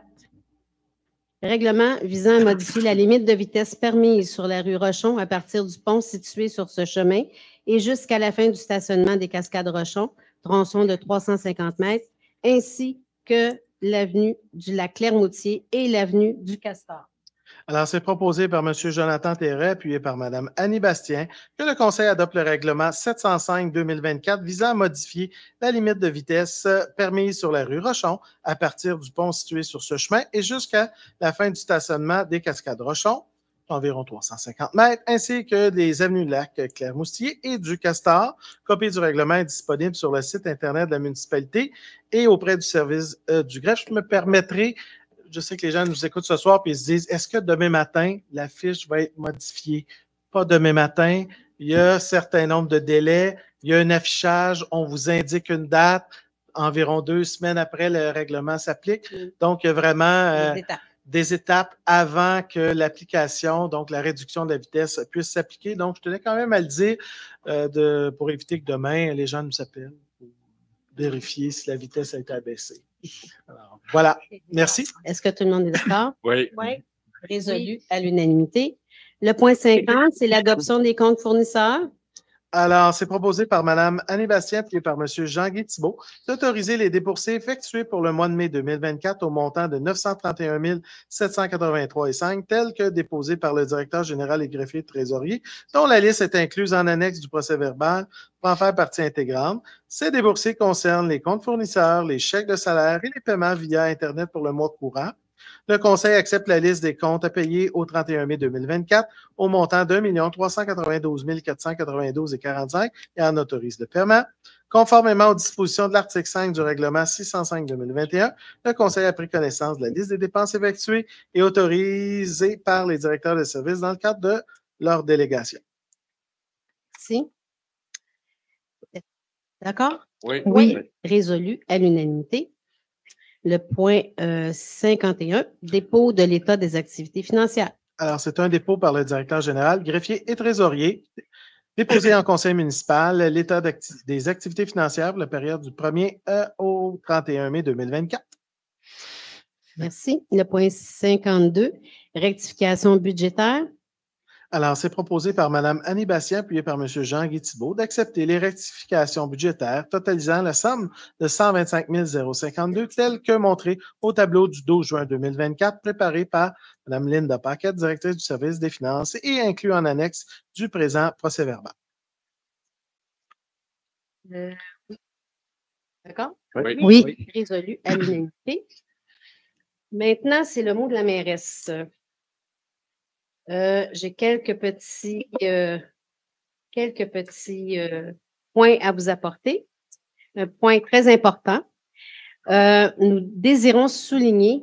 Règlement visant à modifier la limite de vitesse permise sur la rue Rochon à partir du pont situé sur ce chemin et jusqu'à la fin du stationnement des Cascades Rochon, tronçon de 350 mètres, ainsi que l'avenue du lac Clermoutier et l'avenue du Castor. Alors, c'est proposé par M. Jonathan Terret, appuyé par Mme Annie Bastien, que le Conseil adopte le règlement 705-2024 visant à modifier la limite de vitesse permise sur la rue Rochon à partir du pont situé sur ce chemin et jusqu'à la fin du stationnement des Cascades Rochon, environ 350 mètres, ainsi que des avenues du lac Clermoutier et du Castor. Copie du règlement est disponible sur le site Internet de la municipalité et auprès du service du greffe. Je me permettrai. Je sais que les gens nous écoutent ce soir et ils se disent, est-ce que demain matin, la fiche va être modifiée? Pas demain matin. Il y a un certain nombre de délais. Il y a un affichage. On vous indique une date. Environ 2 semaines après, le règlement s'applique. Donc, il y a vraiment des étapes avant que l'application, donc la réduction de la vitesse, puisse s'appliquer. Donc, je tenais quand même à le dire pour éviter que demain, les gens nous appellent pour vérifier si la vitesse a été abaissée. Alors, voilà. Merci. Est-ce que tout le monde est d'accord? Oui. Oui. Résolu à l'unanimité. Le point 50, c'est l'adoption des comptes fournisseurs. Alors, c'est proposé par Mme Annie Bastien puis par M. Jean-Guy Thibault d'autoriser les déboursés effectués pour le mois de mai 2024 au montant de 931 783,5 tels que déposés par le directeur général et greffier trésorier, dont la liste est incluse en annexe du procès-verbal pour en faire partie intégrante. Ces déboursés concernent les comptes fournisseurs, les chèques de salaire et les paiements via Internet pour le mois courant. Le Conseil accepte la liste des comptes à payer au 31 mai 2024 au montant de 1 392 492,45 et en autorise le paiement. Conformément aux dispositions de l'article 5 du règlement 605-2021, le Conseil a pris connaissance de la liste des dépenses effectuées et autorisées par les directeurs de services dans le cadre de leur délégation. Merci. D'accord? Oui. Résolu à l'unanimité. Le point 51, dépôt de l'état des activités financières. Alors, c'est un dépôt par le directeur général, greffier et trésorier, déposé en conseil municipal, l'état des activités financières pour la période du 1er au 31 mai 2024. Merci. Le point 52, rectification budgétaire. Alors, c'est proposé par Mme Annie Bastien, appuyé par M. Jean-Guy Thibault, d'accepter les rectifications budgétaires totalisant la somme de 125 052 telles que montrées au tableau du 12 juin 2024, préparé par Mme Linda Paquette, directrice du service des finances et inclus en annexe du présent procès-verbal. D'accord? Oui. Résolu à l'unanimité. Maintenant, c'est le mot de la mairesse. J'ai quelques petits points à vous apporter. Un point très important. Nous désirons souligner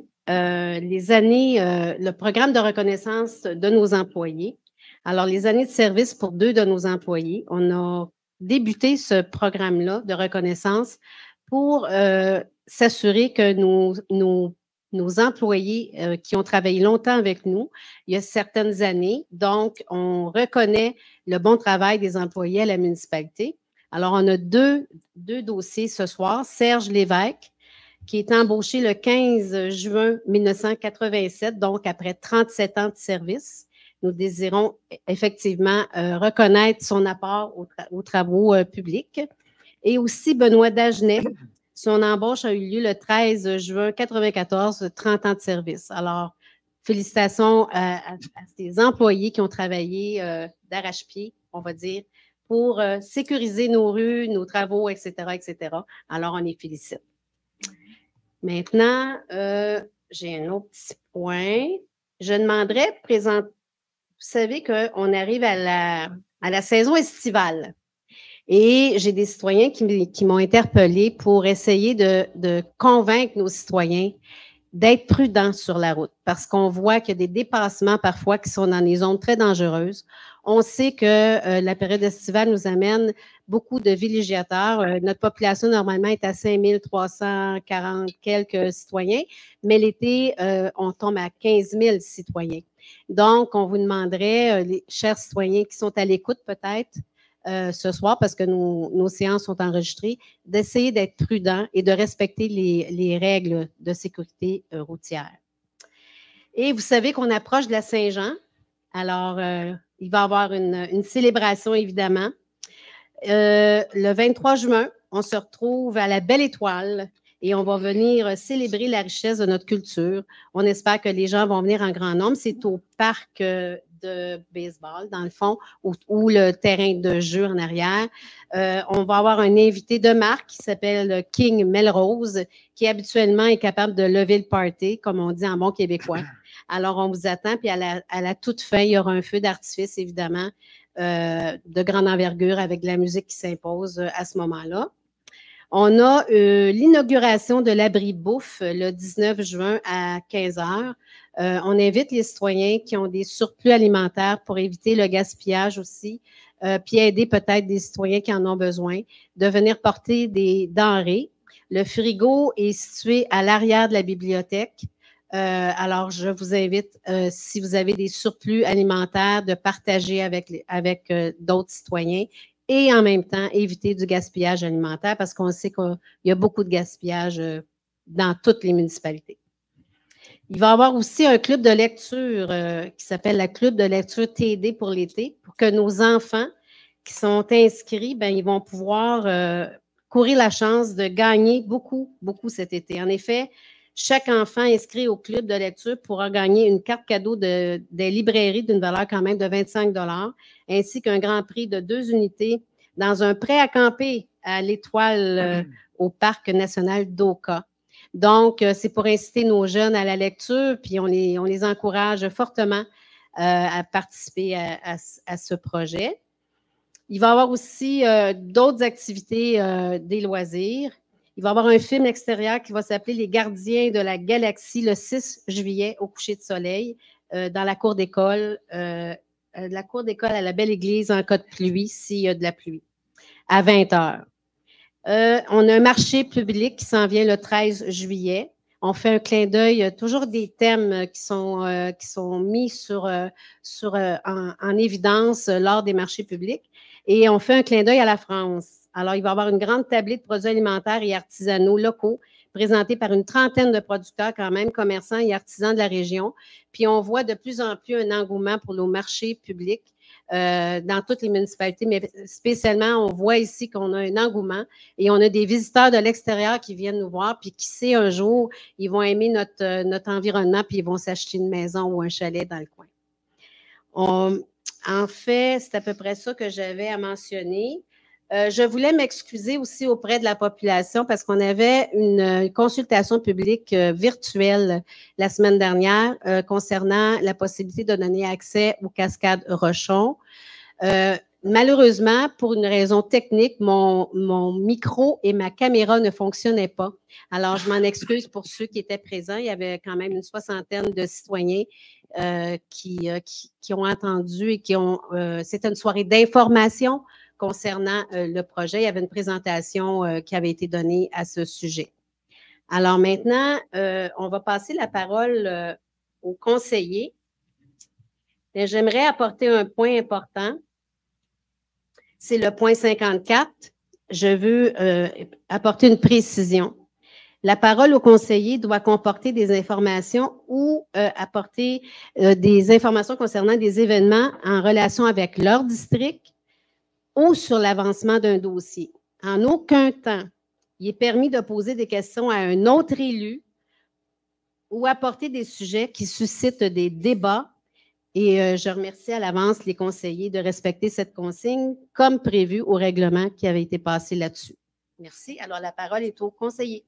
le programme de reconnaissance de nos employés. Alors, les années de service pour 2 de nos employés. On a débuté ce programme-là de reconnaissance pour s'assurer que nos employés qui ont travaillé longtemps avec nous, il y a certaines années. Donc, on reconnaît le bon travail des employés à la municipalité. Alors, on a deux dossiers ce soir. Serge Lévesque, qui est embauché le 15 juin 1987, donc après 37 ans de service. Nous désirons effectivement reconnaître son apport aux travaux publics. Et aussi Benoît Dagenet. Son embauche a eu lieu le 13 juin 1994, 30 ans de service. Alors, félicitations à ces employés qui ont travaillé d'arrache-pied, on va dire, pour sécuriser nos rues, nos travaux, etc., etc. Alors, on les félicite. Maintenant, j'ai un autre petit point. Je demanderais, vous savez qu'on arrive à la saison estivale. Et j'ai des citoyens qui m'ont interpellée pour essayer de convaincre nos citoyens d'être prudents sur la route parce qu'on voit qu'il y a des dépassements parfois qui sont dans des zones très dangereuses. On sait que la période estivale nous amène beaucoup de villégiateurs. Notre population, normalement, est à 5340 quelques citoyens, mais l'été, on tombe à 15 000 citoyens. Donc, on vous demanderait, les chers citoyens qui sont à l'écoute peut-être, ce soir, parce que nos séances sont enregistrées, d'essayer d'être prudents et de respecter les règles de sécurité routière. Et vous savez qu'on approche de la Saint-Jean. Alors, il va y avoir une célébration, évidemment. Le 23 juin, on se retrouve à la Belle Étoile et on va venir célébrer la richesse de notre culture. On espère que les gens vont venir en grand nombre. C'est au parc de baseball, dans le fond, ou le terrain de jeu en arrière. On va avoir un invité de marque qui s'appelle King Melrose, qui habituellement est capable de lever le party, comme on dit en bon québécois. Alors, on vous attend, puis à la toute fin, il y aura un feu d'artifice, évidemment, de grande envergure avec de la musique qui s'impose à ce moment-là. On a l'inauguration de l'abri bouffe le 19 juin à 15 h. On invite les citoyens qui ont des surplus alimentaires pour éviter le gaspillage aussi, puis aider peut-être des citoyens qui en ont besoin, de venir porter des denrées. Le frigo est situé à l'arrière de la bibliothèque. Alors, je vous invite, si vous avez des surplus alimentaires, de partager avec d'autres citoyens et en même temps éviter du gaspillage alimentaire parce qu'on sait qu'il y a beaucoup de gaspillage dans toutes les municipalités. Il va y avoir aussi un club de lecture qui s'appelle la Club de lecture TD pour l'été, pour que nos enfants qui sont inscrits, ben, ils vont pouvoir courir la chance de gagner beaucoup, beaucoup cet été. En effet, chaque enfant inscrit au club de lecture pourra gagner une carte cadeau des librairies d'une valeur quand même de 25 $, ainsi qu'un grand prix de 2 unités dans un prêt à camper à l'Étoile au Parc national d'Oka. Donc, c'est pour inciter nos jeunes à la lecture, puis on les encourage fortement à participer à ce projet. Il va y avoir aussi d'autres activités des loisirs. Il va y avoir un film extérieur qui va s'appeler Les Gardiens de la Galaxie le 6 juillet au coucher de soleil dans la cour d'école, à la Belle Église en cas de pluie, s'il y a de la pluie, à 20 h. On a un marché public qui s'en vient le 13 juillet. On fait un clin d'œil, toujours des thèmes qui sont mis en évidence lors des marchés publics. Et on fait un clin d'œil à la France. Alors, il va y avoir une grande tablée de produits alimentaires et artisanaux locaux présentée par une trentaine de producteurs quand même, commerçants et artisans de la région. Puis, on voit de plus en plus un engouement pour nos marchés publics dans toutes les municipalités, mais spécialement, on voit ici qu'on a un engouement et on a des visiteurs de l'extérieur qui viennent nous voir, puis qui sait un jour, ils vont aimer notre environnement, puis ils vont s'acheter une maison ou un chalet dans le coin. En fait, c'est à peu près ça que j'avais à mentionner. Je voulais m'excuser aussi auprès de la population parce qu'on avait une consultation publique virtuelle la semaine dernière concernant la possibilité de donner accès aux cascades Rochon. Malheureusement, pour une raison technique, mon micro et ma caméra ne fonctionnaient pas. Alors, je m'en excuse pour ceux qui étaient présents. Il y avait quand même une 60aine de citoyens qui ont entendu et c'était une soirée d'information concernant le projet. Il y avait une présentation qui avait été donnée à ce sujet. Alors maintenant, on va passer la parole aux conseillers. J'aimerais apporter un point important. C'est le point 54. Je veux apporter une précision. La parole au conseiller doit comporter des informations ou apporter des informations concernant des événements en relation avec leur district ou sur l'avancement d'un dossier. En aucun temps, il est permis de poser des questions à un autre élu ou apporter des sujets qui suscitent des débats Et je remercie à l'avance les conseillers de respecter cette consigne comme prévu au règlement qui avait été passé là-dessus. Merci. Alors, la parole est au conseiller.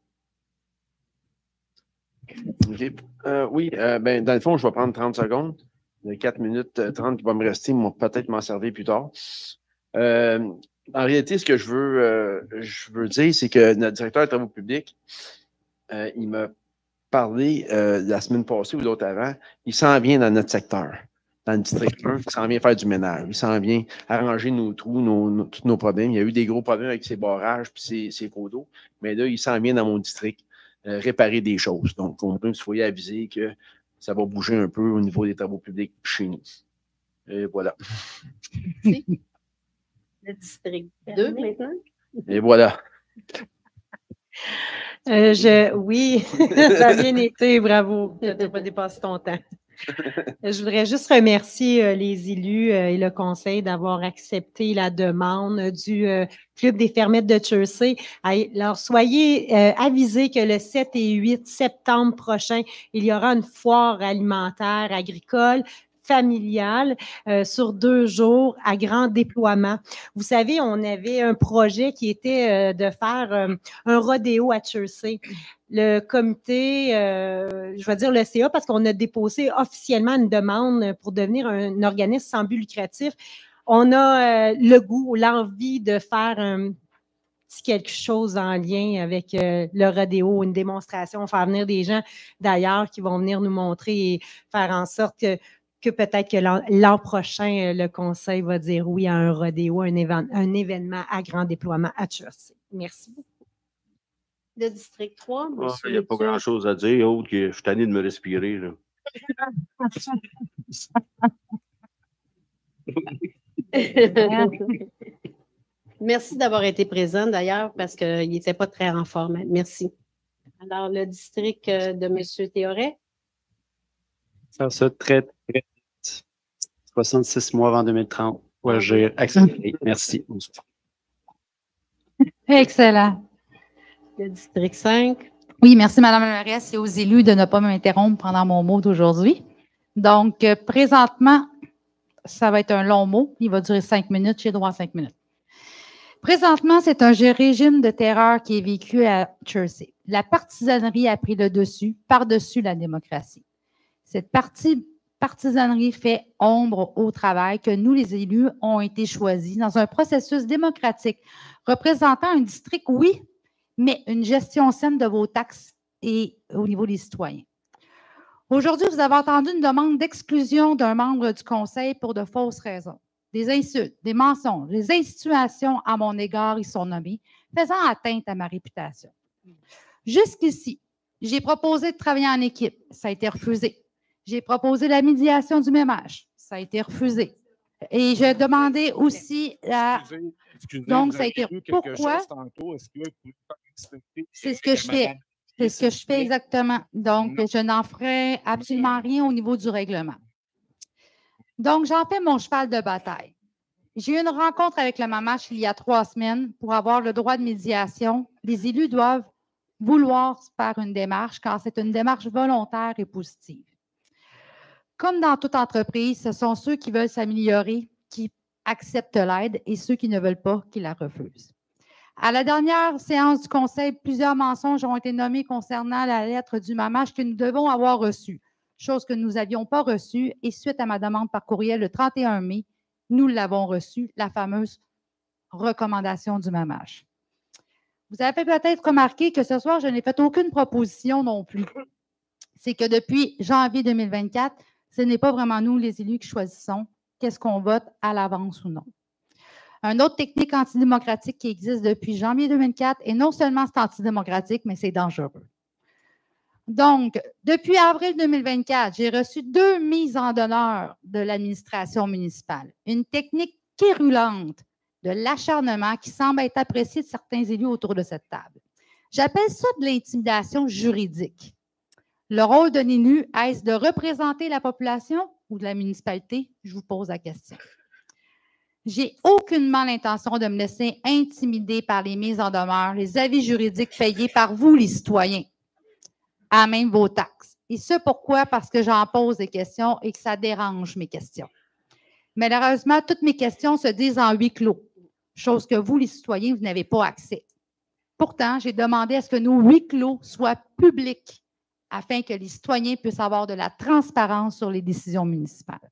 OK. Oui, dans le fond, je vais prendre 30 secondes. Les 4 minutes 30 qui vont me rester, peut-être m'en servir plus tard. En réalité, ce que je veux dire, c'est que notre directeur des travaux publics, il m'a parlé la semaine passée ou l'autre avant, il s'en vient dans notre secteur, dans le district 1, il s'en vient faire du ménage, il s'en vient arranger nos trous, tous nos problèmes. Il y a eu des gros problèmes avec ses barrages et ses cours d'eau, mais là, il s'en vient dans mon district réparer des choses. Donc, on peut se aviser que ça va bouger un peu au niveau des travaux publics chez nous. Et voilà. Le district 2 maintenant. Et voilà. Oui, ça a bien été, bravo. Tu n'as pas dépassé ton temps. Je voudrais juste remercier les élus et le conseil d'avoir accepté la demande du Club des fermettes de Chersey. Alors, soyez avisés que le 7 et 8 septembre prochain, il y aura une foire alimentaire agricole familiale sur 2 jours à grand déploiement. Vous savez, on avait un projet qui était de faire un rodéo à Chersey. Le comité, je vais dire le CA, parce qu'on a déposé officiellement une demande pour devenir un organisme sans but lucratif. On a le goût, l'envie de faire un petit quelque chose en lien avec le rodéo, une démonstration, faire venir des gens d'ailleurs qui vont venir nous montrer et faire en sorte que peut-être que l'an prochain, le conseil va dire oui à un rodéo, un événement à grand déploiement à Chersey. Merci beaucoup. Le district 3, il n'y a pas grand-chose à dire, autre que je suis tanné de me respirer. Là. Merci d'avoir été présent d'ailleurs parce qu'il n'était pas très en forme. Merci. Alors, le district de M. Théoret. Ça très, très vite. 66 mois avant 2030. Ouais, j'ai accéléré. Merci. Excellent. Le district 5. Oui, merci, Mme la mairesse, et aux élus de ne pas m'interrompre pendant mon mot d'aujourd'hui. Donc, présentement, ça va être un long mot. Il va durer 5 minutes. J'ai droit à 5 minutes. Présentement, c'est un régime de terreur qui est vécu à Chersey. La partisanerie a pris le dessus, par-dessus la démocratie. Cette partisanerie fait ombre au travail que nous, les élus, ont été choisis dans un processus démocratique représentant un district, oui, mais une gestion saine de vos taxes et au niveau des citoyens. Aujourd'hui, vous avez entendu une demande d'exclusion d'un membre du conseil pour de fausses raisons. Des insultes, des mensonges, des insinuations à mon égard y sont nommées, faisant atteinte à ma réputation. Jusqu'ici, j'ai proposé de travailler en équipe. Ça a été refusé. J'ai proposé la médiation du ménage. Ça a été refusé. Et je demandais aussi la... Donc, ça a été... Pourquoi? C'est ce que je fais. C'est ce que je fais exactement. Donc, je n'en ferai absolument rien au niveau du règlement. Donc, j'en fais mon cheval de bataille. J'ai eu une rencontre avec le MAMACH il y a 3 semaines pour avoir le droit de médiation. Les élus doivent vouloir faire une démarche car c'est une démarche volontaire et positive. Comme dans toute entreprise, ce sont ceux qui veulent s'améliorer qui acceptent l'aide et ceux qui ne veulent pas qui la refusent. À la dernière séance du Conseil, plusieurs mensonges ont été nommés concernant la lettre du MAMACH que nous devons avoir reçue, chose que nous n'avions pas reçue, et suite à ma demande par courriel le 31 mai, nous l'avons reçue, la fameuse recommandation du MAMACH. Vous avez peut-être remarqué que ce soir, je n'ai fait aucune proposition non plus. C'est que depuis janvier 2024, ce n'est pas vraiment nous, les élus, qui choisissons qu'est-ce qu'on vote à l'avance ou non. Une autre technique antidémocratique qui existe depuis janvier 2004, et non seulement c'est antidémocratique, mais c'est dangereux. Donc, depuis avril 2024, j'ai reçu 2 mises en demeure de l'administration municipale. Une technique quérulente de l'acharnement qui semble être appréciée de certains élus autour de cette table. J'appelle ça de l'intimidation juridique. Le rôle d'un élu, est-ce de représenter la population ou de la municipalité? Je vous pose la question. J'ai aucunement l'intention de me laisser intimider par les mises en demeure, les avis juridiques payés par vous, les citoyens, à même vos taxes. Et ce, pourquoi? Parce que j'en pose des questions et que ça dérange mes questions. Malheureusement, toutes mes questions se disent en huis clos, chose que vous, les citoyens, vous n'avez pas accès. Pourtant, j'ai demandé à ce que nos huis clos soient publics afin que les citoyens puissent avoir de la transparence sur les décisions municipales.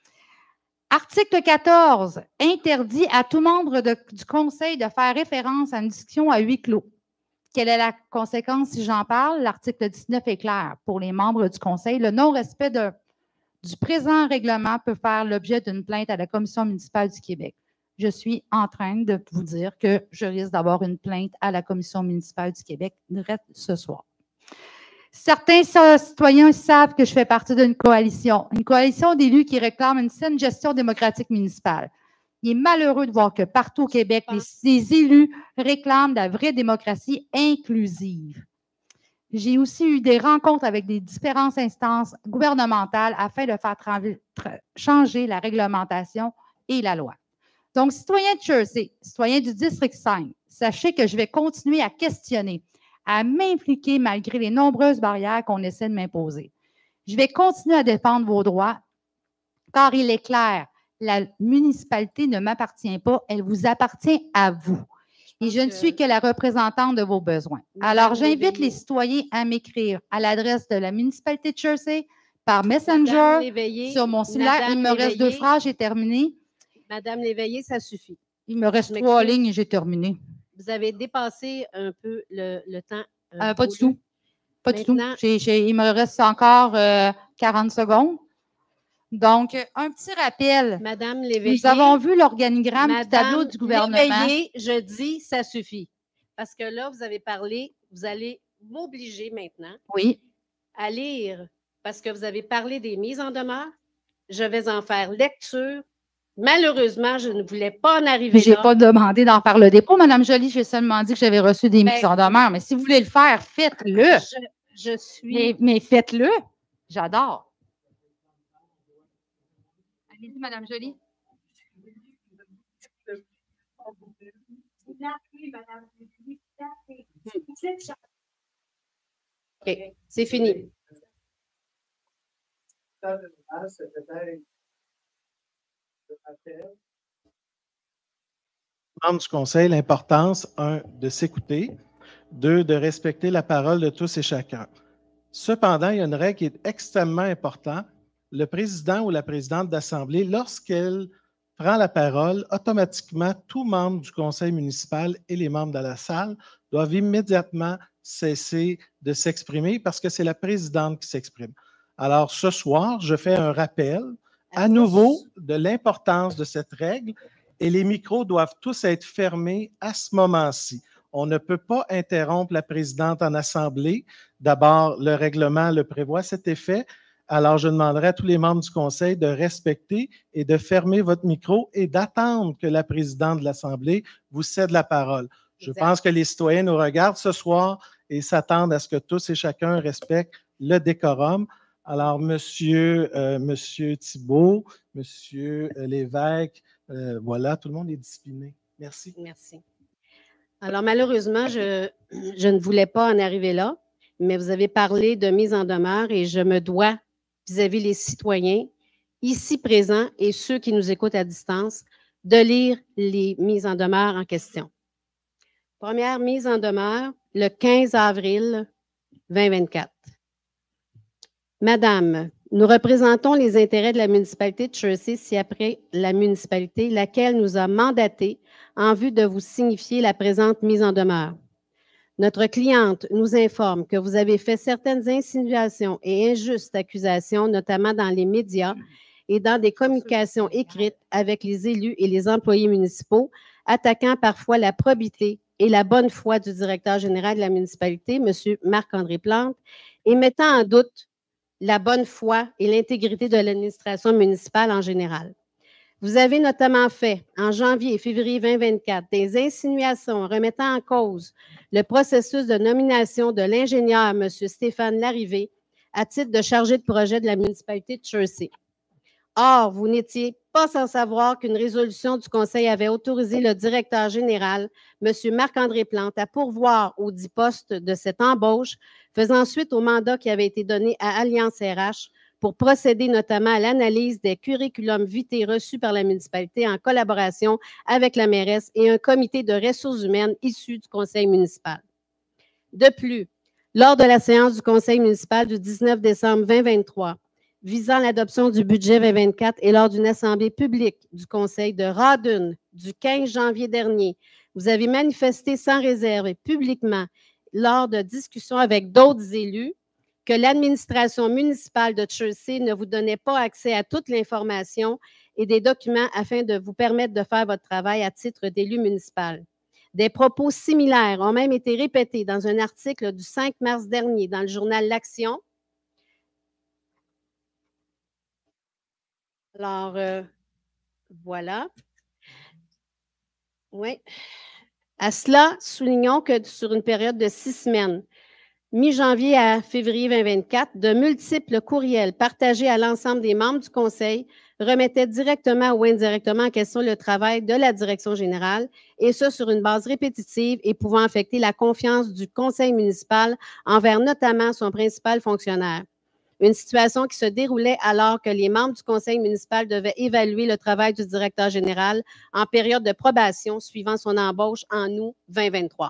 Article 14 interdit à tout membre du Conseil de faire référence à une discussion à huis clos. Quelle est la conséquence si j'en parle? L'article 19 est clair. Pour les membres du Conseil, le non-respect du présent règlement peut faire l'objet d'une plainte à la Commission municipale du Québec. Je suis en train de vous dire que je risque d'avoir une plainte à la Commission municipale du Québec ce soir. Certains citoyens savent que je fais partie d'une coalition d'élus qui réclame une saine gestion démocratique municipale. Il est malheureux de voir que partout au Québec, les élus réclament de la vraie démocratie inclusive. J'ai aussi eu des rencontres avec des différentes instances gouvernementales afin de faire changer la réglementation et la loi. Donc, citoyens de Jersey, citoyens du District 5, sachez que je vais continuer à questionner, à m'impliquer malgré les nombreuses barrières qu'on essaie de m'imposer. Je vais continuer à défendre vos droits, car il est clair, la municipalité ne m'appartient pas, elle vous appartient à vous. Et je ne suis que la représentante de vos besoins. Alors, j'invite les citoyens à m'écrire à l'adresse de la municipalité de Jersey, par Messenger, sur mon cellulaire. Il me reste 2 phrases, j'ai terminé. Madame Léveillé, ça suffit. Il me reste 3 lignes et j'ai terminé. Vous avez dépassé un peu le temps. Pas du tout. Pas du tout. Il me reste encore 40 secondes. Donc, un petit rappel. Madame Léveillé. Nous avons vu l'organigramme du tableau du gouvernement. Léveillé, je dis, ça suffit. Parce que là, vous avez parlé, vous allez m'obliger maintenant à lire, parce que vous avez parlé des mises en demeure. Je vais en faire lecture. Malheureusement, je ne voulais pas en arriver là. Je n'ai pas demandé d'en faire le dépôt, Mme Joly. J'ai seulement dit que j'avais reçu des mises en demeure. Mais si vous voulez le faire, faites-le. Je suis... Mais faites-le. J'adore. Allez-y, Mme Joly. OK, c'est fini. Membres du Conseil, l'importance, 1, de s'écouter, 2, de respecter la parole de tous et chacun. Cependant, il y a une règle qui est extrêmement importante. Le président ou la présidente d'Assemblée, lorsqu'elle prend la parole, automatiquement, tout membre du Conseil municipal et les membres de la salle doivent immédiatement cesser de s'exprimer parce que c'est la présidente qui s'exprime. Alors, ce soir, je fais un rappel à nouveau de l'importance de cette règle et les micros doivent tous être fermés à ce moment-ci. On ne peut pas interrompre la présidente en assemblée. D'abord, le règlement le prévoit, cet effet. Alors, je demanderai à tous les membres du Conseil de respecter et de fermer votre micro et d'attendre que la présidente de l'Assemblée vous cède la parole. Je pense que les citoyens nous regardent ce soir et s'attendent à ce que tous et chacun respectent le décorum. Alors, Monsieur Thibault, Monsieur Lévesque, voilà, tout le monde est discipliné. Merci. Merci. Alors, malheureusement, je ne voulais pas en arriver là, mais vous avez parlé de mise en demeure et je me dois, vis-à-vis les citoyens ici présents et ceux qui nous écoutent à distance, de lire les mises en demeure en question. Première mise en demeure, le 15 avril 2024. Madame, nous représentons les intérêts de la municipalité de Jersey ci-après la municipalité, laquelle nous a mandatés en vue de vous signifier la présente mise en demeure. Notre cliente nous informe que vous avez fait certaines insinuations et injustes accusations, notamment dans les médias et dans des communications écrites avec les élus et les employés municipaux, attaquant parfois la probité et la bonne foi du directeur général de la municipalité, M. Marc-André Plante, et mettant en doute la bonne foi et l'intégrité de l'administration municipale en général. Vous avez notamment fait, en janvier et février 2024, des insinuations remettant en cause le processus de nomination de l'ingénieur M. Stéphane Larrivé à titre de chargé de projet de la municipalité de Jersey. Or, vous n'étiez pas sans savoir qu'une résolution du Conseil avait autorisé le directeur général, M. Marc-André Plante, à pourvoir aux 10 postes de cette embauche, faisant suite au mandat qui avait été donné à Alliance RH pour procéder notamment à l'analyse des curriculums vitae reçus par la municipalité en collaboration avec la mairesse et un comité de ressources humaines issu du conseil municipal. De plus, lors de la séance du conseil municipal du 19 décembre 2023, visant l'adoption du budget 2024 et lors d'une assemblée publique du conseil de Rawdon du 15 janvier dernier, vous avez manifesté sans réserve et publiquement lors de discussions avec d'autres élus que l'administration municipale de Chelsea ne vous donnait pas accès à toute l'information et des documents afin de vous permettre de faire votre travail à titre d'élu municipal. Des propos similaires ont même été répétés dans un article du 5 mars dernier dans le journal L'Action. Alors, voilà. Oui. À cela, soulignons que sur une période de 6 semaines, mi-janvier à février 2024, de multiples courriels partagés à l'ensemble des membres du Conseil remettaient directement ou indirectement en question le travail de la direction générale, et ce sur une base répétitive et pouvant affecter la confiance du Conseil municipal envers notamment son principal fonctionnaire. Une situation qui se déroulait alors que les membres du conseil municipal devaient évaluer le travail du directeur général en période de probation suivant son embauche en août 2023.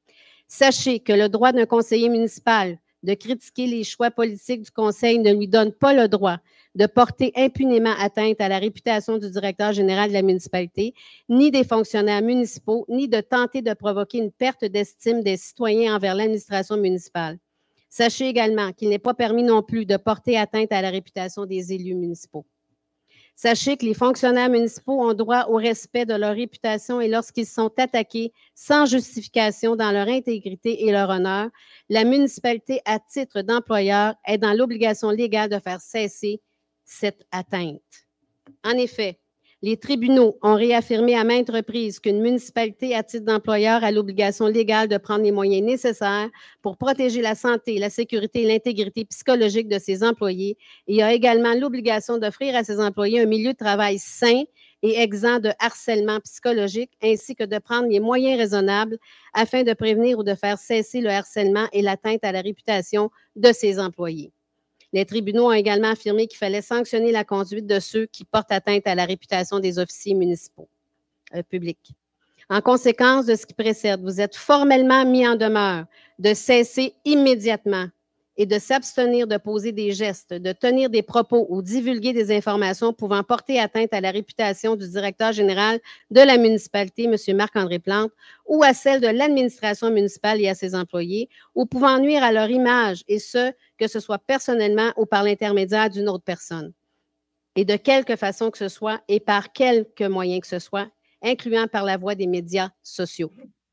Sachez que le droit d'un conseiller municipal de critiquer les choix politiques du conseil ne lui donne pas le droit de porter impunément atteinte à la réputation du directeur général de la municipalité, ni des fonctionnaires municipaux, ni de tenter de provoquer une perte d'estime des citoyens envers l'administration municipale. Sachez également qu'il n'est pas permis non plus de porter atteinte à la réputation des élus municipaux. Sachez que les fonctionnaires municipaux ont droit au respect de leur réputation et lorsqu'ils sont attaqués sans justification dans leur intégrité et leur honneur, la municipalité, à titre d'employeur, est dans l'obligation légale de faire cesser cette atteinte. En effet, les tribunaux ont réaffirmé à maintes reprises qu'une municipalité, à titre d'employeur, a l'obligation légale de prendre les moyens nécessaires pour protéger la santé, la sécurité et l'intégrité psychologique de ses employés et a également l'obligation d'offrir à ses employés un milieu de travail sain et exempt de harcèlement psychologique, ainsi que de prendre les moyens raisonnables afin de prévenir ou de faire cesser le harcèlement et l'atteinte à la réputation de ses employés. Les tribunaux ont également affirmé qu'il fallait sanctionner la conduite de ceux qui portent atteinte à la réputation des officiers municipaux publics. En conséquence de ce qui précède, vous êtes formellement mis en demeure de cesser immédiatement et de s'abstenir de poser des gestes, de tenir des propos ou divulguer des informations pouvant porter atteinte à la réputation du directeur général de la municipalité, M. Marc-André Plante, ou à celle de l'administration municipale et à ses employés, ou pouvant nuire à leur image, et ce, que ce soit personnellement ou par l'intermédiaire d'une autre personne. Et de quelque façon que ce soit et par quelque moyen que ce soit, incluant par la voie des médias sociaux.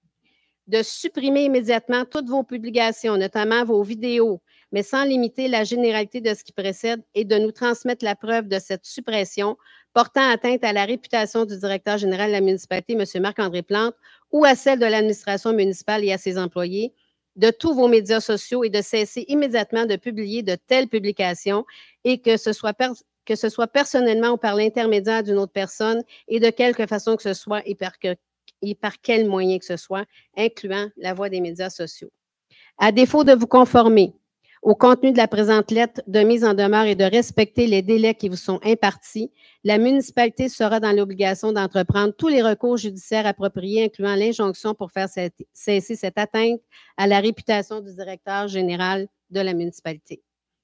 De supprimer immédiatement toutes vos publications, notamment vos vidéos, mais sans limiter la généralité de ce qui précède et de nous transmettre la preuve de cette suppression portant atteinte à la réputation du directeur général de la municipalité, M. Marc-André Plante, ou à celle de l'administration municipale et à ses employés, de tous vos médias sociaux et de cesser immédiatement de publier de telles publications et que ce soit personnellement ou par l'intermédiaire d'une autre personne et de quelque façon que ce soit et par quel moyen que ce soit, incluant la voie des médias sociaux. À défaut de vous conformer au contenu de la présente lettre de mise en demeure et de respecter les délais qui vous sont impartis, la municipalité sera dans l'obligation d'entreprendre tous les recours judiciaires appropriés, incluant l'injonction pour faire cesser cette atteinte à la réputation du directeur général de la municipalité.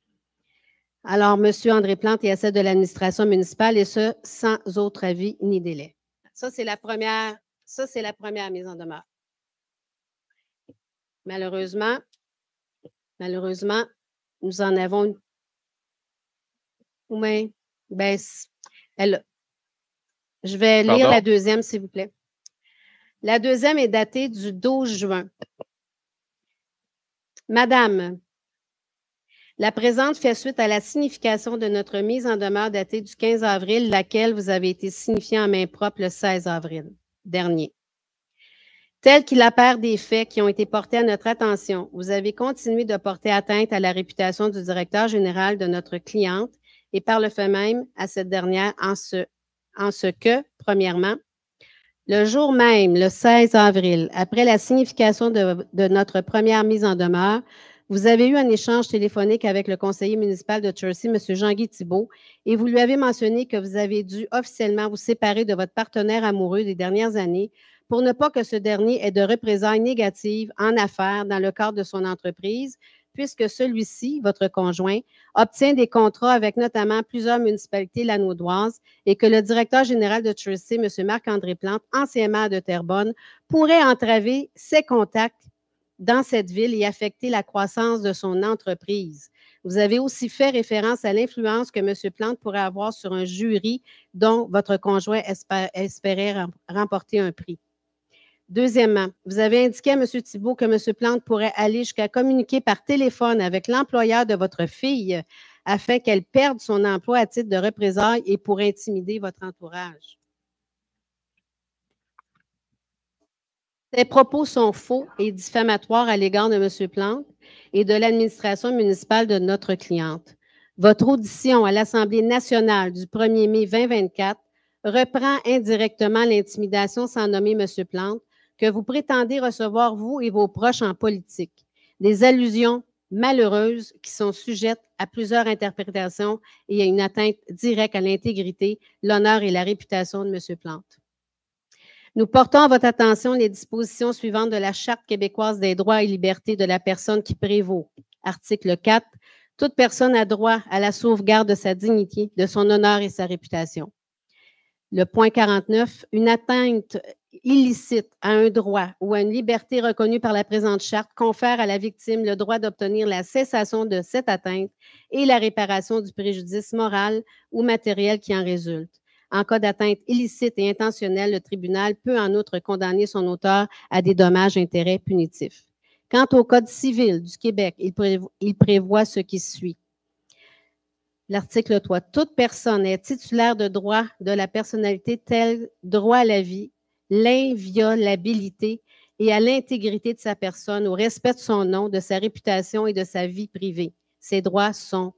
Alors, M. André Plante et à celle de l'administration municipale, et ce, sans autre avis ni délai. Ça, c'est la première mise en demeure. Malheureusement, nous en avons une. Oui, bien, je vais lire la deuxième, s'il vous plaît. La deuxième est datée du 12 juin. Madame, la présente fait suite à la signification de notre mise en demeure datée du 15 avril, laquelle vous avez été signifiée en main propre le 16 avril dernier. Tel qu'il apparaît des faits qui ont été portés à notre attention, vous avez continué de porter atteinte à la réputation du directeur général de notre cliente et par le fait même à cette dernière en ce en ce que, premièrement, le jour même, le 16 avril, après la signification de notre première mise en demeure, vous avez eu un échange téléphonique avec le conseiller municipal de Chelsea, M. Jean-Guy Thibault, et vous lui avez mentionné que vous avez dû officiellement vous séparer de votre partenaire amoureux des dernières années pour ne pas que ce dernier ait de représailles négatives en affaires dans le cadre de son entreprise, puisque celui-ci, votre conjoint, obtient des contrats avec notamment plusieurs municipalités lanaudoises et que le directeur général de Chelsea, M. Marc-André Plante, ancien maire de Terrebonne, pourrait entraver ses contacts dans cette ville et affecter la croissance de son entreprise. Vous avez aussi fait référence à l'influence que M. Plante pourrait avoir sur un jury dont votre conjoint espérait remporter un prix. Deuxièmement, vous avez indiqué à M. Thibault que M. Plante pourrait aller jusqu'à communiquer par téléphone avec l'employeur de votre fille afin qu'elle perde son emploi à titre de représailles et pour intimider votre entourage. Ces propos sont faux et diffamatoires à l'égard de M. Plante et de l'administration municipale de notre cliente. Votre audition à l'Assemblée nationale du 1er mai 2024 reprend indirectement l'intimidation sans nommer M. Plante que vous prétendez recevoir, vous et vos proches en politique. Des allusions malheureuses qui sont sujettes à plusieurs interprétations et à une atteinte directe à l'intégrité, l'honneur et la réputation de M. Plante. Nous portons à votre attention les dispositions suivantes de la Charte québécoise des droits et libertés de la personne qui prévaut. Article 4. Toute personne a droit à la sauvegarde de sa dignité, de son honneur et sa réputation. Le point 49. Une atteinte illicite à un droit ou à une liberté reconnue par la présente charte confère à la victime le droit d'obtenir la cessation de cette atteinte et la réparation du préjudice moral ou matériel qui en résulte. En cas d'atteinte illicite et intentionnelle, le tribunal peut en outre condamner son auteur à des dommages-intérêts punitifs. Quant au Code civil du Québec, il prévoit ce qui suit. L'article 3. Toute personne est titulaire de droits de la personnalité tels droit à la vie, l'inviolabilité et à l'intégrité de sa personne, au respect de son nom, de sa réputation et de sa vie privée. Ces droits sont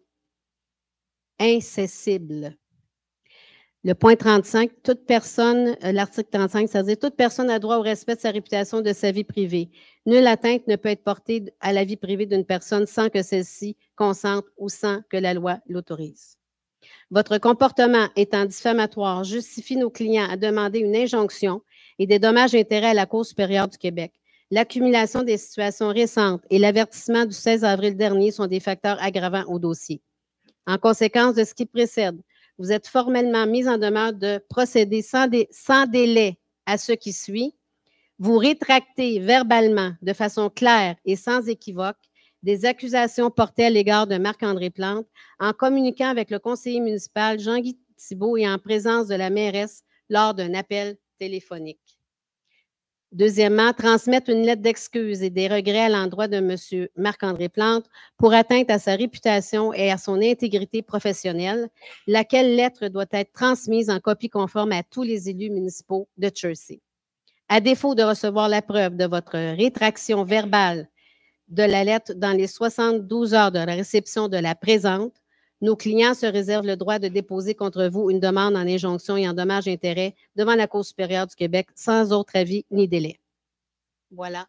incessibles. Le point 35, toute personne, l'article 35, c'est-à-dire toute personne a droit au respect de sa réputation, de sa vie privée. Nulle atteinte ne peut être portée à la vie privée d'une personne sans que celle-ci consente ou sans que la loi l'autorise. Votre comportement étant diffamatoire justifie nos clients à demander une injonction et des dommages-intérêts à la Cour supérieure du Québec. L'accumulation des situations récentes et l'avertissement du 16 avril dernier sont des facteurs aggravants au dossier. En conséquence de ce qui précède, vous êtes formellement mis en demeure de procéder sans délai à ce qui suit. Vous rétractez verbalement, de façon claire et sans équivoque, des accusations portées à l'égard de Marc-André Plante en communiquant avec le conseiller municipal Jean-Guy Thibault et en présence de la mairesse lors d'un appel téléphonique. Deuxièmement, transmettre une lettre d'excuse et des regrets à l'endroit de M. Marc-André Plante pour atteinte à sa réputation et à son intégrité professionnelle, laquelle lettre doit être transmise en copie conforme à tous les élus municipaux de Chelsea. À défaut de recevoir la preuve de votre rétraction verbale de la lettre dans les 72 heures de la réception de la présente, nos clients se réservent le droit de déposer contre vous une demande en injonction et en dommages-intérêts devant la Cour supérieure du Québec sans autre avis ni délai. Voilà.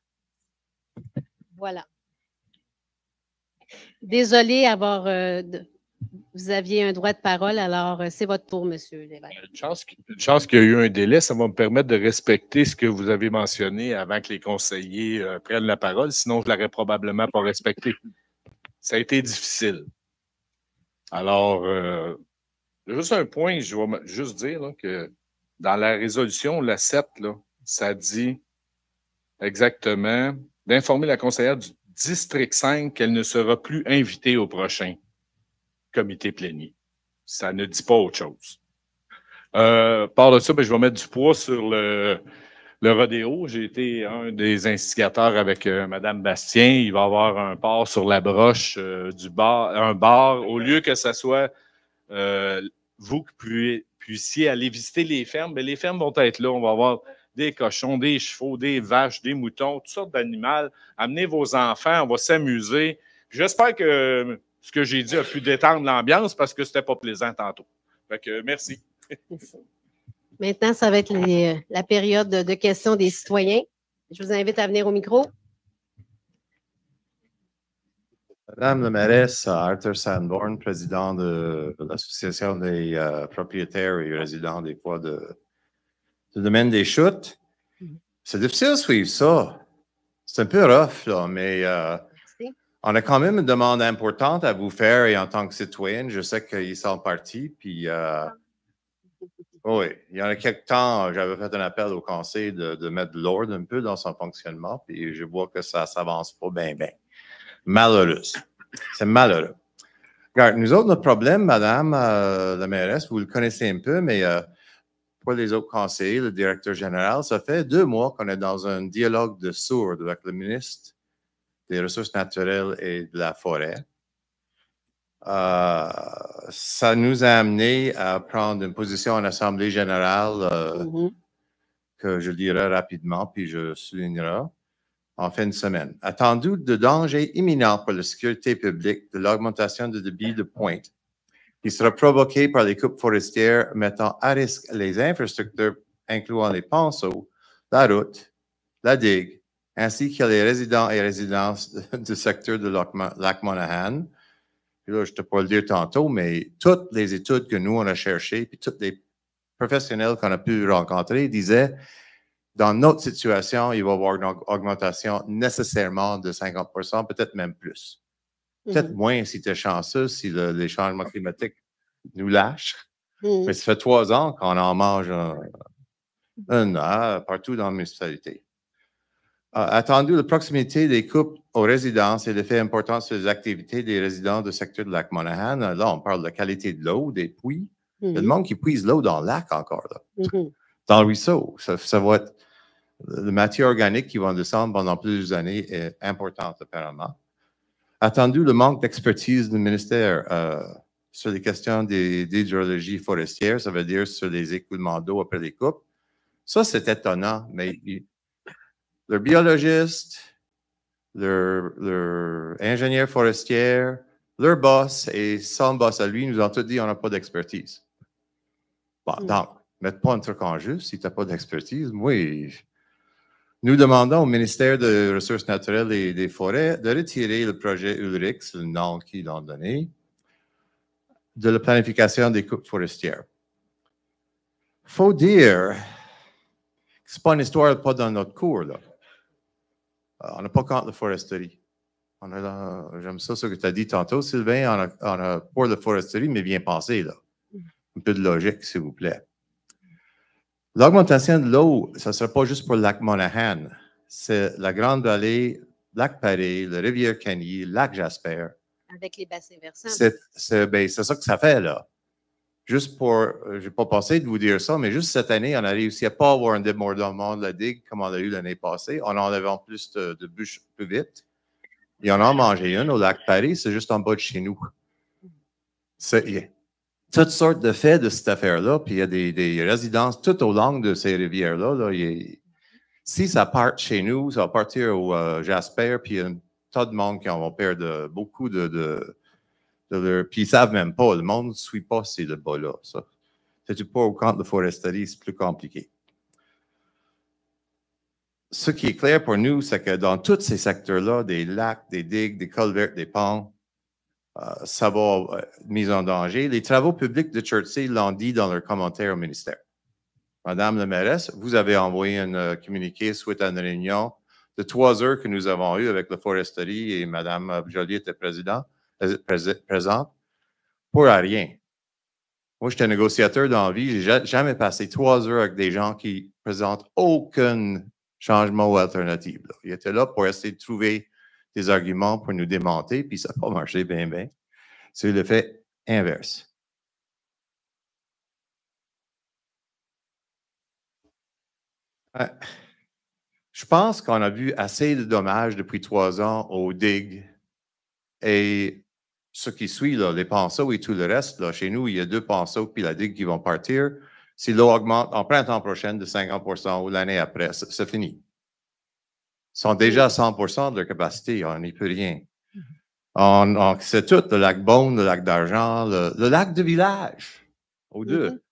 Voilà. Désolée avoir... vous aviez un droit de parole, alors c'est votre tour, M. Lévesque. Une chance qu'il y a eu un délai, ça va me permettre de respecter ce que vous avez mentionné avant que les conseillers prennent la parole, sinon je ne l'aurais probablement pas respecté. Ça a été difficile. Alors, juste un point, je vais juste dire là, que dans la résolution, la 7, là, ça dit exactement d'informer la conseillère du district 5 qu'elle ne sera plus invitée au prochain comité plénier. Ça ne dit pas autre chose. Par de ça, je vais mettre du poids sur le rodéo. J'ai été un des instigateurs avec Mme Bastien. Il va y avoir un port sur la broche du bar, un bar, au lieu que ce soit vous qui puissiez aller visiter les fermes, mais les fermes vont être là. On va avoir des cochons, des chevaux, des vaches, des moutons, toutes sortes d'animaux. Amenez vos enfants, on va s'amuser. J'espère que ce que j'ai dit a pu détendre l'ambiance parce que c'était pas plaisant tantôt. Fait que merci. Maintenant, ça va être la période de questions des citoyens. Je vous invite à venir au micro. Madame la mairesse, Arthur Sanborn, président de l'Association des propriétaires et résidents des fois du domaine des chutes. C'est difficile de suivre ça. C'est un peu rough, là, mais on a quand même une demande importante à vous faire et en tant que citoyenne, je sais qu'ils sont partis, puis oui, il y en a quelques temps, j'avais fait un appel au conseil de mettre de l'ordre un peu dans son fonctionnement, puis je vois que ça ne s'avance pas bien, bien. Malheureux. C'est malheureux. Regarde, nous autres, notre problème, madame la mairesse, vous le connaissez un peu, mais pour les autres conseillers, le directeur général, ça fait 2 mois qu'on est dans un dialogue de sourds avec le ministre des Ressources naturelles et de la forêt. Ça nous a amené à prendre une position en Assemblée générale que je lirai rapidement, puis je soulignerai en fin de semaine. Attendu de danger imminent pour la sécurité publique de l'augmentation de débit de pointe qui sera provoqué par les coupes forestières mettant à risque les infrastructures incluant les ponceaux, la route, la digue, ainsi que les résidents et résidences du secteur de Lac-Monaghan. Puis là, je ne t'ai pas le dire tantôt, mais toutes les études que nous, on a cherchées, puis tous les professionnels qu'on a pu rencontrer disaient, dans notre situation, il va y avoir une augmentation nécessairement de 50%, peut-être même plus. Peut-être moins si tu es chanceux, si les changements climatiques nous lâchent. Mais ça fait 3 ans qu'on en mange un an partout dans la municipalité. Attendu la proximité des coupes aux résidences et l'effet important sur les activités des résidents du secteur de Lac-Monaghan, là, on parle de la qualité de l'eau, des puits. Il y a le monde qui puise l'eau dans le lac encore, là. Dans le ruisseau. Ça va être la matière organique qui va descendre pendant plusieurs années est importante, apparemment. Attendu le manque d'expertise du ministère sur les questions d'hydrologie forestière, ça veut dire sur les écoulements d'eau après les coupes. Ça, c'est étonnant, mais leurs biologistes, leurs ingénieurs forestiers, leur boss et son boss à lui nous ont tous dit qu'on n'a pas d'expertise. Bon, donc, mettre pas un truc en jeu si tu n'as pas d'expertise. Oui. Nous demandons au ministère des Ressources naturelles et des Forêts de retirer le projet Ulrich, c'est le nom qu'ils ont donné, de la planification des coupes forestières. Il faut dire que ce n'est pas une histoire pas dans notre cours, là. On n'a pas contre la foresterie. J'aime ça, ce que tu as dit tantôt, Sylvain. On a pour la foresterie, mais bien pensé, là. Un peu de logique, s'il vous plaît. L'augmentation de l'eau, ça ne sera pas juste pour le lac Monaghan. C'est la Grande Vallée, lac Paré, la rivière Kenny, lac Jasper. Avec les bassins versants. C'est ça que ça fait, là. Juste pour, je n'ai pas pensé de vous dire ça, mais juste cette année, on a réussi à ne pas avoir un débordement de la digue comme on a eu l'année passée. On en avait en plus de bûches plus vite. Et on en a mangé une au lac Paris, c'est juste en bas de chez nous. Il y a toutes sortes de faits de cette affaire-là, puis il y a des résidences tout au long de ces rivières-là. Là. Si ça part chez nous, ça va partir au Jasper, puis il y a un tas de monde qui vont perdre beaucoup de puis ils ne savent même pas. Le monde ne suit pas ces débats-là. Si tu n'es pas au compte de foresterie, c'est plus compliqué. Ce qui est clair pour nous, c'est que dans tous ces secteurs-là, des lacs, des digues, des culverts, des ponts, ça va être mis en danger. Les travaux publics de Chertsey l'ont dit dans leurs commentaires au ministère. Madame la mairesse, vous avez envoyé un communiqué suite à une réunion de 3 heures que nous avons eue avec la foresterie et Madame Joly était présente pour rien. Moi, j'étais négociateur dans la vie. Je n'ai jamais passé 3 heures avec des gens qui présentent aucun changement ou alternative. Là. Ils étaient là pour essayer de trouver des arguments pour nous démonter, puis ça n'a pas marché bien, bien. C'est l'effet inverse. Je pense qu'on a vu assez de dommages depuis 3 ans aux digues et ce qui suit, là, les ponceaux et tout le reste. Là, chez nous, il y a 2 ponceaux puis la digue qui vont partir. Si l'eau augmente en printemps prochain de 50% ou l'année après, c'est fini. Ils sont déjà à 100% de leur capacité. On n'y peut rien. C'est tout, le lac Beaune, le lac d'Argent, le lac de village, aux 2.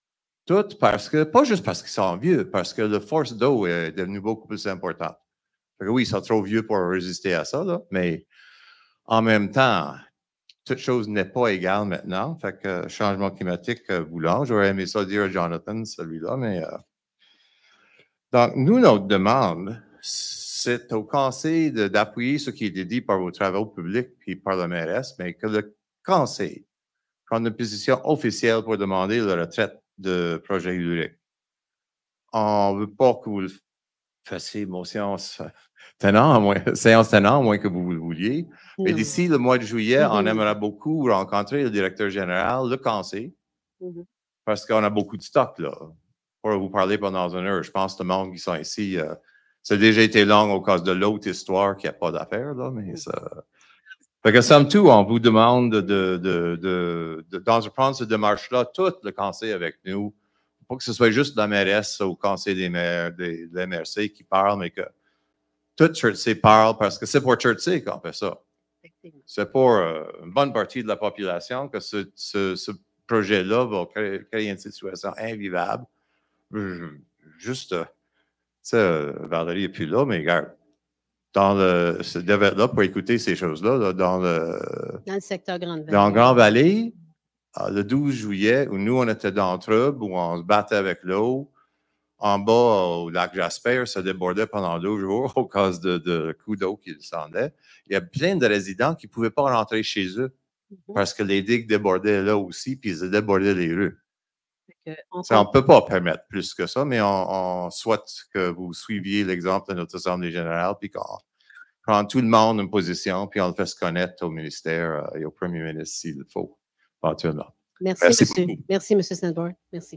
Tout parce que, pas juste parce qu'ils sont vieux, parce que le force d'eau est devenu beaucoup plus important. Fait que oui, ils sont trop vieux pour résister à ça, là, mais en même temps, toute chose n'est pas égale maintenant. Fait que changement climatique voulant, j'aurais aimé ça dire à Jonathan, celui-là, mais donc, nous, notre demande, c'est au Conseil d'appuyer ce qui est dit par vos travaux publics puis par la mairesse, mais que le Conseil prenne une position officielle pour demander la retraite de projet hydraulique. On ne veut pas que vous le fassiez séance tenant, à moins que vous le vouliez. Mais d'ici le mois de juillet, on aimerait beaucoup rencontrer le directeur général, le Conseil, parce qu'on a beaucoup de stock, là. Pour vous parler pendant 1 heure. Je pense que le monde qui sont ici, ça a déjà été long au cas de l'autre histoire qu'il n'y a pas d'affaire, là, mais ça. Fait que, somme toute, on vous demande d'entreprendre cette démarche-là, tout le conseil avec nous. Pas que ce soit juste la mairesse au conseil des maires, de la MRC qui parle, mais que tout Chertsey parle parce que c'est pour Chertsey qu'on fait ça. C'est pour une bonne partie de la population que ce projet-là va créer une situation invivable. Juste, Valérie n'est plus là, mais regarde, devait être là pour écouter ces choses-là, là, dans le secteur Grande-Vallée. Dans Grande-Vallée, le 12 juillet, où nous, on était dans le trouble, où on se battait avec l'eau, en bas, au lac Jasper, ça débordait pendant 2 jours au cause de coups d'eau qui descendaient. Il y a plein de résidents qui ne pouvaient pas rentrer chez eux parce que les digues débordaient là aussi, puis ils débordaient les rues. On ne peut pas permettre plus que ça, mais on souhaite que vous suiviez l'exemple de notre Assemblée générale, puis qu'on prend tout le monde une position, puis on le fait se connaître au ministère et au premier ministre s'il le faut, éventuellement. Merci, monsieur. Beaucoup. Merci, monsieur Snedbourne. Merci.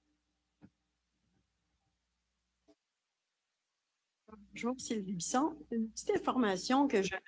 Bonjour, Sylvie Bisson. Une petite information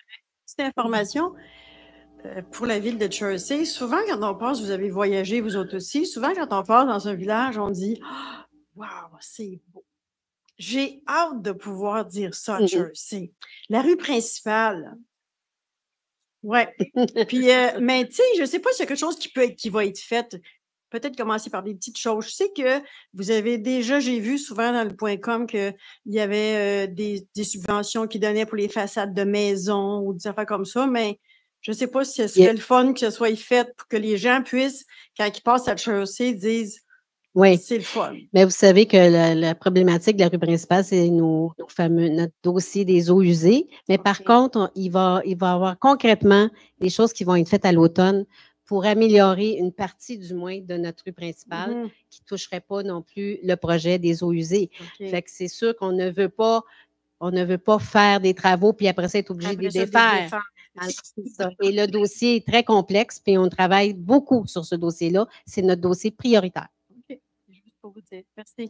pour la ville de Chertsey. Souvent, quand on passe, vous avez voyagé, vous autres aussi, souvent, quand on passe dans un village, on dit « Wow, c'est beau! » J'ai hâte de pouvoir dire ça à Chertsey. La rue principale. Oui. Puis, mais tu sais, je ne sais pas s'il y a quelque chose qui va être fait. Peut-être commencer par des petites choses. Je sais que vous avez déjà, j'ai vu souvent dans le .com qu'il y avait des subventions qui donnaient pour les façades de maisons ou des affaires comme ça, mais je ne sais pas si ce serait le fun que ce soit fait pour que les gens puissent, quand ils passent à Chertsey, disent c'est le fun. Mais vous savez que la problématique de la rue principale, c'est notre dossier des eaux usées. Mais par contre, il va y avoir concrètement des choses qui vont être faites à l'automne pour améliorer une partie du moins de notre rue principale qui ne toucherait pas non plus le projet des eaux usées. Fait que c'est sûr qu'on ne veut pas faire des travaux puis après ça être obligé de les défaire. Et le dossier est très complexe, puis on travaille beaucoup sur ce dossier-là. C'est notre dossier prioritaire. OK. Juste pour vous dire. Merci.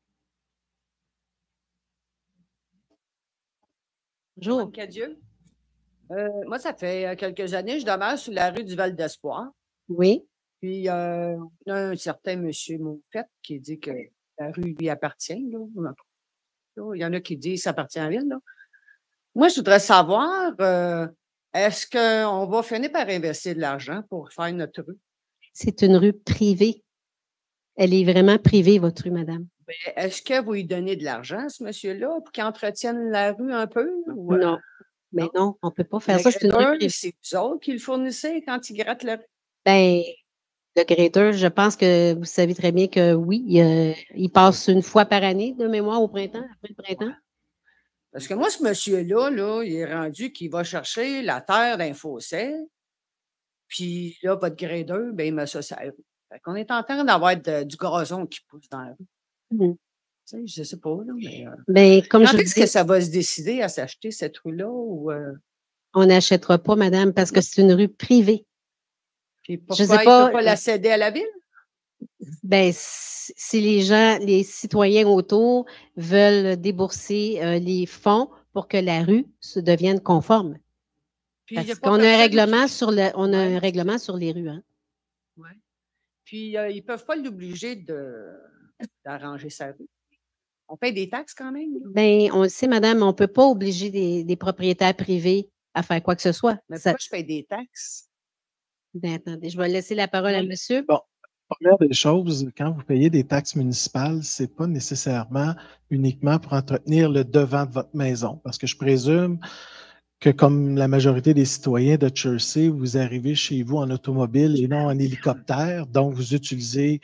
Bonjour. Madame Cadieux. Moi, ça fait quelques années, je demeure sur la rue du Val d'Espoir. Oui. Puis, on a un certain monsieur Monfette qui dit que la rue lui appartient. Là. Il y en a qui disent que ça appartient à la ville. Là. Moi, je voudrais savoir, est-ce qu'on va finir par investir de l'argent pour faire notre rue? C'est une rue privée. Elle est vraiment privée, votre rue, madame. Est-ce que vous lui donnez de l'argent à ce monsieur-là pour qu'il entretienne la rue un peu? Ou, non. Mais non, on ne peut pas faire ça. C'est une rue privée. C'est vous autres qui le fournissez quand il gratte la rue? Bien, le grader, je pense que vous savez très bien que oui, il passe une fois par année de mémoire au printemps, après le printemps. Parce que moi, ce monsieur-là, là, il est rendu qu'il va chercher la terre d'un fossé, puis là, votre grader, bien, il met ça sur la rue. Fait qu'on est en train d'avoir du gazon qui pousse dans la rue. Tu sais, je ne sais pas, là, mais comme quand je est-ce que ça va se décider à s'acheter cette rue-là? Ou, On n'achètera pas, madame, parce que c'est une rue privée. Puis pourquoi il ne peut pas la céder à la ville? Bien, si les citoyens autour veulent débourser les fonds pour que la rue se devienne conforme. Puis, parce qu'on a un règlement sur un règlement sur les rues. Hein? Oui. Puis, ils ne peuvent pas l'obliger d'arranger sa rue. On paye des taxes quand même? Bien, on le sait, madame, on ne peut pas obliger des propriétaires privés à faire quoi que ce soit. Mais pourquoi je paye des taxes? Bien, attendez, je vais laisser la parole à monsieur. Bon, Première des choses, quand vous payez des taxes municipales, ce n'est pas nécessairement uniquement pour entretenir le devant de votre maison, parce que je présume que comme la majorité des citoyens de Jersey, vous arrivez chez vous en automobile et non en hélicoptère, donc vous utilisez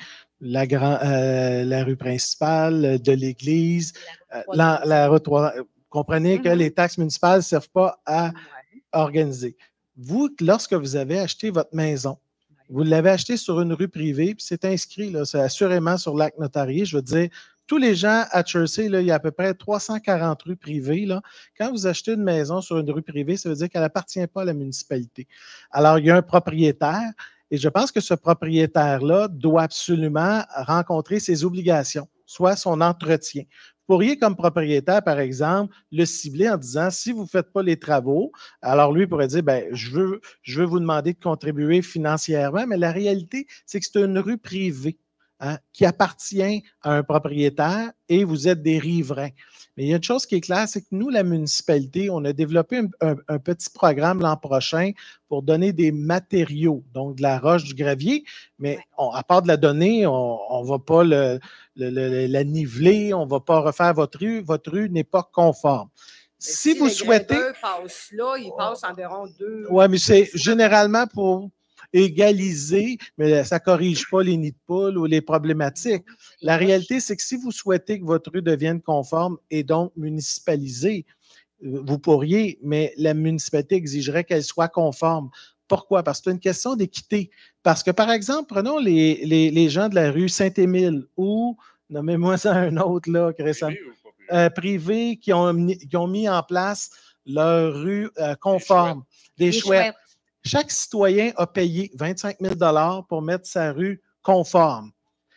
la rue principale de l'église, la route. Vous comprenez que les taxes municipales ne servent pas à organiser. Vous, lorsque vous avez acheté votre maison, vous l'avez acheté sur une rue privée, puis c'est inscrit, là, c'est assurément sur l'acte notarié. Je veux dire, tous les gens à Jersey, là, il y a à peu près 340 rues privées. Là. Quand vous achetez une maison sur une rue privée, ça veut dire qu'elle n'appartient pas à la municipalité. Alors, il y a un propriétaire, et je pense que ce propriétaire-là doit absolument rencontrer ses obligations, soit son entretien. Vous pourriez, comme propriétaire, par exemple, le cibler en disant, si vous ne faites pas les travaux, alors lui pourrait dire, ben, je veux vous demander de contribuer financièrement, mais la réalité, c'est que c'est une rue privée qui appartient à un propriétaire et vous êtes des riverains. Mais il y a une chose qui est claire, c'est que nous, la municipalité, on a développé un petit programme l'an prochain pour donner des matériaux, donc de la roche, du gravier, mais à part de la donner, on ne va pas la niveler, on ne va pas refaire votre rue. Votre rue n'est pas conforme. Si vous souhaitez. Passe là, il passe environ 2. Oui, mais c'est généralement pour égaliser, mais ça ne corrige pas les nids de poules ou les problématiques. La réalité, c'est que si vous souhaitez que votre rue devienne conforme et donc municipalisée, vous pourriez, mais la municipalité exigerait qu'elle soit conforme. Pourquoi? Parce que c'est une question d'équité. Parce que, par exemple, prenons les gens de la rue Saint-Émile ou, nommez-moi ça un autre, là, récemment, privés qui ont mis en place leur rue conforme. Des chouettes. Chaque citoyen a payé 25 000 $ pour mettre sa rue conforme.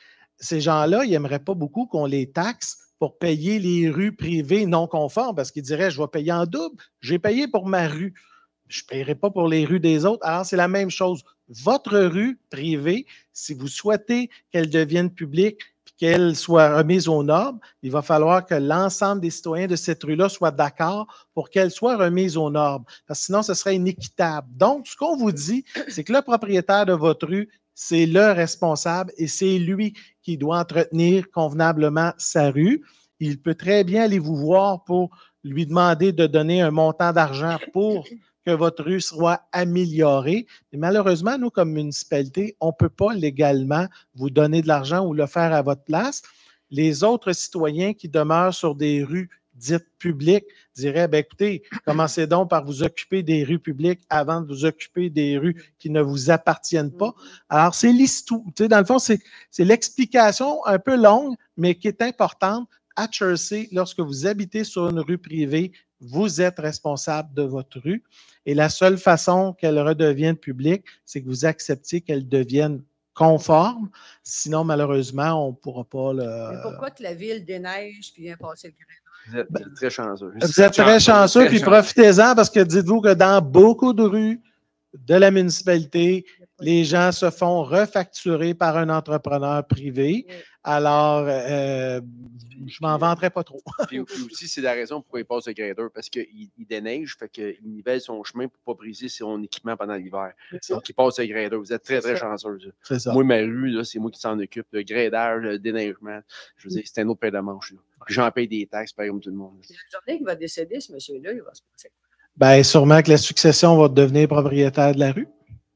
Ces gens-là, ils n'aimeraient pas beaucoup qu'on les taxe pour payer les rues privées non conformes parce qu'ils diraient, je vais payer en double, j'ai payé pour ma rue. Je ne paierai pas pour les rues des autres. Alors, c'est la même chose. Votre rue privée, si vous souhaitez qu'elle devienne publique, qu'elle soit remise aux normes, il va falloir que l'ensemble des citoyens de cette rue-là soient d'accord pour qu'elle soit remise aux normes. Parce que sinon, ce serait inéquitable. Donc, ce qu'on vous dit, c'est que le propriétaire de votre rue, c'est le responsable et c'est lui qui doit entretenir convenablement sa rue. Il peut très bien aller vous voir pour lui demander de donner un montant d'argent pour que votre rue soit améliorée. Mais malheureusement, nous, comme municipalité, on ne peut pas légalement vous donner de l'argent ou le faire à votre place. Les autres citoyens qui demeurent sur des rues dites publiques diraient, bien, écoutez, commencez donc par vous occuper des rues publiques avant de vous occuper des rues qui ne vous appartiennent pas. Alors, c'est l'histoire. Tu sais, dans le fond, c'est l'explication un peu longue, mais qui est importante. À Jersey, lorsque vous habitez sur une rue privée, vous êtes responsable de votre rue. Et la seule façon qu'elle redevienne publique, c'est que vous acceptiez qu'elle devienne conforme. Sinon, malheureusement, on ne pourra pas le. Mais pourquoi que la ville déneige puis vient passer le grain? Vous êtes très chanceux. Vous êtes très chanceux, puis profitez-en parce que dites-vous que dans beaucoup de rues de la municipalité, les gens se font refacturer par un entrepreneur privé. Alors, je ne m'en vanterai pas trop. Puis aussi, c'est la raison pourquoi il passe le grader, parce qu'il déneige, fait qu'il nivelle son chemin pour ne pas briser son équipement pendant l'hiver. Donc, il passe le grader. Vous êtes très, très chanceux. C'est ça. Moi, ma rue, c'est moi qui s'en occupe. Le gradage, le déneigement, je veux dire, c'est un autre paire de manches. J'en paye des taxes, pareil comme tout le monde. La journée qu'il va décéder, ce monsieur-là, il va se passer. Bien, sûrement que la succession va devenir propriétaire de la rue.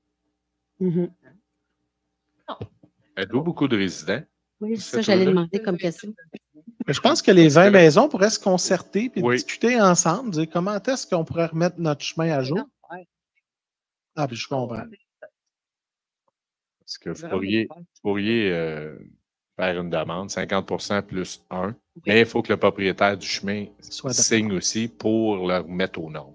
Êtes-vous beaucoup de résidents? Oui, c'est ça, j'allais demander comme question. Je pense que les 20 maisons pourraient se concerter et discuter ensemble, dire comment est-ce qu'on pourrait remettre notre chemin à jour. Ah, puis je comprends. Parce que vous pourriez faire une demande, 50 plus 1, mais il faut que le propriétaire du chemin signe aussi pour le remettre aux normes.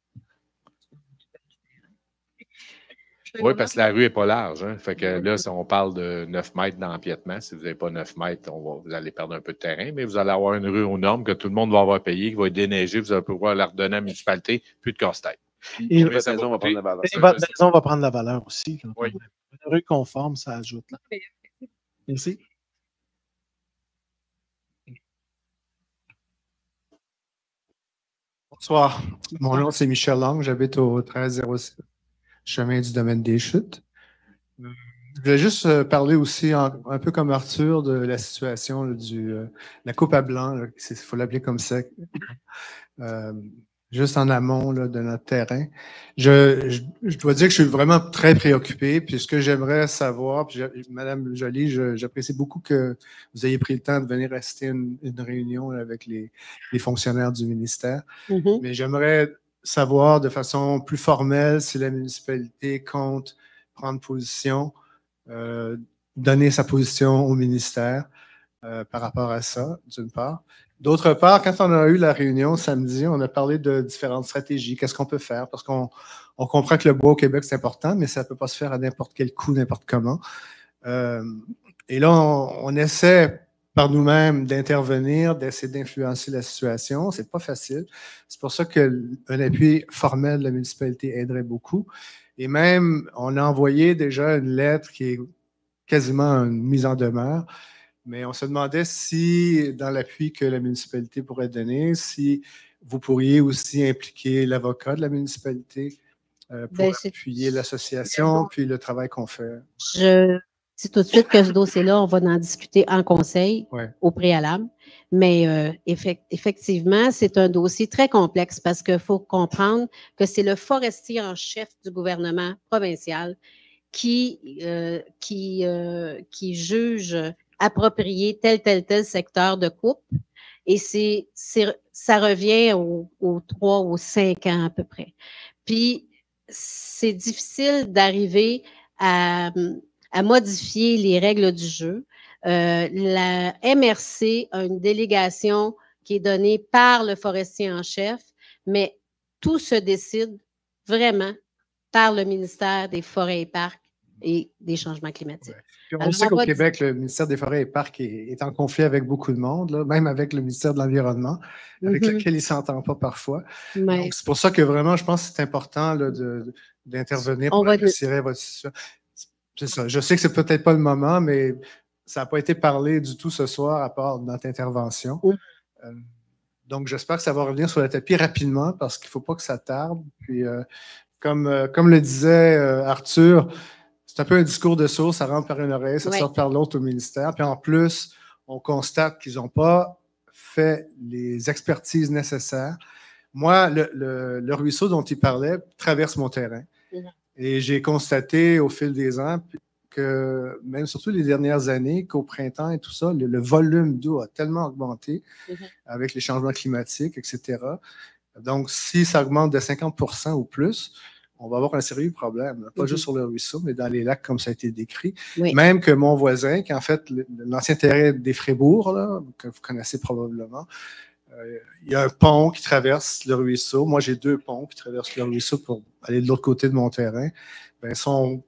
Oui, parce que la rue n'est pas large. Hein. Fait que là, si on parle de 9 mètres d'empiètement, si vous n'avez pas 9 mètres, vous allez perdre un peu de terrain, mais vous allez avoir une rue aux normes que tout le monde va avoir payé, qui va être déneigée, vous allez pouvoir la redonner à la municipalité, plus de casse-tête. Et votre maison va prendre la valeur. Et votre maison va prendre la valeur aussi. Oui. Une rue conforme, ça ajoute. Là. Merci. Bonsoir. Mon nom, c'est Michel Lang. J'habite au 1307, chemin du domaine des Chutes. voulais juste parler aussi, un peu comme Arthur, de la situation là, la coupe à blanc, il faut l'appeler comme ça, juste en amont là, de notre terrain. Je dois dire que je suis vraiment très préoccupé, puis ce que j'aimerais savoir, puis Madame Joly, j'apprécie beaucoup que vous ayez pris le temps de venir assister à une réunion là, avec les fonctionnaires du ministère, mais j'aimerais savoir de façon plus formelle si la municipalité compte prendre position, donner sa position au ministère par rapport à ça, d'une part. D'autre part, quand on a eu la réunion samedi, on a parlé de différentes stratégies. Qu'est-ce qu'on peut faire? Parce qu'on comprend que le bois au Québec, c'est important, mais ça ne peut pas se faire à n'importe quel coût, n'importe comment. Et là, on essaie par nous-mêmes d'intervenir, d'essayer d'influencer la situation. C'est pas facile. C'est pour ça qu'un appui formel de la municipalité aiderait beaucoup. Et même, on a envoyé déjà une lettre qui est quasiment une mise en demeure. Mais on se demandait si, dans l'appui que la municipalité pourrait donner, si vous pourriez aussi impliquer l'avocat de la municipalité pour appuyer l'association, puis le travail qu'on fait. Je dis tout de suite que ce dossier-là, on va en discuter en conseil au préalable. Mais effectivement, c'est un dossier très complexe parce qu'il faut comprendre que c'est le forestier en chef du gouvernement provincial qui juge approprier tel secteur de coupe. Et ça revient aux 3 ou 5 ans à peu près. Puis, c'est difficile d'arriver à modifier les règles du jeu. La MRC a une délégation qui est donnée par le forestier en chef, mais tout se décide vraiment par le ministère des Forêts et Parcs et des changements climatiques. Puis on sait qu'au Québec, le ministère des Forêts et Parcs est en conflit avec beaucoup de monde, là, même avec le ministère de l'Environnement, avec lequel il ne s'entend pas parfois. Donc, c'est pour ça que vraiment, je pense que c'est important là, d'intervenir pour resserrer votre situation. C'est ça. Je sais que c'est peut-être pas le moment, mais ça n'a pas été parlé du tout ce soir à part notre intervention. Donc, j'espère que ça va revenir sur le tapis rapidement parce qu'il ne faut pas que ça tarde. Puis, comme le disait Arthur, c'est un peu un discours de sourd, ça rentre par une oreille, ça sort par l'autre au ministère. Puis en plus, on constate qu'ils n'ont pas fait les expertises nécessaires. Moi, le ruisseau dont il parlait traverse mon terrain. Et j'ai constaté au fil des ans que, même surtout les dernières années, qu'au printemps et tout ça, le volume d'eau a tellement augmenté avec les changements climatiques, etc. Donc, si ça augmente de 50% ou plus, on va avoir un sérieux problème, là. Pas juste sur le ruisseau, mais dans les lacs comme ça a été décrit. Même que mon voisin, qui en fait l'ancien terrain des Frébourgs, là, que vous connaissez probablement, il y a un pont qui traverse le ruisseau. Moi, j'ai 2 ponts qui traversent le ruisseau pour aller de l'autre côté de mon terrain. Bien, son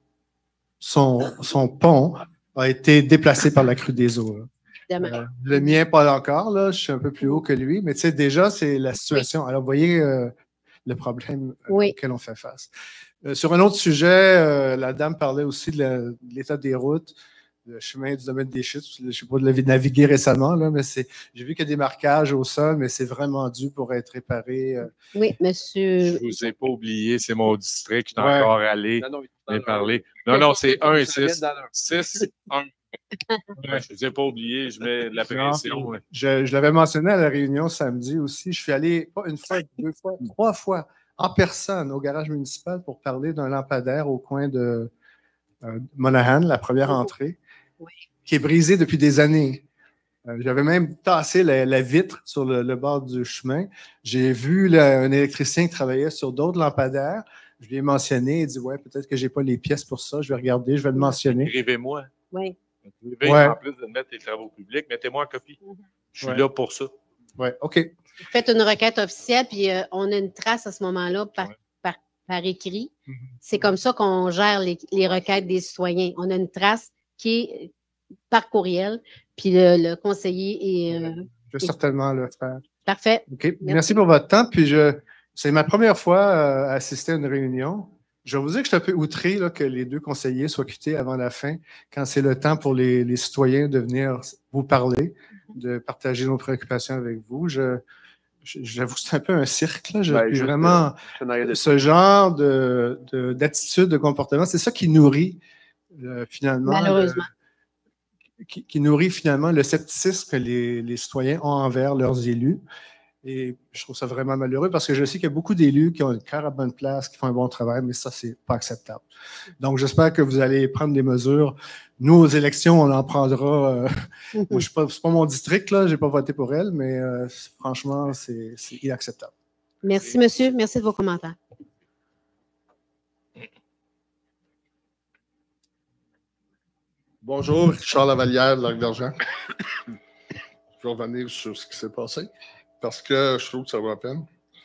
pont a été déplacé par la crue des eaux. Le mien, pas encore. Là. Je suis un peu plus haut que lui, mais tu sais, déjà, c'est la situation. Alors, vous voyez le problème auquel on fait face. Sur un autre sujet, la dame parlait aussi de l'état des routes, le chemin du domaine des Chutes. Je ne sais pas de le naviguer récemment, là, mais j'ai vu qu'il y a des marquages au sol, mais c'est vraiment dû pour être réparé. Oui, monsieur. Je ne vous ai pas oublié, c'est mon district qui est encore allé parler. Non, c'est 1 et 6. 6, 1. Je ne vous ai pas oublié, je mets de la pression. Je l'avais mentionné à la réunion samedi aussi. Je suis allé pas une fois, 2 fois, 3 fois en personne au garage municipal pour parler d'un lampadaire au coin de Monaghan, la première entrée, qui est brisé depuis des années. J'avais même tassé la vitre sur le bord du chemin. J'ai vu un électricien qui travaillait sur d'autres lampadaires. Je lui ai mentionné. Il dit ouais, peut-être que je n'ai pas les pièces pour ça. Je vais regarder, je vais le mentionner. Écrivez-moi. Oui. En plus de mettre les travaux publics, mettez-moi en copie. Je suis là pour ça. Oui, OK. Faites une requête officielle, puis on a une trace à ce moment-là par écrit. C'est comme ça qu'on gère les requêtes des citoyens. On a une trace qui est par courriel, puis le conseiller est... je vais certainement le faire. Parfait. OK. Merci pour votre temps. Puis c'est ma première fois à assister à une réunion. Je vais vous dire que je suis un peu outré là, que les 2 conseillers soient quittés avant la fin, quand c'est le temps pour les citoyens de venir vous parler, de partager nos préoccupations avec vous. J'avoue que c'est un peu un cirque. Là. Vraiment, ce genre d'attitude, de comportement, c'est ça qui nourrit finalement, Malheureusement. qui nourrit finalement le scepticisme que les citoyens ont envers leurs élus. Et je trouve ça vraiment malheureux parce que je sais qu'il y a beaucoup d'élus qui ont le cœur à bonne place, qui font un bon travail, mais ça, c'est pas acceptable. Donc, j'espère que vous allez prendre des mesures. Nous, aux élections, on en prendra. Moi, c'est pas mon district, là, j'ai pas voté pour elle, mais franchement, c'est inacceptable. Merci, monsieur. Merci de vos commentaires. Bonjour, Richard Lavallière, de Lac d'Argent. Je vais revenir sur ce qui s'est passé parce que je trouve que ça vaut la peine.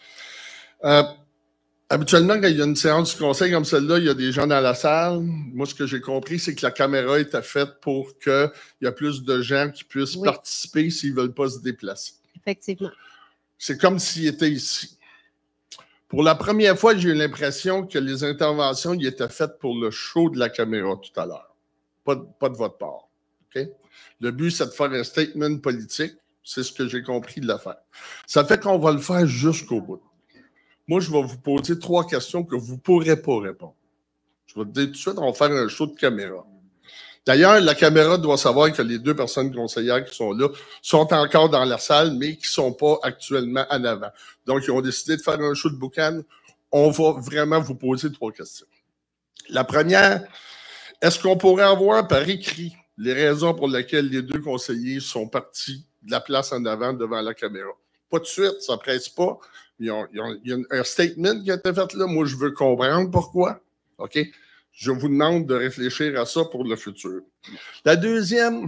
Habituellement, quand il y a une séance du conseil comme celle-là, il y a des gens dans la salle. Moi, ce que j'ai compris, c'est que la caméra était faite pour qu'il y ait plus de gens qui puissent participer s'ils ne veulent pas se déplacer. Effectivement. C'est comme s'ils étaient ici. Pour la première fois, j'ai eu l'impression que les interventions y étaient faites pour le show de la caméra tout à l'heure. Pas de votre part. Okay? Le but, c'est de faire un statement politique. C'est ce que j'ai compris de l'affaire. Ça fait qu'on va le faire jusqu'au bout. Moi, je vais vous poser 3 questions que vous ne pourrez pas répondre. Je vais te dire tout de suite, on va faire un show de caméra. D'ailleurs, la caméra doit savoir que les 2 personnes conseillères qui sont là sont encore dans la salle, mais qui ne sont pas actuellement en avant. Donc, ils ont décidé de faire un show de boucan. On va vraiment vous poser 3 questions. La première, est-ce qu'on pourrait avoir par écrit les raisons pour lesquelles les 2 conseillers sont partis de la place en avant devant la caméra? Pas de suite, ça ne presse pas. Il y a un statement qui a été fait là. Moi, je veux comprendre pourquoi. OK? Je vous demande de réfléchir à ça pour le futur. La deuxième,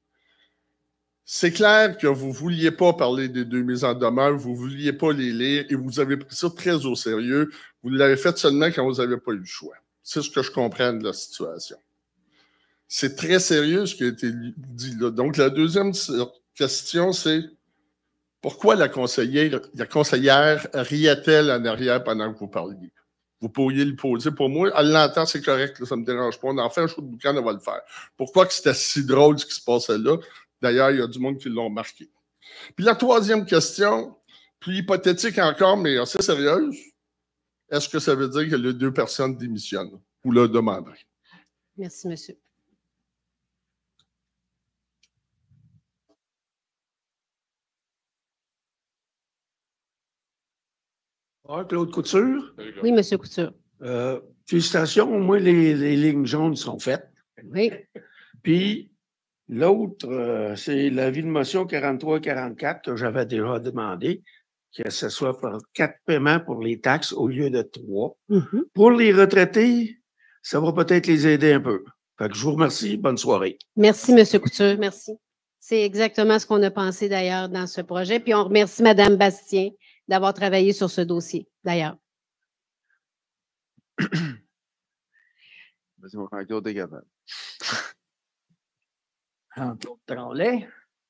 c'est clair que vous ne vouliez pas parler des 2 mises en demeure, vous ne vouliez pas les lire et vous avez pris ça très au sérieux. Vous l'avez fait seulement quand vous n'avez pas eu le choix. C'est ce que je comprends de la situation. C'est très sérieux ce qui a été dit là. Donc, la deuxième question, c'est pourquoi la conseillère riait-elle en arrière pendant que vous parliez? Vous pourriez le poser. Pour moi, elle l'entend, c'est correct, là, ça ne me dérange pas. On en fait un show de boucan, on va le faire. Pourquoi que c'était si drôle ce qui se passait là? D'ailleurs, il y a du monde qui l'ont marqué. Puis la 3e question, plus hypothétique encore, mais assez sérieuse. Est-ce que ça veut dire que les 2 personnes démissionnent ou le demanderaient? Merci, monsieur. Claude Couture. Oui, monsieur Couture. Félicitations, au moins les lignes jaunes sont faites. Oui. Puis l'autre, c'est l'avis de motion 43-44 que j'avais déjà demandé, que ce soit par 4 paiements pour les taxes au lieu de 3. Pour les retraités, ça va peut-être les aider un peu. Fait que je vous remercie. Bonne soirée. Merci, monsieur Couture. Merci. C'est exactement ce qu'on a pensé d'ailleurs dans ce projet. Puis on remercie Mme Bastien d'avoir travaillé sur ce dossier, d'ailleurs. Vas-y, mon frère Claude, t'es capable. Claude Tremblay.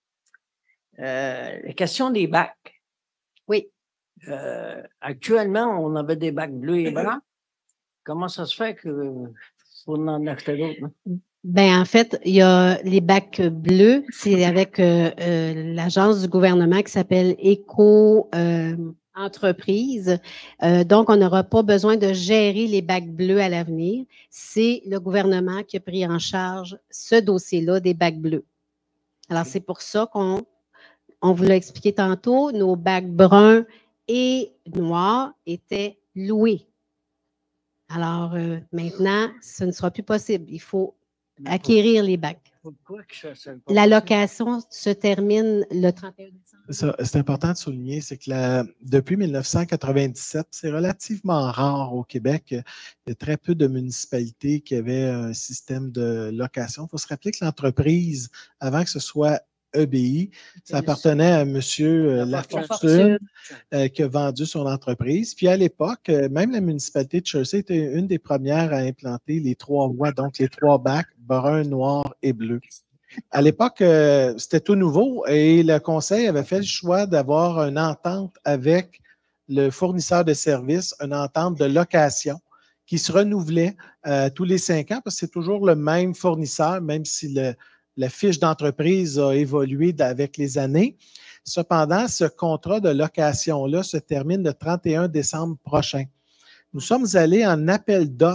La question des bacs. Oui. Actuellement, on avait des bacs bleus et blancs. Comment ça se fait qu'on en achetait d'autres? Ben en fait, il y a les bacs bleus, c'est avec l'agence du gouvernement qui s'appelle Éco-entreprise. Donc, on n'aura pas besoin de gérer les bacs bleus à l'avenir. C'est le gouvernement qui a pris en charge ce dossier-là des bacs bleus. Alors, c'est pour ça qu'on vous l'a expliqué tantôt, nos bacs bruns et noirs étaient loués. Alors, maintenant, ce ne sera plus possible. Il faut acquérir les bacs. La location se termine le 31 décembre. C'est important de souligner, c'est que depuis 1997, c'est relativement rare au Québec. Il y a très peu de municipalités qui avaient un système de location. Il faut se rappeler que l'entreprise, avant que ce soit EBI, ça appartenait à M. Lafortune qui a vendu son entreprise. Puis à l'époque, même la municipalité de Chersey était une des premières à implanter les 3 voies, donc les 3 bacs, brun, noir et bleu. À l'époque, c'était tout nouveau et le conseil avait fait le choix d'avoir une entente avec le fournisseur de services, une entente de location qui se renouvelait tous les 5 ans parce que c'est toujours le même fournisseur, même si la fiche d'entreprise a évolué avec les années. Cependant, ce contrat de location-là se termine le 31 décembre prochain. Nous sommes allés en appel d'offres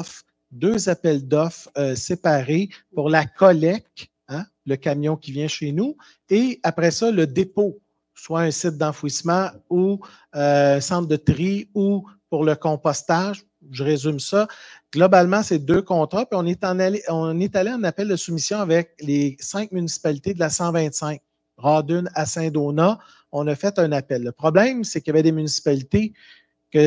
2 appels d'offres séparés pour la collecte, hein, le camion qui vient chez nous, et après ça, le dépôt, soit un site d'enfouissement ou centre de tri ou pour le compostage. Je résume ça. Globalement, c'est 2 contrats, puis on est allé en appel de soumission avec les 5 municipalités de la 125, Rawdon à Saint-Donat. On a fait un appel. Le problème, c'est qu'il y avait des municipalités que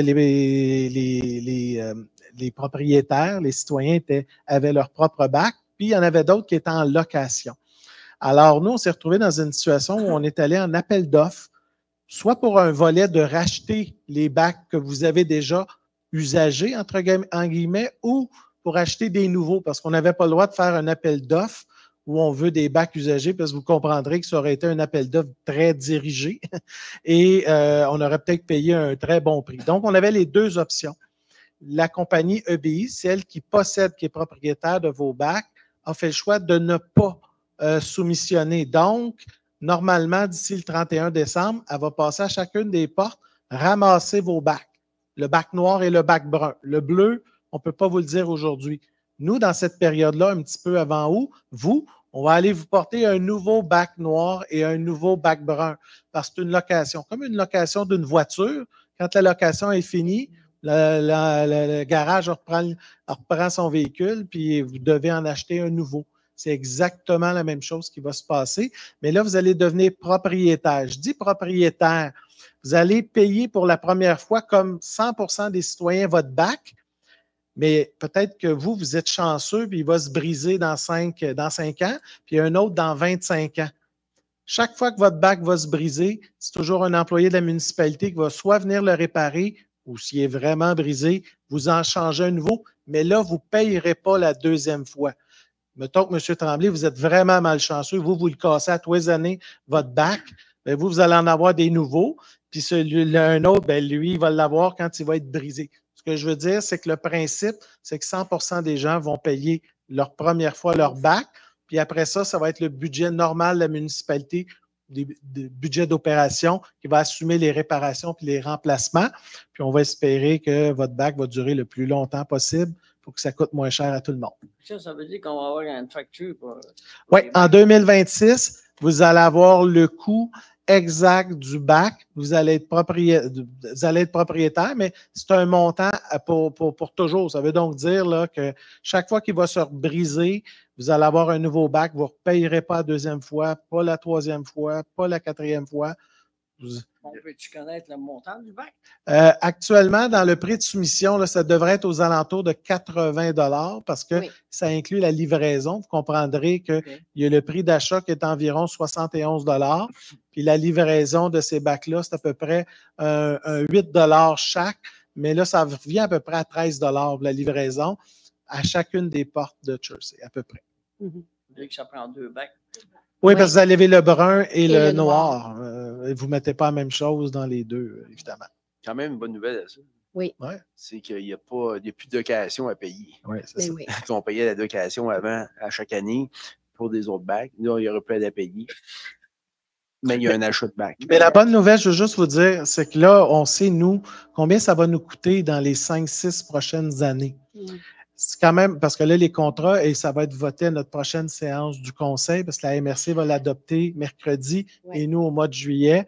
les propriétaires, les citoyens avaient leur propre bac, puis il y en avait d'autres qui étaient en location. Alors, nous, on s'est retrouvés dans une situation où on est allé en appel d'offres, soit pour un volet de racheter les bacs que vous avez déjà usagés, entre guillemets, ou pour acheter des nouveaux, parce qu'on n'avait pas le droit de faire un appel d'offres où on veut des bacs usagés, parce que vous comprendrez que ça aurait été un appel d'offres très dirigé et on aurait peut-être payé un très bon prix. Donc, on avait les 2 options. La compagnie EBI, celle qui possède, qui est propriétaire de vos bacs, a fait le choix de ne pas soumissionner. Donc, normalement, d'ici le 31 décembre, elle va passer à chacune des portes, ramasser vos bacs. Le bac noir et le bac brun. Le bleu, on ne peut pas vous le dire aujourd'hui. Nous, dans cette période-là, un petit peu avant on va aller vous porter un nouveau bac noir et un nouveau bac brun parce que c'est une location. Comme une location d'une voiture, quand la location est finie, le garage reprend son véhicule puis vous devez en acheter un nouveau. C'est exactement la même chose qui va se passer. Mais là, vous allez devenir propriétaire. Je dis propriétaire. Vous allez payer pour la première fois, comme 100% des citoyens, votre bac, mais peut-être que vous êtes chanceux, puis il va se briser dans 5 ans, puis un autre dans 25 ans. Chaque fois que votre bac va se briser, c'est toujours un employé de la municipalité qui va soit venir le réparer, ou s'il est vraiment brisé, vous en changez un nouveau, mais là, vous ne payerez pas la 2e fois. Mettons que M. Tremblay, vous êtes vraiment malchanceux, vous le cassez à tous les années, votre bac, bien, vous allez en avoir des nouveaux, puis un autre, bien, lui, il va l'avoir quand il va être brisé. Ce que je veux dire, c'est que le principe, c'est que 100% des gens vont payer leur première fois leur bac, puis après ça, ça va être le budget normal de la municipalité, des budgets d'opération qui va assumer les réparations puis les remplacements. Puis on va espérer que votre bac va durer le plus longtemps possible pour que ça coûte moins cher à tout le monde. Ça veut dire qu'on va avoir une facture pour oui, en 2026, vous allez avoir le coût exact du bac. Vous allez être propriétaire, mais c'est un montant pour toujours. Ça veut donc dire là, que chaque fois qu'il va se briser, vous allez avoir un nouveau bac. Vous ne repayerez pas la 2e fois, pas la 3e fois, pas la 4e fois. On peut-tu connaître le montant du bac? Actuellement, dans le prix de soumission, là, ça devrait être aux alentours de 80 $ parce que ça inclut la livraison. Vous comprendrez qu'il y a le prix d'achat qui est environ 71 $. Puis la livraison de ces bacs-là, c'est à peu près un 8 $ chaque. Mais là, ça revient à peu près à 13 $ la livraison à chacune des portes de Jersey, à peu près. Vous voulez que ça prend 2 bacs? Oui, parce que vous avez le brun et le noir. Vous ne mettez pas la même chose dans les 2, évidemment. Quand même une bonne nouvelle à ça. Oui. Ouais. C'est qu'il n'y a plus de location à payer. Oui, c'est ça. Oui. On payait la location avant, à chaque année, pour des autres bacs. Là, il n'y aurait plus à payer. Mais il y a un achat de bac. Mais la bonne nouvelle, je veux juste vous dire, c'est que là, on sait, nous, combien ça va nous coûter dans les 5-6 prochaines années. C'est quand même, parce que là, les contrats, et ça va être voté à notre prochaine séance du Conseil, parce que la MRC va l'adopter mercredi et nous au mois de juillet.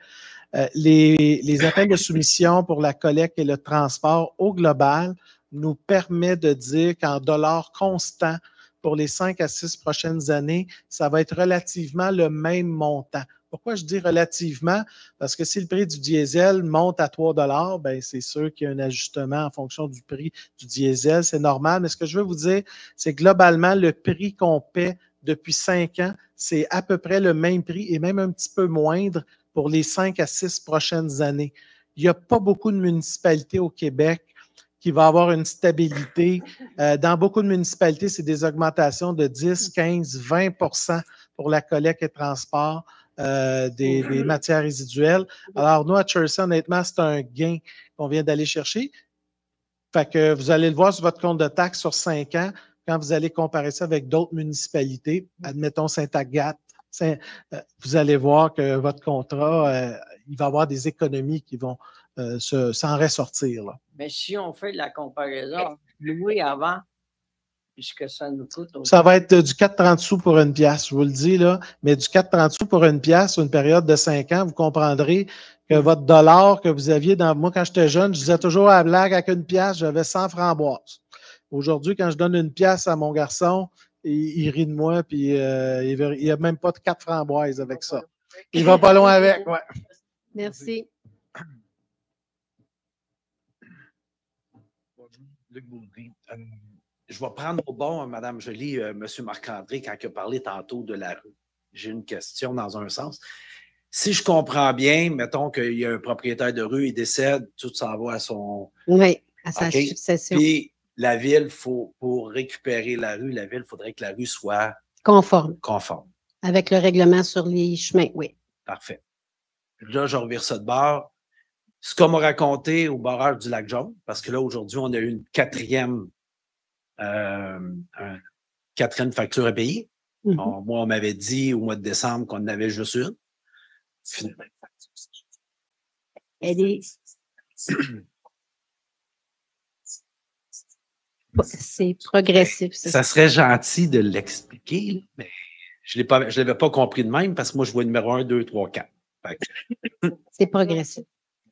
Les appels de soumission pour la collecte et le transport au global nous permet de dire qu'en dollars constants, pour les 5 à 6 prochaines années, ça va être relativement le même montant. Pourquoi je dis relativement? Parce que si le prix du diesel monte à 3 $, bien, c'est sûr qu'il y a un ajustement en fonction du prix du diesel. C'est normal. Mais ce que je veux vous dire, c'est que globalement, le prix qu'on paie depuis 5 ans, c'est à peu près le même prix et même un petit peu moindre pour les 5 à 6 prochaines années. Il n'y a pas beaucoup de municipalités au Québec qui va avoir une stabilité. Dans beaucoup de municipalités, c'est des augmentations de 10, 15, 20 % pour la collecte et transport des matières résiduelles. Alors, nous, à Jersey, honnêtement, c'est un gain qu'on vient d'aller chercher. Fait que vous allez le voir sur votre compte de taxe sur 5 ans quand vous allez comparer ça avec d'autres municipalités, admettons Sainte-Agathe. Vous allez voir que votre contrat, il va y avoir des économies qui vont s'en ressortir. Là. Mais si on fait de la comparaison, louer avant Puis ce que ça nous coûte. Ça va être du 4,30 sous pour une pièce, je vous le dis, là. Mais du 4,30 sous pour une pièce sur une période de 5 ans, vous comprendrez que votre dollar que vous aviez dans. Moi, quand j'étais jeune, je disais toujours à la blague, avec une pièce, j'avais 100 framboises. Aujourd'hui, quand je donne une pièce à mon garçon, il rit de moi, puis il n'y a même pas de 4 framboises avec ça. Il va pas loin avec, ouais. Merci. Luc Baudry. Je vais prendre au bon, Mme Joly, M. Marc-André, quand il a parlé tantôt de la rue. J'ai une question dans un sens. Si je comprends bien, mettons qu'il y a un propriétaire de rue, il décède, tout s'en va à son... Oui, à sa succession. Puis la ville, pour récupérer la rue, la ville, il faudrait que la rue soit... Conforme. Conforme. Avec le règlement sur les chemins, oui. Parfait. Là, je revire ça de bord. Ce qu'on m'a raconté au barrage du Lac-Jaune, parce que là, aujourd'hui, on a eu une quatrième facture à payer. Moi, on m'avait dit au mois de décembre qu'on en avait juste une. Finalement, elle est... C'est progressif. Ça serait gentil de l'expliquer, mais je ne l'avais pas compris de même parce que moi, je vois numéro 1, 2, 3, 4. C'est progressif.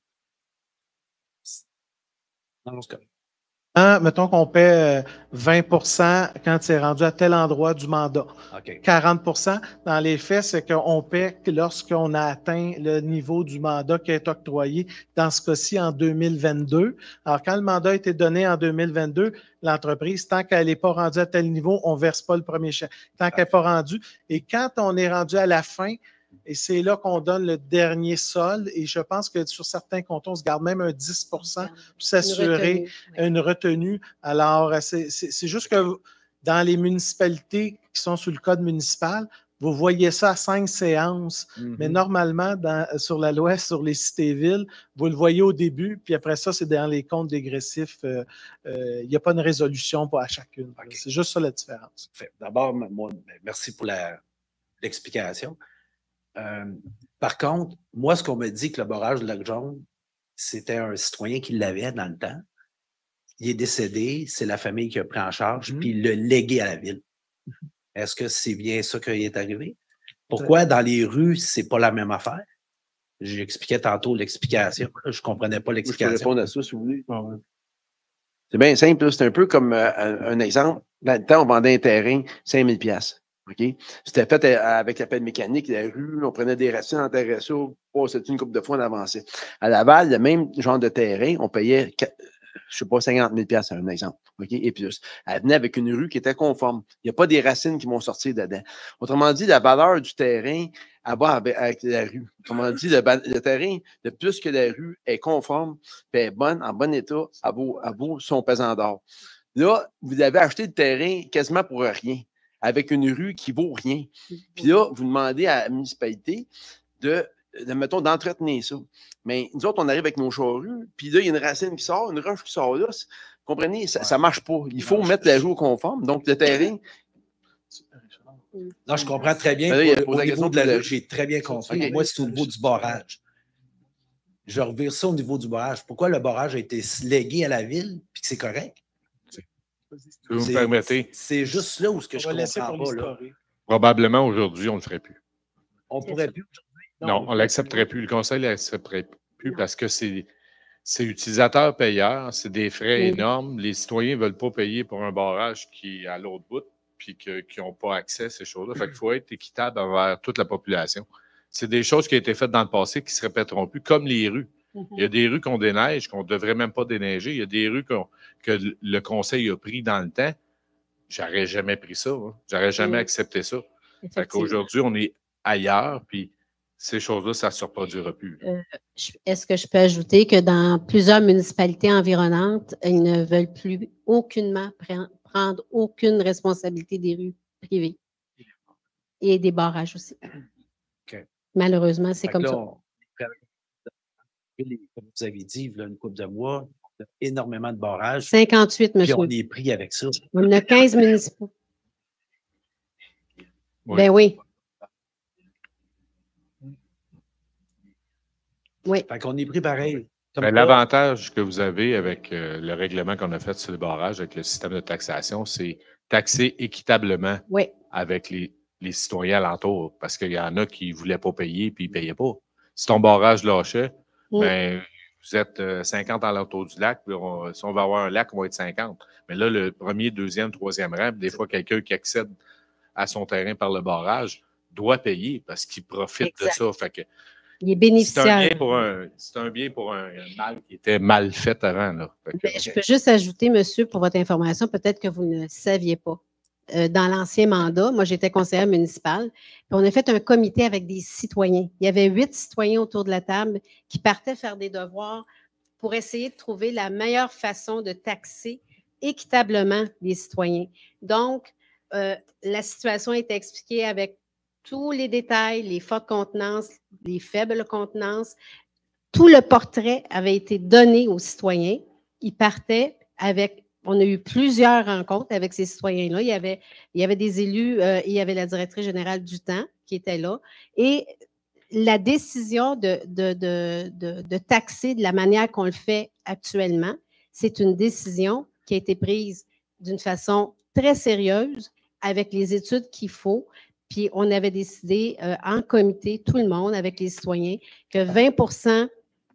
Non, c'est correct. Mettons qu'on paie 20 quand c'est rendu à tel endroit du mandat. Okay. 40 dans les faits, c'est qu'on paie lorsqu'on a atteint le niveau du mandat qui est octroyé, dans ce cas-ci en 2022. Alors, quand le mandat a été donné en 2022, l'entreprise, tant qu'elle n'est pas rendue à tel niveau, on ne verse pas le premier chèque. Tant qu'elle n'est pas rendue. Et quand on est rendu à la fin, et c'est là qu'on donne le dernier solde. Et je pense que sur certains cantons, on se garde même un 10 pour s'assurer une retenue. Alors, c'est juste que dans les municipalités qui sont sous le code municipal, vous voyez ça à 5 séances. Mais normalement, sur la loi sur les cités-villes, vous le voyez au début, puis après ça, c'est dans les comptes dégressifs. Il n'y a pas une résolution à chacune. Okay. C'est juste ça la différence. D'abord, merci pour l'explication. Par contre, moi, ce qu'on me dit que le barrage de Lac-Jaune, c'était un citoyen qui l'avait dans le temps. Il est décédé, c'est la famille qui a pris en charge, puis il l'a légué à la ville. Est-ce que c'est bien ça qui est arrivé? Pourquoi dans les rues, c'est pas la même affaire? J'expliquais tantôt l'explication. Je ne comprenais pas l'explication. Je peux répondre à ça, si vous voulez. C'est bien simple. C'est un peu comme un exemple. Dans le temps, on vendait un terrain 5 000 $. Okay? C'était fait avec la pelle mécanique, la rue, on prenait des racines en terre c'était une couple de fois, on avançait. À Laval, le même genre de terrain, on payait, je ne sais pas, 50 000 $, c'est un exemple, okay? Et plus. Elle venait avec une rue qui était conforme. Il n'y a pas des racines qui vont sortir dedans. Autrement dit, la valeur du terrain, elle va avec la rue. Autrement dit, le terrain, de plus que la rue est conforme, puis est bonne, en bon état, elle vaut son pesant d'or. Là, vous avez acheté le terrain quasiment pour rien, avec une rue qui vaut rien. Puis là, vous demandez à la municipalité mettons, d'entretenir ça. Mais nous autres, on arrive avec nos charrues, puis là, il y a une racine qui sort, une roche qui sort là. Comprenez, ça ne marche pas. Il faut mettre la rue conforme. Donc, le terrain... Non, je comprends très bien. Au niveau de la rue, j'ai très bien compris. Okay. Moi, c'est au niveau du barrage. Je revire ça au niveau du barrage. Pourquoi le barrage a été légué à la ville, puis que c'est correct? Si vous me permettez. C'est juste là où ce que je comprends pas. Là. Probablement aujourd'hui, on ne le ferait plus. On ne pourrait plus aujourd'hui? Non, on ne l'accepterait plus. Le conseil ne l'accepterait plus parce que c'est utilisateur-payeur, c'est des frais énormes. Les citoyens ne veulent pas payer pour un barrage qui est à l'autre bout puis qui n'ont pas accès à ces choses-là. Fait qu'il faut être équitable envers toute la population. C'est des choses qui ont été faites dans le passé qui ne se répéteront plus, comme les rues. Il y a des rues qu'on déneige, qu'on ne devrait même pas déneiger. Il y a des rues que le conseil a pris dans le temps. J'aurais jamais pris ça. Hein. J'aurais jamais accepté ça. Fait qu'aujourd'hui, on est ailleurs, puis ces choses-là, ça ne se reproduira plus. Est-ce que je peux ajouter que dans plusieurs municipalités environnantes, ils ne veulent plus aucunement prendre aucune responsabilité des rues privées et des barrages aussi. Okay. Malheureusement, c'est comme ça. Comme vous avez dit, il y a une couple de mois, il y a énormément de barrages. 58, monsieur. Puis on est pris avec ça. On en a 15 municipaux. Oui. Ben oui. Oui. Fait qu'on est pris pareil. Ben, l'avantage que vous avez avec le règlement qu'on a fait sur le barrage, avec le système de taxation, c'est taxer équitablement avec les citoyens alentours, parce qu'il y en a qui ne voulaient pas payer puis ils ne payaient pas. Si ton barrage lâchait, ben, vous êtes 50 alentour du lac, puis si on va avoir un lac, on va être 50. Mais là, le premier, deuxième, troisième rang, des fois, quelqu'un qui accède à son terrain par le barrage doit payer parce qu'il profite de ça. Fait que il est bénéficiaire. C'est un bien pour un mal qui était mal fait avant. Là. Je peux juste ajouter, monsieur, pour votre information, peut-être que vous ne saviez pas. Dans l'ancien mandat, moi, j'étais conseillère municipale, puis on a fait un comité avec des citoyens. Il y avait 8 citoyens autour de la table qui partaient faire des devoirs pour essayer de trouver la meilleure façon de taxer équitablement les citoyens. Donc, la situation a été expliquée avec tous les détails, les fortes contenances, les faibles contenances. Tout le portrait avait été donné aux citoyens. Ils partaient avec... On a eu plusieurs rencontres avec ces citoyens-là. Il y avait des élus, il y avait la directrice générale du temps qui était là. Et la décision de taxer de la manière qu'on le fait actuellement, c'est une décision qui a été prise d'une façon très sérieuse avec les études qu'il faut. Puis on avait décidé en comité, tout le monde, avec les citoyens, que 20%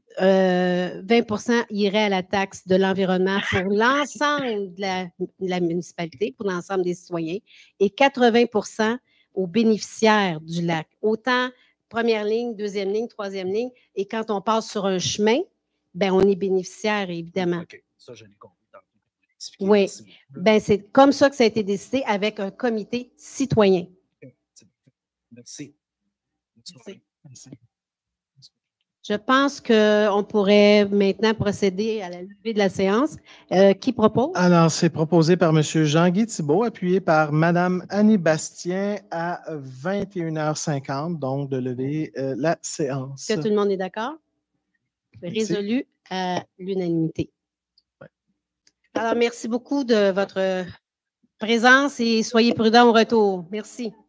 irait à la taxe de l'environnement pour l'ensemble de la municipalité, pour l'ensemble des citoyens, et 80% aux bénéficiaires du lac. Autant première ligne, deuxième ligne, troisième ligne, et quand on passe sur un chemin, ben on est bénéficiaire, évidemment. OK, ça, je l'ai compris. Oui, ben c'est comme ça que ça a été décidé avec un comité citoyen. Merci. Merci. Je pense qu'on pourrait maintenant procéder à la levée de la séance. Qui propose? Alors, c'est proposé par M. Jean-Guy Thibault, appuyé par Mme Annie Bastien à 21h50, donc de lever la séance. Est-ce que tout le monde est d'accord? Résolu à l'unanimité. Ouais. Alors, merci beaucoup de votre présence et soyez prudents au retour. Merci.